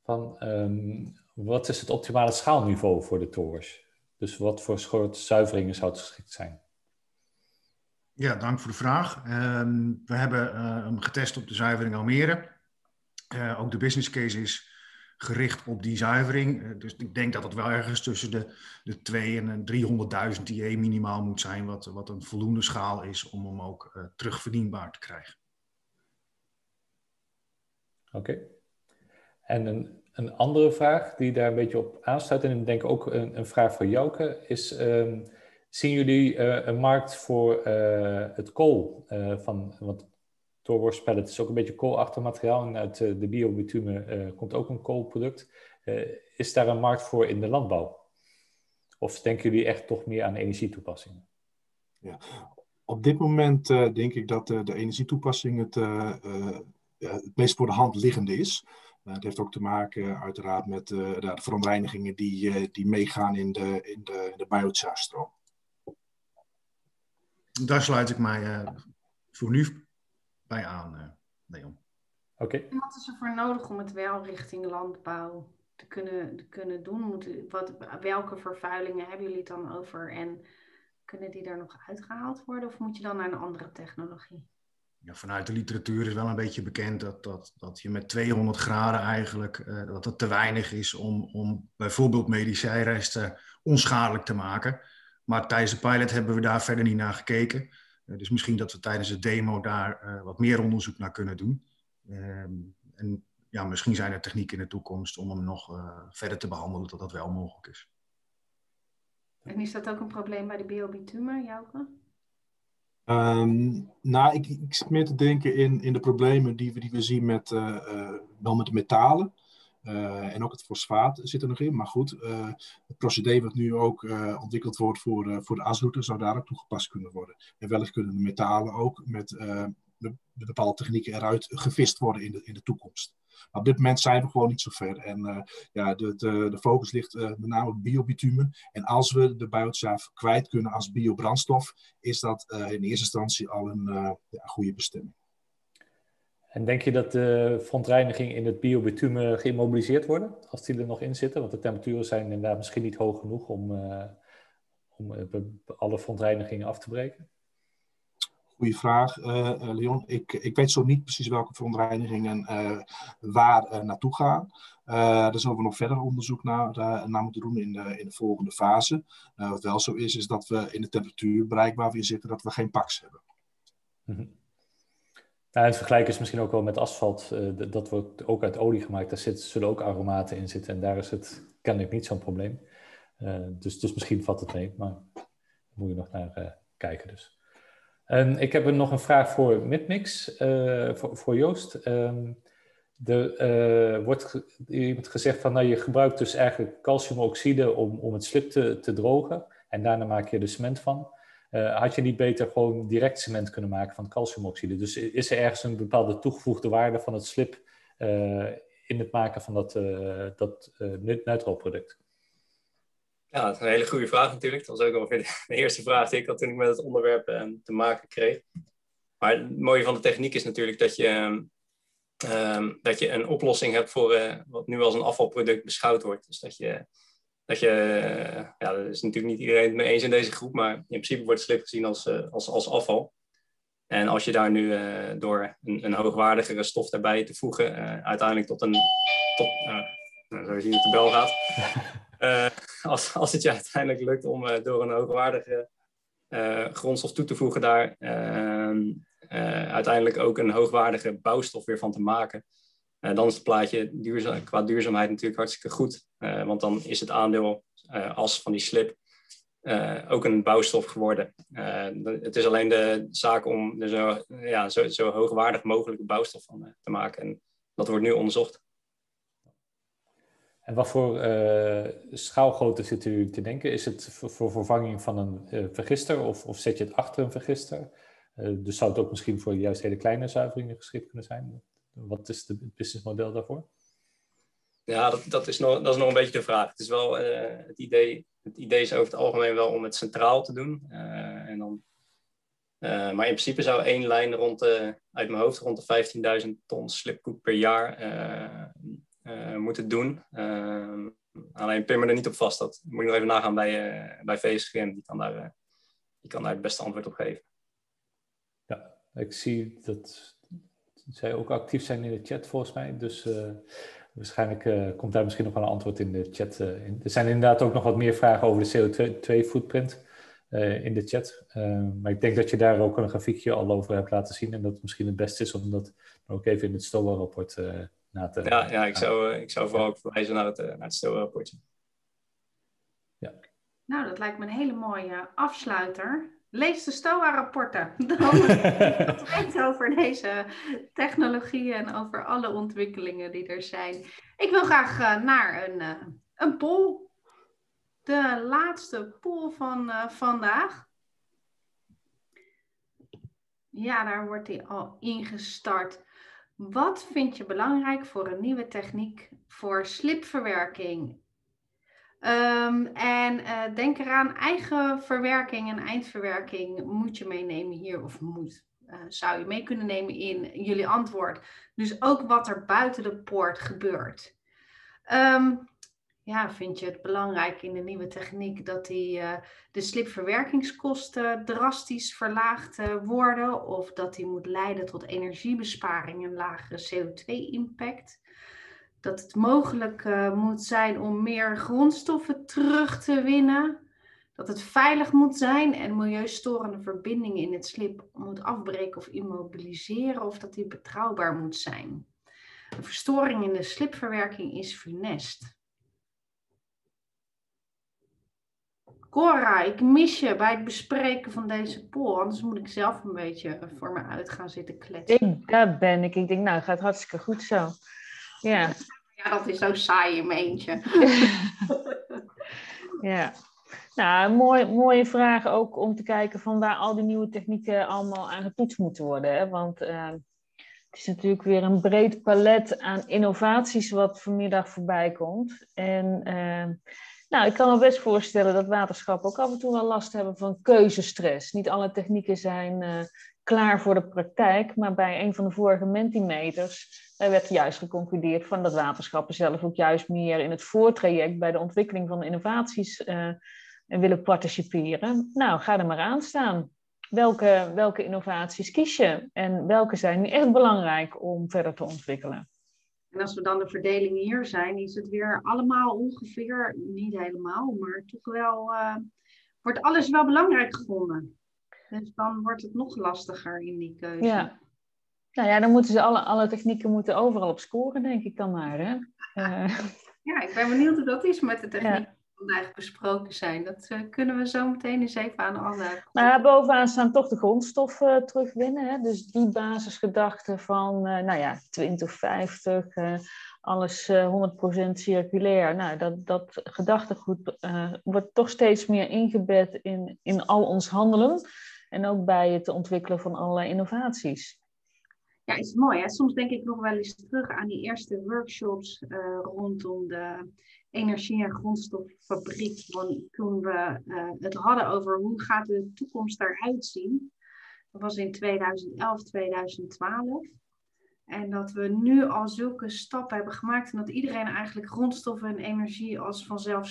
Wat is het optimale schaalniveau voor de Torwash? Dus wat voor soort zuiveringen zou het geschikt zijn? Ja, dank voor de vraag. We hebben hem getest op de zuivering Almere. Ook de business case is gericht op die zuivering. Dus ik denk dat het wel ergens tussen de 200.000 en 300.000 IE minimaal moet zijn, wat een voldoende schaal is om hem ook terugverdienbaar te krijgen. Oké. En een andere vraag die daar een beetje op aansluit, en ik denk ook een vraag voor Jouke, is: zien jullie een markt voor het kool? Want Torwash pellet is ook een beetje koolachtig materiaal en uit de biobitumen komt ook een koolproduct. Is daar een markt voor in de landbouw? Of denken jullie echt toch meer aan energietoepassingen? Ja. Op dit moment denk ik dat de energietoepassing het meest voor de hand liggende is. Het heeft ook te maken uiteraard met de verontreinigingen die meegaan in de biochar-stroom. Daar sluit ik mij voor nu bij aan, Leon. Oké. En wat is er voor nodig om het wel richting landbouw te kunnen doen? Welke vervuilingen hebben jullie het dan over? En kunnen die er nog uitgehaald worden? Of moet je dan naar een andere technologie? Ja, vanuit de literatuur is wel een beetje bekend dat je met 200 graden eigenlijk dat het te weinig is om bijvoorbeeld medicijnresten onschadelijk te maken. Maar tijdens de pilot hebben we daar verder niet naar gekeken. Dus misschien dat we tijdens de demo daar wat meer onderzoek naar kunnen doen. En ja, misschien zijn er technieken in de toekomst om hem nog verder te behandelen, dat dat wel mogelijk is. En is dat ook een probleem bij de biobitumen, Jouke? Ik zit meer te denken in de problemen die we zien wel met de metalen. En ook het fosfaat zit er nog in. Maar goed, het procedé wat nu ook ontwikkeld wordt voor de asroute zou daar ook toegepast kunnen worden. En wellicht kunnen de metalen ook met bepaalde technieken eruit gevist worden in de toekomst. Maar op dit moment zijn we gewoon niet zo ver. En de focus ligt met name op biobitumen. En als we de biochar kwijt kunnen als biobrandstof, is dat in eerste instantie al een goede bestemming. En denk je dat de verontreiniging in het biobitumen geïmmobiliseerd worden, als die er nog in zitten? Want de temperaturen zijn inderdaad misschien niet hoog genoeg om alle verontreinigingen af te breken. Goeie vraag, Leon. Ik weet zo niet precies welke verontreinigingen waar naartoe gaan. Daar zullen we nog verder onderzoek naar moeten doen in de volgende fase. Wat wel zo is dat we in de temperatuurbereik waar we in zitten, dat we geen PAX hebben. Mm-hmm. Nou, het vergelijk is misschien ook wel met asfalt. Dat wordt ook uit olie gemaakt. Daar zullen ook aromaten in zitten. En daar is het kennelijk niet zo'n probleem. Dus misschien valt het mee. Maar daar moet je nog naar kijken dus. Ik heb nog een vraag voor Midmix. Voor Joost. Wordt iemand gezegd van... je gebruikt dus eigenlijk calciumoxide om het slip te drogen. En daarna maak je er cement van. Had je niet beter gewoon direct cement kunnen maken van calciumoxide? Dus is er ergens een bepaalde toegevoegde waarde van het slip in het maken van dat neutral product? Ja, dat is een hele goede vraag natuurlijk. Dat was ook ongeveer de eerste vraag die ik had toen ik met het onderwerp te maken kreeg. Maar het mooie van de techniek is natuurlijk dat je een oplossing hebt voor wat nu als een afvalproduct beschouwd wordt. Dus dat is natuurlijk niet iedereen het mee eens in deze groep, maar in principe wordt slip gezien als afval. En als je daar nu door een hoogwaardigere stof daarbij te voegen, uiteindelijk zo zien dat de bel gaat. Als het je uiteindelijk lukt om door een hoogwaardige grondstof toe te voegen daar uiteindelijk ook een hoogwaardige bouwstof weer van te maken, Dan is het plaatje qua duurzaamheid natuurlijk hartstikke goed. Want dan is het aandeel as van die slip ook een bouwstof geworden. Het is alleen de zaak om er zo hoogwaardig mogelijke bouwstof van te maken. En dat wordt nu onderzocht. En wat voor schaalgrootte zitten u te denken? Is het voor vervanging van een vergister of zet je het achter een vergister? Dus zou het ook misschien voor juist hele kleine zuiveringen geschikt kunnen zijn? Wat is het businessmodel daarvoor? Ja, dat is nog een beetje de vraag. Het is wel het idee is over het algemeen wel om het centraal te doen. Maar in principe zou één lijn uit mijn hoofd rond de 15.000 ton slipkoek per jaar moeten doen. Alleen pin me er niet op vast. Dat moet ik nog even nagaan bij VSGM. Die kan daar het beste antwoord op geven. Ja, ik zie dat zij ook actief zijn in de chat volgens mij. Dus waarschijnlijk komt daar misschien nog wel een antwoord in de chat. Er zijn inderdaad ook nog wat meer vragen over de CO2-footprint in de chat. Maar ik denk dat je daar ook een grafiekje al over hebt laten zien. En dat het misschien het beste is om dat ook even in het STOA-rapport na te... Ja, ik zou vooral ook verwijzen naar het STOA-rapportje. Ja. Nou, dat lijkt me een hele mooie afsluiter. Lees de STOA-rapporten. Dan weet over deze technologieën en over alle ontwikkelingen die er zijn. Ik wil graag naar een poll. De laatste poll van vandaag. Ja, daar wordt die al ingestart. Wat vind je belangrijk voor een nieuwe techniek voor slipverwerking? Denk eraan, eigen verwerking en eindverwerking moet je meenemen hier, of zou je mee kunnen nemen in jullie antwoord. Dus ook wat er buiten de poort gebeurt. Vind je het belangrijk in de nieuwe techniek dat de slipverwerkingskosten drastisch verlaagd worden, of dat die moet leiden tot energiebesparing en lagere CO2-impact? Dat het mogelijk moet zijn om meer grondstoffen terug te winnen. Dat het veilig moet zijn en milieustorende verbindingen in het slip moet afbreken of immobiliseren. Of dat die betrouwbaar moet zijn. Een verstoring in de slipverwerking is funest. Cora, ik mis je bij het bespreken van deze poll. Anders moet ik zelf een beetje voor me uit gaan zitten kletsen. Daar ben ik. Ik denk, nou, het gaat hartstikke goed zo. Ja. Ja, dat is zo saai in mijn eentje. Ja. Nou, mooie vraag ook om te kijken van waar al die nieuwe technieken allemaal aan getoetst moeten worden. Hè? Want het is natuurlijk weer een breed palet aan innovaties wat vanmiddag voorbij komt. En ik kan me best voorstellen dat waterschappen ook af en toe wel last hebben van keuzestress. Niet alle technieken zijn klaar voor de praktijk, maar bij een van de vorige Mentimeters werd juist geconcludeerd van dat waterschappen zelf ook juist meer in het voortraject bij de ontwikkeling van innovaties willen participeren. Nou, ga er maar aan staan. Welke innovaties kies je en welke zijn nu echt belangrijk om verder te ontwikkelen? En als we dan de verdeling hier zijn, is het weer allemaal ongeveer, niet helemaal, maar toch wel, wordt alles wel belangrijk gevonden. Dus dan wordt het nog lastiger in die keuze. Ja. Nou ja, dan moeten ze alle technieken moeten overal op scoren, denk ik dan maar. Hè? Ja, ik ben benieuwd hoe dat is met de technieken die vandaag besproken zijn. Dat kunnen we zo meteen eens even aan alle... Nou, bovenaan staan toch de grondstoffen terugwinnen. Hè? Dus die basisgedachte van 2050, alles 100% circulair. Nou, dat gedachtegoed wordt toch steeds meer ingebed in al ons handelen. En ook bij het ontwikkelen van allerlei innovaties. Ja, is mooi. Hè? Soms denk ik nog wel eens terug aan die eerste workshops rondom de energie- en grondstoffabriek. Toen we het hadden over hoe gaat de toekomst eruit zien. Dat was in 2011, 2012. En dat we nu al zulke stappen hebben gemaakt. En dat iedereen eigenlijk grondstoffen en energie als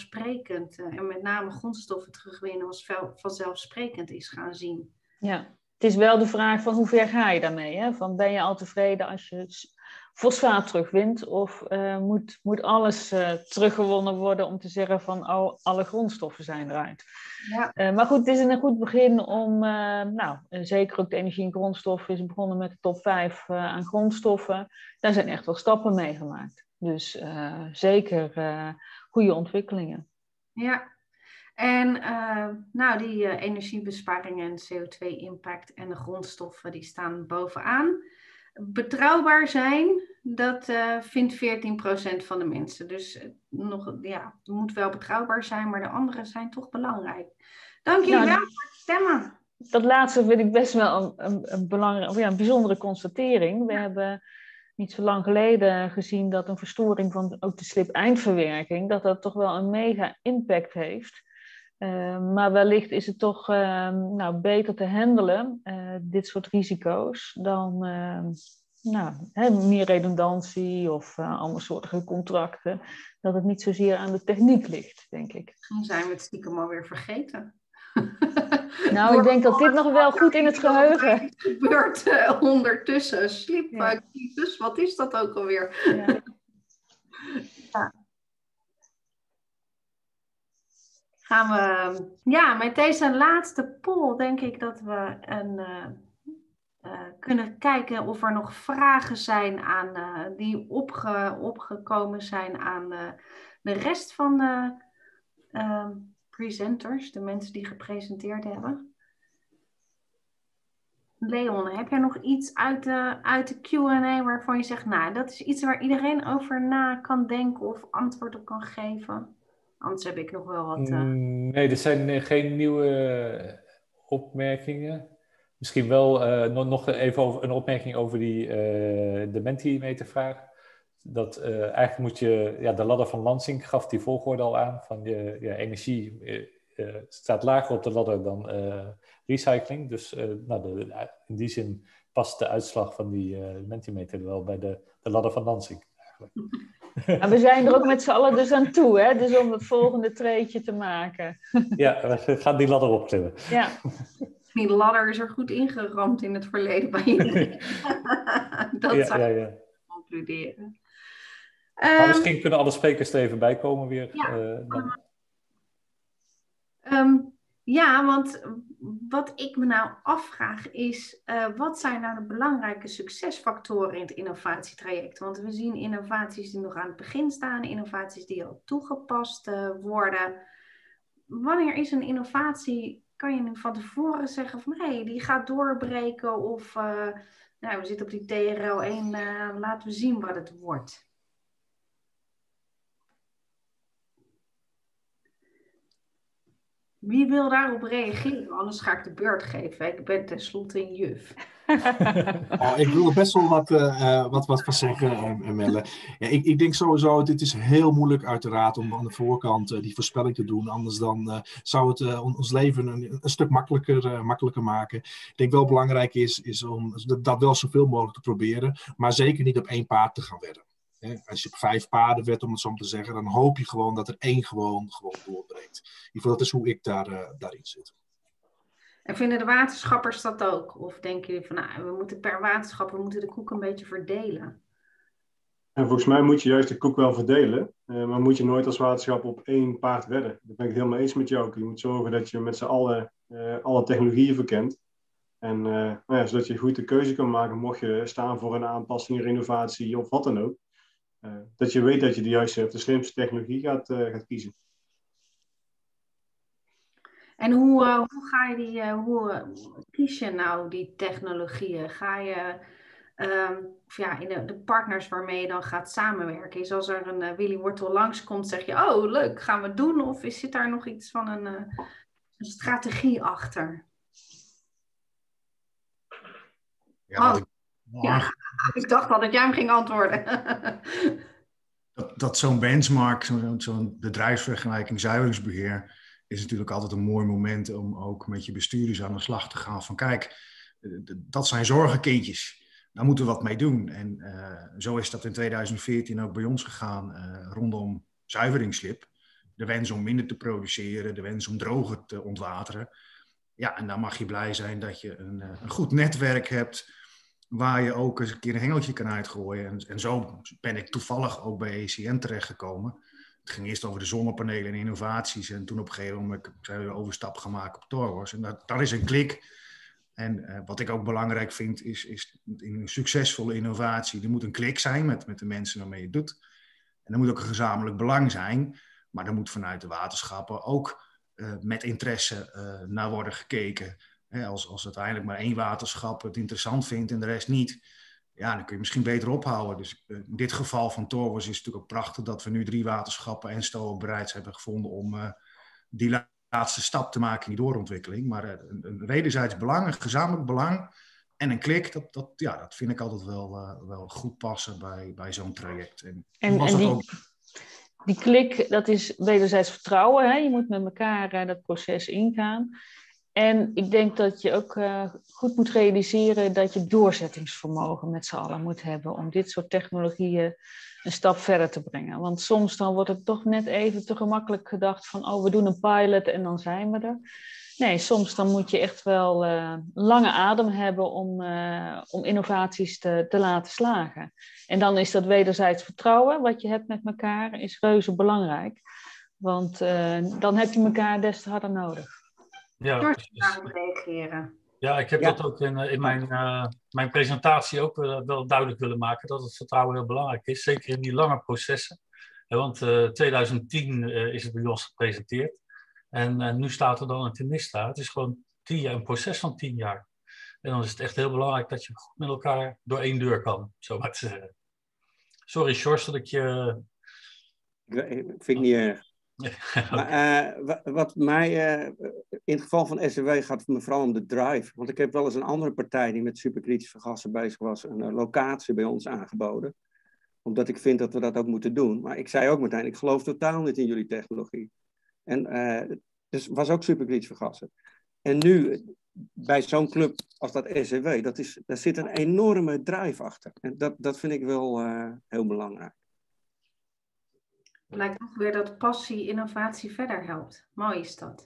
vanzelfsprekend. En met name grondstoffen terugwinnen als vanzelfsprekend is gaan zien. Ja. Het is wel de vraag van hoe ver ga je daarmee? Hè? Van, ben je al tevreden als je fosfaat terugwint? Of moet alles teruggewonnen worden om te zeggen van alle grondstoffen zijn eruit? Ja. Maar goed, het is een goed begin om, zeker ook de energie en grondstoffen is begonnen met de top 5 aan grondstoffen. Daar zijn echt wel stappen mee gemaakt. Dus zeker goede ontwikkelingen. Ja. En die energiebesparing en CO2-impact en de grondstoffen die staan bovenaan. Betrouwbaar zijn, dat vindt 14% van de mensen. Dus het moet wel betrouwbaar zijn, maar de anderen zijn toch belangrijk. Dank jullie wel voor het stemmen. Dat laatste vind ik best wel een bijzondere constatering. We hebben niet zo lang geleden gezien dat een verstoring van ook de slip-eindverwerking, dat toch wel een mega impact heeft. Maar wellicht is het toch beter te handelen, dit soort risico's, dan meer redundantie of andersoortige contracten. Dat het niet zozeer aan de techniek ligt, denk ik. Misschien zijn we het stiekem alweer vergeten. Nou, ik denk dat dit nog wel goed in het geheugen. Het gebeurt ondertussen. Slipcrisis, wat is dat ook alweer? Ja. Gaan we, met deze laatste poll denk ik dat we kunnen kijken of er nog vragen zijn die opgekomen zijn aan de rest van de presenters, de mensen die gepresenteerd hebben. Leon, heb jij nog iets uit de Q&A waarvan je zegt, nou, dat is iets waar iedereen over na kan denken of antwoord op kan geven? Anders heb ik nog wel wat... Nee, er zijn geen nieuwe opmerkingen. Misschien wel nog even een opmerking over de Mentimeter-vraag. Dat eigenlijk moet je... de ladder van Lansing gaf die volgorde al aan. Van je energie staat lager op de ladder dan recycling. Dus in die zin past de uitslag van die Mentimeter wel bij de ladder van Lansing eigenlijk. En we zijn er ook met z'n allen dus aan toe, hè? Dus om het volgende treetje te maken. Ja, we gaan die ladder opklimmen. Ja. Die ladder is er goed ingeramd in het verleden bij iedereen. Dat zou ik concluderen. Maar misschien kunnen alle sprekers er even bij komen weer. Ja, want wat ik me nou afvraag is, wat zijn nou de belangrijke succesfactoren in het innovatietraject? Want we zien innovaties die nog aan het begin staan, innovaties die al toegepast worden. Wanneer is een innovatie, kan je nu van tevoren zeggen van hé, die gaat doorbreken of we zitten op die TRL 1, laten we zien wat het wordt. Wie wil daarop reageren? Anders ga ik de beurt geven. Ik ben tenslotte een juf. Ik wil er best wel wat van zeggen, Melle. Ja, ik denk sowieso, dit is heel moeilijk uiteraard om aan de voorkant die voorspelling te doen. Anders dan zou het ons leven een stuk makkelijker maken. Ik denk wel belangrijk is om dat wel zoveel mogelijk te proberen. Maar zeker niet op één paard te gaan wedden. Als je op 5 paarden wedt, om het zo te zeggen, dan hoop je gewoon dat er 1 gewoon doorbreekt. In ieder geval, dat is hoe ik daarin zit. En vinden de wetenschappers dat ook? Of denken jullie van, we moeten per wetenschap, we moeten de koek een beetje verdelen? En volgens mij moet je juist de koek wel verdelen, maar moet je nooit als wetenschap op 1 paard wedden. Dat ben ik het helemaal eens met jou. Je moet zorgen dat je met z'n allen alle technologieën verkent. En zodat je goed de keuze kan maken, mocht je staan voor een aanpassing, renovatie of wat dan ook. Dat je weet dat je de juiste of de slimste technologie gaat kiezen. En hoe kies je nou die technologieën? Ga je in de partners waarmee je dan gaat samenwerken? Is als er een Willy Wortel langskomt, zeg je, oh leuk, gaan we doen? Of zit daar nog iets van een strategie achter? Ik dacht al dat jij hem ging antwoorden. dat zo'n benchmark, zo'n bedrijfsvergelijking, zuiveringsbeheer, is natuurlijk altijd een mooi moment om ook met je bestuurders aan de slag te gaan. Van kijk, dat zijn zorgenkindjes. Daar moeten we wat mee doen. En zo is dat in 2014 ook bij ons gegaan rondom zuiveringsslip. De wens om minder te produceren, de wens om droger te ontwateren. Ja, en dan mag je blij zijn dat je een goed netwerk hebt waar je ook eens een keer een hengeltje kan uitgooien. En zo ben ik toevallig ook bij ECN terechtgekomen. Het ging eerst over de zonnepanelen en innovaties. En toen op een gegeven moment zijn we de overstap gemaakt op Torwos. En dat is een klik. En wat ik ook belangrijk vind, is in een succesvolle innovatie, er moet een klik zijn met de mensen waarmee je het doet. En er moet ook een gezamenlijk belang zijn. Maar er moet vanuit de waterschappen ook met interesse naar worden gekeken. Als uiteindelijk maar 1 waterschap het interessant vindt en de rest niet, ja, dan kun je misschien beter ophouden. Dus in dit geval van Torwos is het natuurlijk ook prachtig dat we nu 3 waterschappen en STOA bereid hebben gevonden om die laatste stap te maken in die doorontwikkeling. Maar een wederzijds belang, een gezamenlijk belang en een klik, dat vind ik altijd wel goed passen bij zo'n traject. Die klik, dat is wederzijds vertrouwen. Hè? Je moet met elkaar dat proces ingaan. En ik denk dat je ook goed moet realiseren dat je doorzettingsvermogen met z'n allen moet hebben om dit soort technologieën een stap verder te brengen. Want soms dan wordt het toch net even te gemakkelijk gedacht van, we doen een pilot en dan zijn we er. Nee, soms dan moet je echt wel lange adem hebben om innovaties te laten slagen. En dan is dat wederzijds vertrouwen wat je hebt met elkaar is reuze belangrijk. Want dan heb je elkaar des te harder nodig. Ja, daarop reageren. Ja, ik heb dat ook in mijn presentatie ook wel duidelijk willen maken, dat het vertrouwen heel belangrijk is. Zeker in die lange processen. Want 2010 is het bij ons gepresenteerd. En nu staat er dan een Tenista. Het is gewoon 10 jaar, een proces van 10 jaar. En dan is het echt heel belangrijk dat je goed met elkaar door 1 deur kan. Zo maar te zeggen. Sorry, Sjors, dat ik je... Vind ik niet erg. Maar wat mij in het geval van SCW gaat me vooral om de drive. Want ik heb wel eens een andere partij die met superkritische gassen bezig was, een locatie bij ons aangeboden. Omdat ik vind dat we dat ook moeten doen. Maar ik zei ook meteen, ik geloof totaal niet in jullie technologie. En dus was ook superkritische gassen. En nu, bij zo'n club als dat SCW, daar zit een enorme drive achter. En dat vind ik wel heel belangrijk. Lijkt ook weer dat passie innovatie verder helpt. Mooi is dat.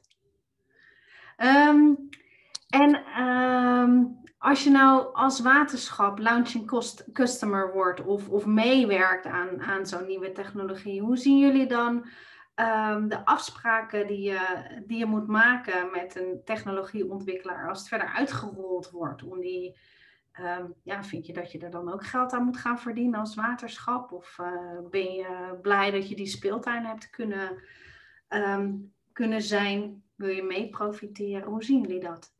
Als je nou als waterschap launching customer wordt of meewerkt aan zo'n nieuwe technologie, hoe zien jullie dan de afspraken die je moet maken met een technologieontwikkelaar als het verder uitgerold wordt om die... vind je dat je er dan ook geld aan moet gaan verdienen als waterschap? Of ben je blij dat je die speeltuin hebt kunnen zijn? Wil je mee profiteren? Hoe zien jullie dat?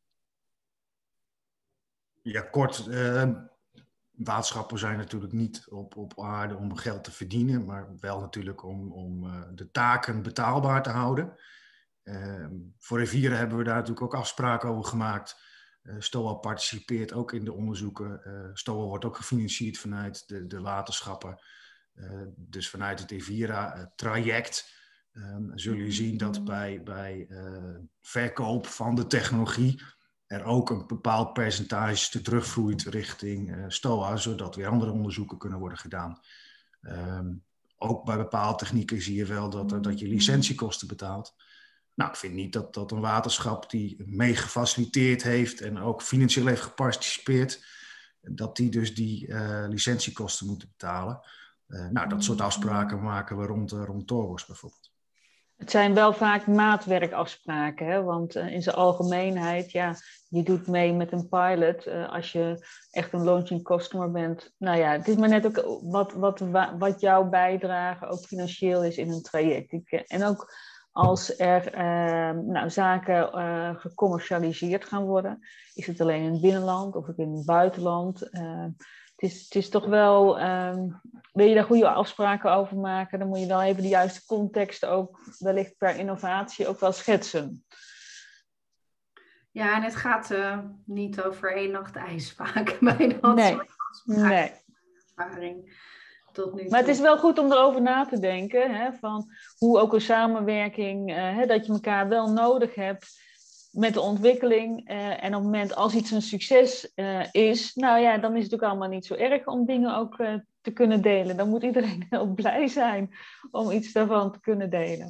Ja, kort. Waterschappen zijn natuurlijk niet op aarde om geld te verdienen, maar wel natuurlijk om de taken betaalbaar te houden. Voor rivieren hebben we daar natuurlijk ook afspraken over gemaakt. STOA participeert ook in de onderzoeken. STOA wordt ook gefinancierd vanuit de waterschappen. Dus vanuit het Evira-traject zul je zien dat bij verkoop van de technologie er ook een bepaald percentage terugvloeit richting STOA, zodat weer andere onderzoeken kunnen worden gedaan. Ook bij bepaalde technieken zie je wel dat je licentiekosten betaalt. Nou, ik vind niet dat een waterschap die mee gefaciliteerd heeft en ook financieel heeft geparticipeerd, dat die dus die licentiekosten moeten betalen. Dat soort afspraken maken we rond Torwos bijvoorbeeld. Het zijn wel vaak maatwerkafspraken, hè? Want in zijn algemeenheid, je doet mee met een pilot als je echt een launching customer bent. Nou ja, het is maar net ook wat jouw bijdrage ook financieel is in een traject. En ook als er zaken gecommercialiseerd gaan worden, is het alleen in het binnenland of in het buitenland. Het is toch wel, wil je daar goede afspraken over maken, dan moet je wel even de juiste context ook wellicht per innovatie ook wel schetsen. Ja, en het gaat niet over 1 nacht ijs vaak bij dat soort afspraken. Ervaring. Maar het is wel goed om erover na te denken, hè, van hoe ook een samenwerking, dat je elkaar wel nodig hebt met de ontwikkeling. En op het moment als iets een succes is, dan is het natuurlijk allemaal niet zo erg om dingen ook te kunnen delen. Dan moet iedereen heel blij zijn om iets daarvan te kunnen delen.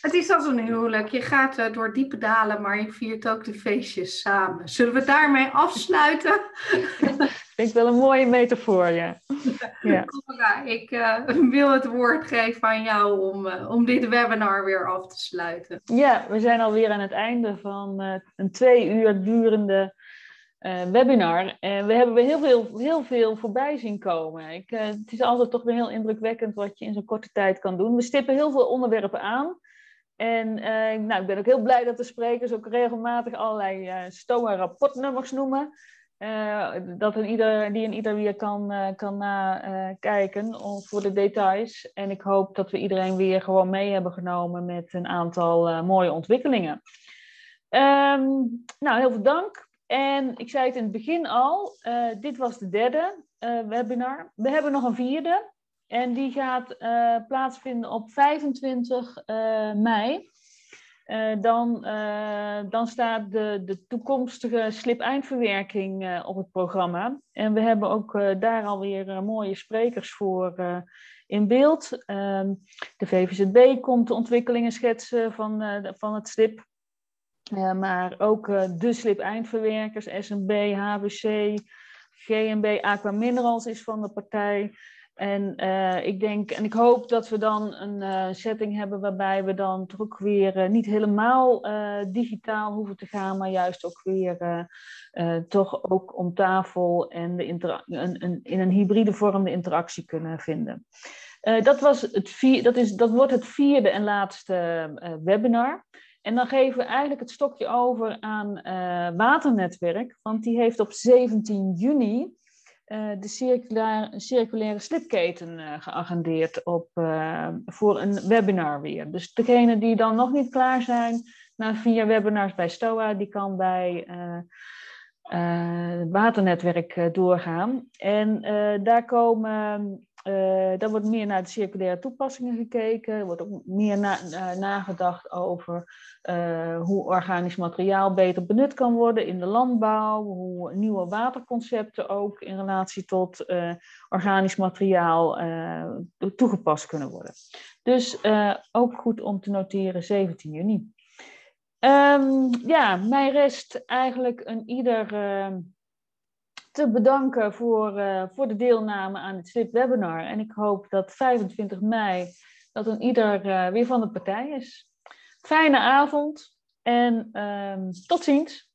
Het is als een huwelijk. Je gaat door diepe dalen, maar je viert ook de feestjes samen. Zullen we daarmee afsluiten? Ik denk wel een mooie metafoor, ja. Ja. Cora, ik wil het woord geven aan jou om dit webinar weer af te sluiten. Ja, we zijn alweer aan het einde van een 2 uur durende webinar. En we hebben weer heel veel voorbij zien komen. Het is altijd toch weer heel indrukwekkend wat je in zo'n korte tijd kan doen. We stippen heel veel onderwerpen aan. En ik ben ook heel blij dat de sprekers ook regelmatig allerlei STOA-rapportnummers noemen. Dat ieder weer kan nakijken voor de details. En ik hoop dat we iedereen weer gewoon mee hebben genomen met een aantal mooie ontwikkelingen. Heel veel dank. En ik zei het in het begin al, dit was de 3e webinar. We hebben nog een 4e. En die gaat plaatsvinden op 25 mei. Dan staat de toekomstige slip-eindverwerking op het programma. En we hebben ook daar alweer mooie sprekers voor in beeld. De VVZB komt de ontwikkelingen schetsen van het slip. Maar ook de slip-eindverwerkers, SNB, HWC, GNB, Aqua Minerals is van de partij. En ik hoop dat we dan een setting hebben waarbij we dan toch ook weer niet helemaal digitaal hoeven te gaan, maar juist ook weer toch ook om tafel en in een hybride vorm de interactie kunnen vinden. Dat wordt het 4e en laatste webinar. En dan geven we eigenlijk het stokje over aan Waternetwerk, want die heeft op 17 juni de circulaire slipketen geagendeerd voor een webinar weer. Dus degene die dan nog niet klaar zijn via webinars bij STOA, die kan bij Waternetwerk doorgaan. En daar wordt meer naar de circulaire toepassingen gekeken. Er wordt ook meer nagedacht over hoe organisch materiaal beter benut kan worden in de landbouw. Hoe nieuwe waterconcepten ook in relatie tot organisch materiaal toegepast kunnen worden. Dus ook goed om te noteren 17 juni. Mij rest eigenlijk een ieder te bedanken voor de deelname aan het SLIP webinar. En ik hoop dat 25 mei dat een ieder weer van de partij is. Fijne avond en tot ziens.